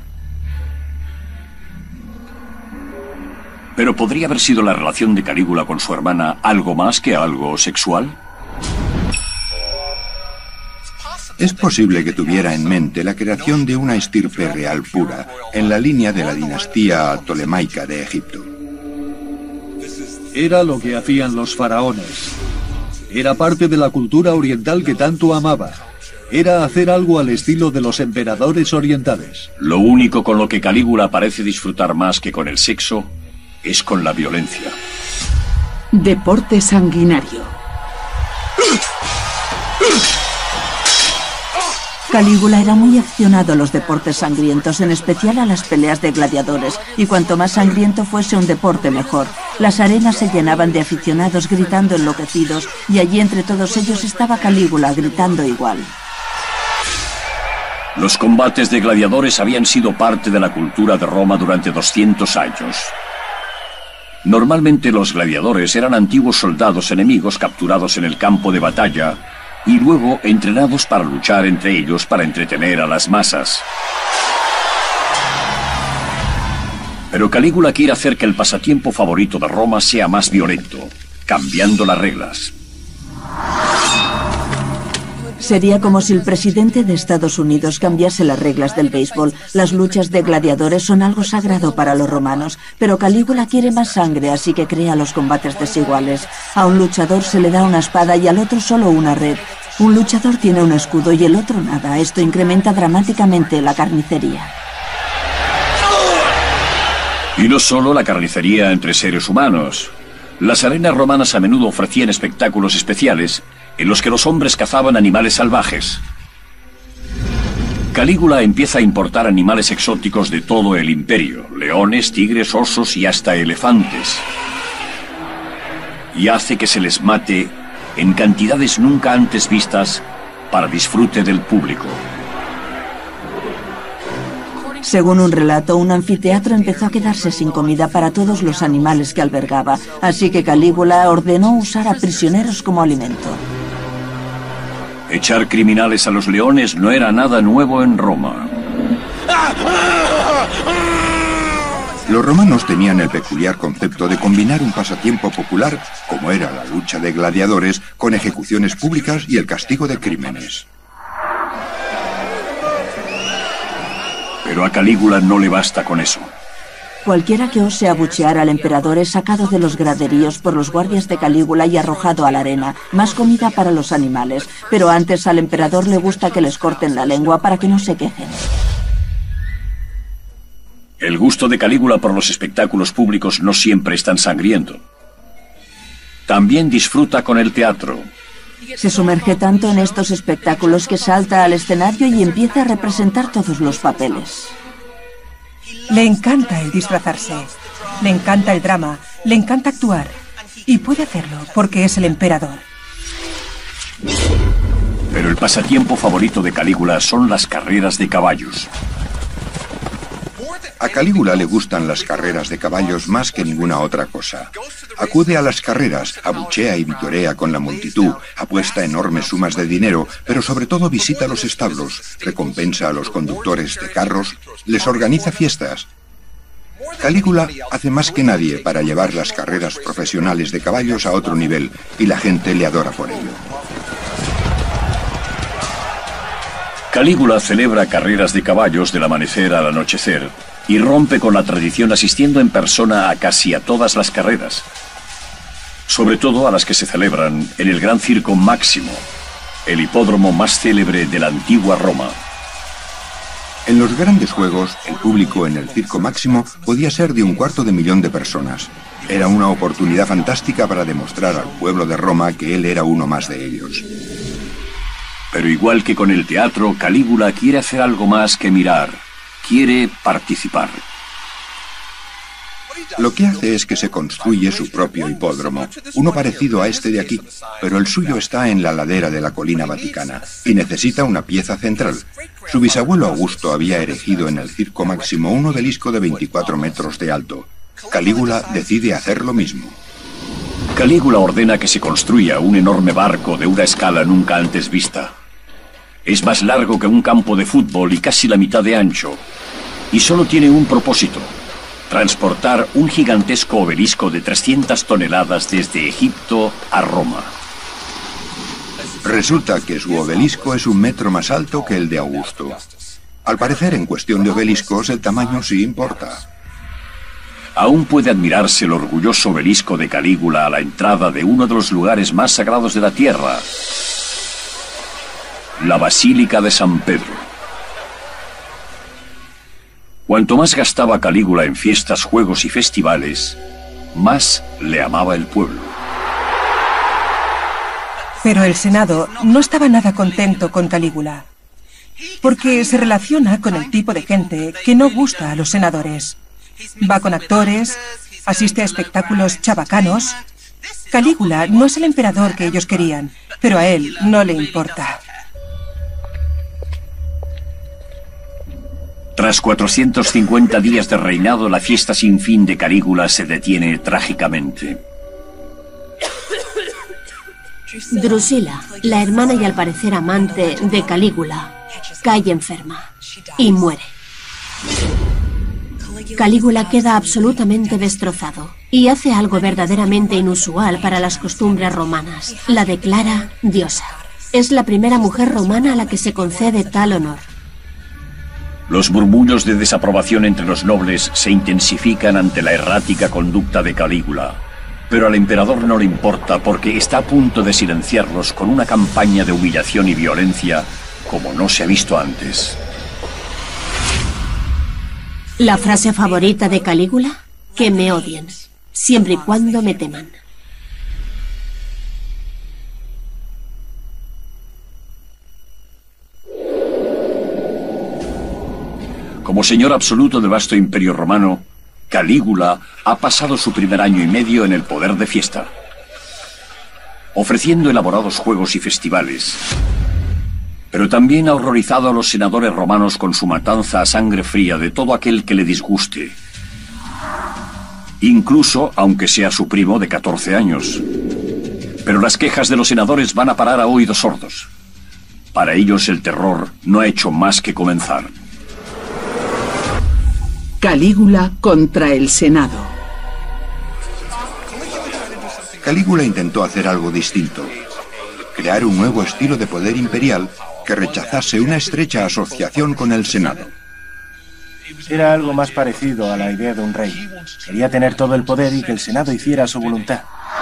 Pero ¿podría haber sido la relación de Calígula con su hermana algo más que algo sexual? Es posible que tuviera en mente la creación de una estirpe real pura en la línea de la dinastía ptolemaica de Egipto. Era lo que hacían los faraones. Era parte de la cultura oriental que tanto amaba. Era hacer algo al estilo de los emperadores orientales. Lo único con lo que Calígula parece disfrutar más que con el sexo es con la violencia. Deporte sanguinario. Calígula era muy aficionado a los deportes sangrientos, en especial a las peleas de gladiadores, y cuanto más sangriento fuese un deporte, mejor. Las arenas se llenaban de aficionados gritando enloquecidos, y allí entre todos ellos estaba Calígula gritando igual. Los combates de gladiadores habían sido parte de la cultura de Roma durante doscientos años. Normalmente los gladiadores eran antiguos soldados enemigos capturados en el campo de batalla y luego entrenados para luchar entre ellos para entretener a las masas. Pero Calígula quiere hacer que el pasatiempo favorito de Roma sea más violento, cambiando las reglas. Sería como si el presidente de Estados Unidos cambiase las reglas del béisbol. Las luchas de gladiadores son algo sagrado para los romanos, pero Calígula quiere más sangre, así que crea los combates desiguales. A un luchador se le da una espada y al otro solo una red. Un luchador tiene un escudo y el otro nada. Esto incrementa dramáticamente la carnicería. Y no solo la carnicería entre seres humanos. Las arenas romanas a menudo ofrecían espectáculos especiales en los que los hombres cazaban animales salvajes. Calígula empieza a importar animales exóticos de todo el imperio, leones, tigres, osos y hasta elefantes. Y hace que se les mate en cantidades nunca antes vistas para disfrute del público. Según un relato, un anfiteatro empezó a quedarse sin comida para todos los animales que albergaba, así que Calígula ordenó usar a prisioneros como alimento. Echar criminales a los leones no era nada nuevo en Roma. Los romanos tenían el peculiar concepto de combinar un pasatiempo popular, como era la lucha de gladiadores, con ejecuciones públicas y el castigo de crímenes. Pero a Calígula no le basta con eso. Cualquiera que ose abuchear al emperador es sacado de los graderíos por los guardias de Calígula y arrojado a la arena. Más comida para los animales, pero antes al emperador le gusta que les corten la lengua para que no se quejen. El gusto de Calígula por los espectáculos públicos no siempre es tan sangriento. También disfruta con el teatro. Se sumerge tanto en estos espectáculos que salta al escenario y empieza a representar todos los papeles. Le encanta el disfrazarse, le encanta el drama, le encanta actuar. Y puede hacerlo porque es el emperador. Pero el pasatiempo favorito de Calígula son las carreras de caballos. A Calígula le gustan las carreras de caballos más que ninguna otra cosa. Acude a las carreras, abuchea y vitorea con la multitud, apuesta enormes sumas de dinero, pero sobre todo visita los establos, recompensa a los conductores de carros, les organiza fiestas. Calígula hace más que nadie para llevar las carreras profesionales de caballos a otro nivel, y la gente le adora por ello. Calígula celebra carreras de caballos del amanecer al anochecer y rompe con la tradición asistiendo en persona a casi a todas las carreras, sobre todo a las que se celebran en el Gran Circo Máximo, el hipódromo más célebre de la antigua Roma. En los grandes juegos, el público en el Circo Máximo podía ser de un cuarto de millón de personas. Era una oportunidad fantástica para demostrar al pueblo de Roma que él era uno más de ellos. Pero igual que con el teatro, Calígula quiere hacer algo más que mirar. Quiere participar. Lo que hace es que se construye su propio hipódromo, uno parecido a este de aquí, pero el suyo está en la ladera de la colina vaticana y necesita una pieza central. Su bisabuelo Augusto había erigido en el Circo Máximo un obelisco de veinticuatro metros de alto. Calígula decide hacer lo mismo. Calígula ordena que se construya un enorme barco de una escala nunca antes vista. Es más largo que un campo de fútbol y casi la mitad de ancho. Y solo tiene un propósito: transportar un gigantesco obelisco de trescientas toneladas desde Egipto a Roma. Resulta que su obelisco es un metro más alto que el de Augusto. Al parecer, en cuestión de obeliscos, el tamaño sí importa. Aún puede admirarse el orgulloso obelisco de Calígula a la entrada de uno de los lugares más sagrados de la tierra, la Basílica de San Pedro. Cuanto más gastaba Calígula en fiestas, juegos y festivales, más le amaba el pueblo. Pero el Senado no estaba nada contento con Calígula, porque se relaciona con el tipo de gente que no gusta a los senadores. Va con actores, asiste a espectáculos chabacanos. Calígula no es el emperador que ellos querían, pero a él no le importa. Tras cuatrocientos cincuenta días de reinado, la fiesta sin fin de Calígula se detiene trágicamente. Drusila, la hermana y al parecer amante de Calígula, cae enferma y muere. Calígula queda absolutamente destrozado y hace algo verdaderamente inusual para las costumbres romanas. La declara diosa. Es la primera mujer romana a la que se concede tal honor. Los murmullos de desaprobación entre los nobles se intensifican ante la errática conducta de Calígula. Pero al emperador no le importa porque está a punto de silenciarlos con una campaña de humillación y violencia como no se ha visto antes. ¿La frase favorita de Calígula? Que me odien, siempre y cuando me teman. Como señor absoluto del vasto imperio romano, Calígula ha pasado su primer año y medio en el poder de fiesta, ofreciendo elaborados juegos y festivales. Pero también ha horrorizado a los senadores romanos con su matanza a sangre fría de todo aquel que le disguste. Incluso aunque sea su primo de catorce años. Pero las quejas de los senadores van a parar a oídos sordos. Para ellos el terror no ha hecho más que comenzar. Calígula contra el Senado. Calígula intentó hacer algo distinto. Crear un nuevo estilo de poder imperial que rechazase una estrecha asociación con el Senado. Era algo más parecido a la idea de un rey. Quería tener todo el poder y que el Senado hiciera su voluntad.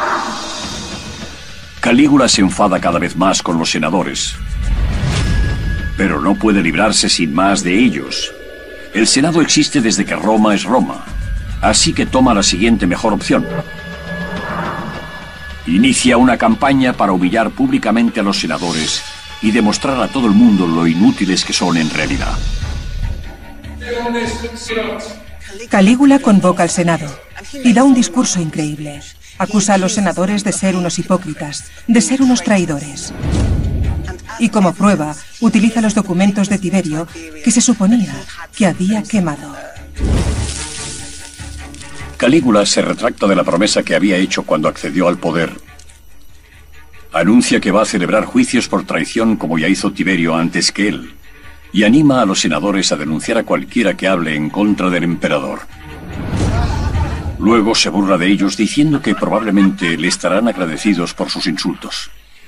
Calígula se enfada cada vez más con los senadores. Pero no puede librarse sin más de ellos. El Senado existe desde que Roma es Roma. Así que toma la siguiente mejor opción. Inicia una campaña para humillar públicamente a los senadores y demostrar a todo el mundo lo inútiles que son en realidad. Calígula convoca al Senado y da un discurso increíble. Acusa a los senadores de ser unos hipócritas, de ser unos traidores. Y como prueba, utiliza los documentos de Tiberio que se suponía que había quemado. Calígula se retracta de la promesa que había hecho cuando accedió al poder. Anuncia que va a celebrar juicios por traición como ya hizo Tiberio antes que él. Y anima a los senadores a denunciar a cualquiera que hable en contra del emperador. Luego se burla de ellos diciendo que probablemente le estarán agradecidos por sus insultos.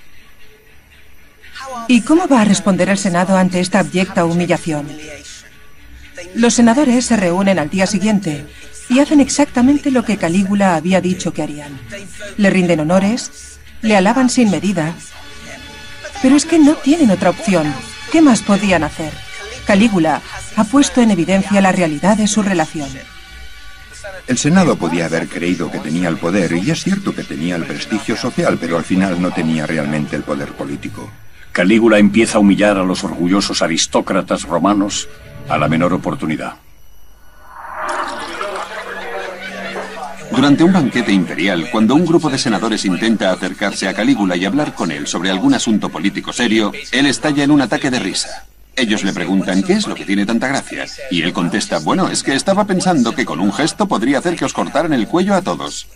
¿Y cómo va a responder el Senado ante esta abyecta humillación? Los senadores se reúnen al día siguiente y hacen exactamente lo que Calígula había dicho que harían. Le rinden honores, le alaban sin medida. Pero es que no tienen otra opción. ¿Qué más podían hacer? Calígula ha puesto en evidencia la realidad de su relación. El Senado podía haber creído que tenía el poder, y es cierto que tenía el prestigio social, pero al final no tenía realmente el poder político. Calígula empieza a humillar a los orgullosos aristócratas romanos a la menor oportunidad. Durante un banquete imperial, cuando un grupo de senadores intenta acercarse a Calígula y hablar con él sobre algún asunto político serio, él estalla en un ataque de risa. Ellos le preguntan qué es lo que tiene tanta gracia, y él contesta, bueno, es que estaba pensando que con un gesto podría hacer que os cortaran el cuello a todos.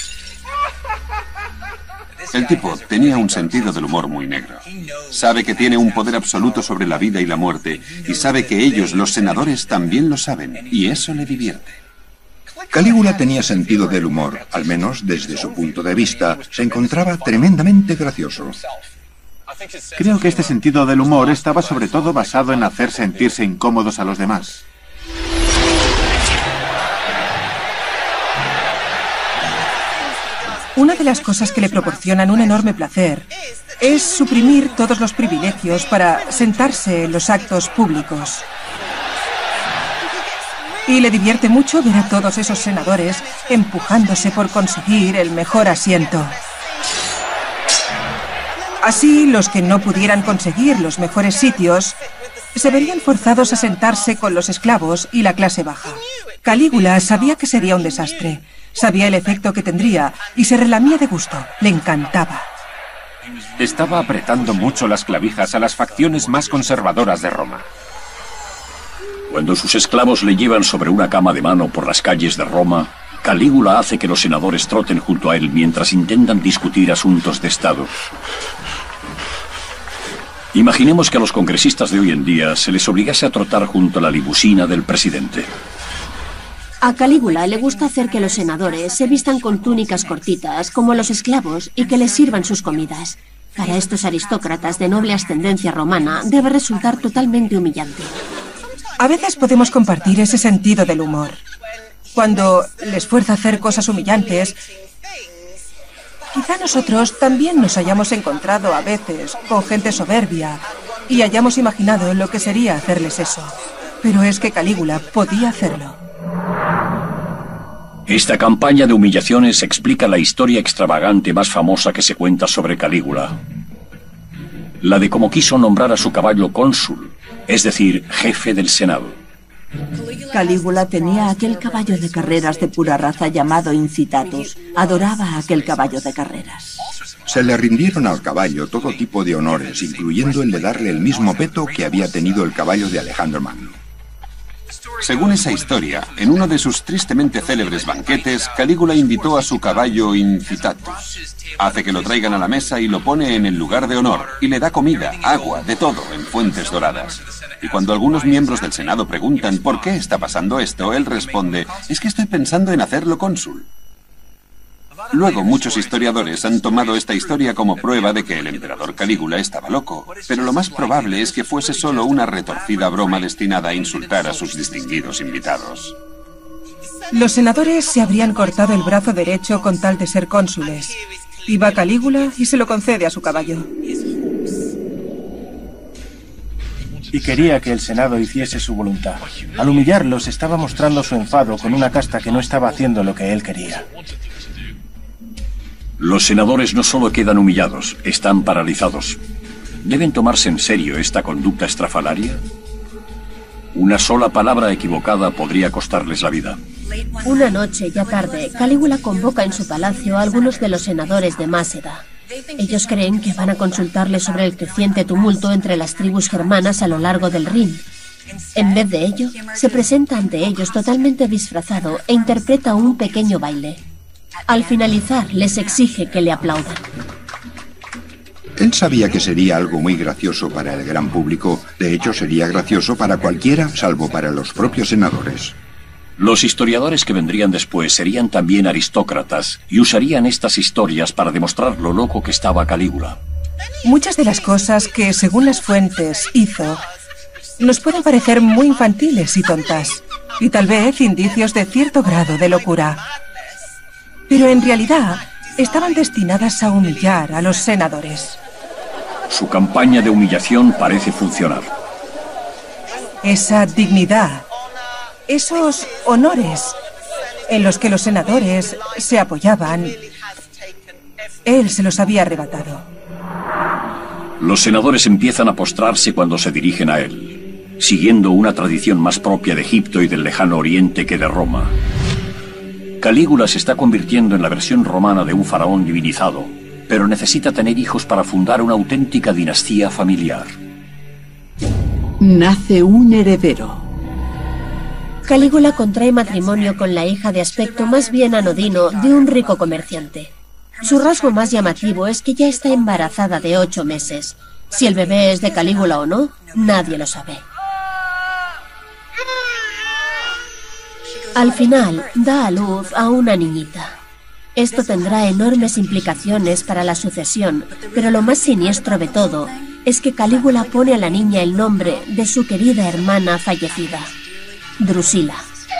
El tipo tenía un sentido del humor muy negro. Sabe que tiene un poder absoluto sobre la vida y la muerte, y sabe que ellos, los senadores, también lo saben, y eso le divierte. Calígula tenía sentido del humor, al menos desde su punto de vista, se encontraba tremendamente gracioso. Creo que este sentido del humor estaba sobre todo basado en hacer sentirse incómodos a los demás. Una de las cosas que le proporcionan un enorme placer es suprimir todos los privilegios para sentarse en los actos públicos. Y le divierte mucho ver a todos esos senadores empujándose por conseguir el mejor asiento. Así, los que no pudieran conseguir los mejores sitios se verían forzados a sentarse con los esclavos y la clase baja. Calígula sabía que sería un desastre, sabía el efecto que tendría y se relamía de gusto. Le encantaba. Estaba apretando mucho las clavijas a las facciones más conservadoras de Roma. Cuando sus esclavos le llevan sobre una cama de mano por las calles de Roma, Calígula hace que los senadores troten junto a él mientras intentan discutir asuntos de Estado. Imaginemos que a los congresistas de hoy en día se les obligase a trotar junto a la limusina del presidente. A Calígula le gusta hacer que los senadores se vistan con túnicas cortitas, como los esclavos, y que les sirvan sus comidas. Para estos aristócratas de noble ascendencia romana, debe resultar totalmente humillante. A veces podemos compartir ese sentido del humor. Cuando les fuerza a hacer cosas humillantes, quizá nosotros también nos hayamos encontrado a veces con gente soberbia y hayamos imaginado lo que sería hacerles eso. Pero es que Calígula podía hacerlo. Esta campaña de humillaciones explica la historia extravagante más famosa que se cuenta sobre Calígula. La de cómo quiso nombrar a su caballo cónsul, es decir, jefe del Senado. Calígula tenía aquel caballo de carreras de pura raza llamado Incitatus. Adoraba aquel caballo de carreras. Se le rindieron al caballo todo tipo de honores, incluyendo el de darle el mismo peto que había tenido el caballo de Alejandro Magno. Según esa historia, en uno de sus tristemente célebres banquetes, Calígula invitó a su caballo Incitatus. Hace que lo traigan a la mesa y lo pone en el lugar de honor, y le da comida, agua, de todo, en fuentes doradas. Y cuando algunos miembros del Senado preguntan por qué está pasando esto, él responde, es que estoy pensando en hacerlo cónsul. Luego, muchos historiadores han tomado esta historia como prueba de que el emperador Calígula estaba loco, pero lo más probable es que fuese solo una retorcida broma destinada a insultar a sus distinguidos invitados. Los senadores se habrían cortado el brazo derecho con tal de ser cónsules. Y va Calígula y se lo concede a su caballo. Y quería que el Senado hiciese su voluntad. Al humillarlos estaba mostrando su enfado con una casta que no estaba haciendo lo que él quería. Los senadores no solo quedan humillados, están paralizados. ¿Deben tomarse en serio esta conducta estrafalaria? Una sola palabra equivocada podría costarles la vida. Una noche, ya tarde, Calígula convoca en su palacio a algunos de los senadores de Máceda. Ellos creen que van a consultarle sobre el creciente tumulto entre las tribus germanas a lo largo del Rin. En vez de ello, se presenta ante ellos totalmente disfrazado e interpreta un pequeño baile. Al finalizar, les exige que le aplaudan. Él sabía que sería algo muy gracioso para el gran público. De hecho, sería gracioso para cualquiera, salvo para los propios senadores. Los historiadores que vendrían después serían también aristócratas y usarían estas historias para demostrar lo loco que estaba Calígula. Muchas de las cosas que, según las fuentes, hizo, nos pueden parecer muy infantiles y tontas, y tal vez indicios de cierto grado de locura. Pero en realidad, estaban destinadas a humillar a los senadores. Su campaña de humillación parece funcionar. Esa dignidad, esos honores en los que los senadores se apoyaban, él se los había arrebatado. Los senadores empiezan a postrarse cuando se dirigen a él, siguiendo una tradición más propia de Egipto y del lejano oriente que de Roma. Calígula se está convirtiendo en la versión romana de un faraón divinizado, pero necesita tener hijos para fundar una auténtica dinastía familiar. Nace un heredero. Calígula contrae matrimonio con la hija de aspecto más bien anodino de un rico comerciante. Su rasgo más llamativo es que ya está embarazada de ocho meses. Si el bebé es de Calígula o no, nadie lo sabe. Al final, da a luz a una niñita. Esto tendrá enormes implicaciones para la sucesión, pero lo más siniestro de todo es que Calígula pone a la niña el nombre de su querida hermana fallecida, Drusila.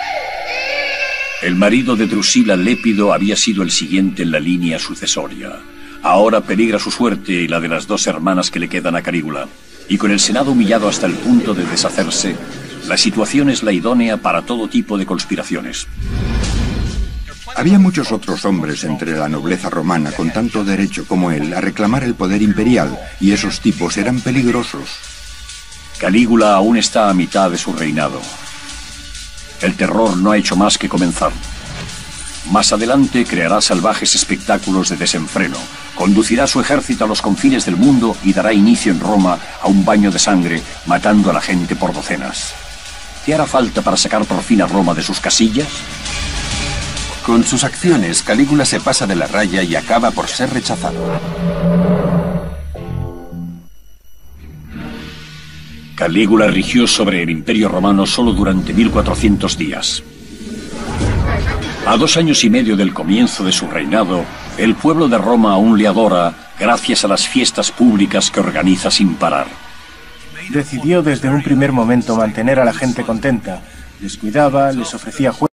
El marido de Drusila, Lépido, había sido el siguiente en la línea sucesoria. Ahora peligra su suerte y la de las dos hermanas que le quedan a Calígula. Y con el Senado humillado hasta el punto de deshacerse, la situación es la idónea para todo tipo de conspiraciones. Había muchos otros hombres entre la nobleza romana con tanto derecho como él a reclamar el poder imperial, y esos tipos eran peligrosos. Calígula aún está a mitad de su reinado. El terror no ha hecho más que comenzar. Más adelante creará salvajes espectáculos de desenfreno, conducirá su ejército a los confines del mundo y dará inicio en Roma a un baño de sangre, matando a la gente por docenas. ¿Qué hará falta para sacar por fin a Roma de sus casillas? Con sus acciones, Calígula se pasa de la raya y acaba por ser rechazado. Calígula rigió sobre el Imperio Romano solo durante mil cuatrocientos días. A dos años y medio del comienzo de su reinado, el pueblo de Roma aún le adora gracias a las fiestas públicas que organiza sin parar. Decidió desde un primer momento mantener a la gente contenta. Les cuidaba, les ofrecía juegos.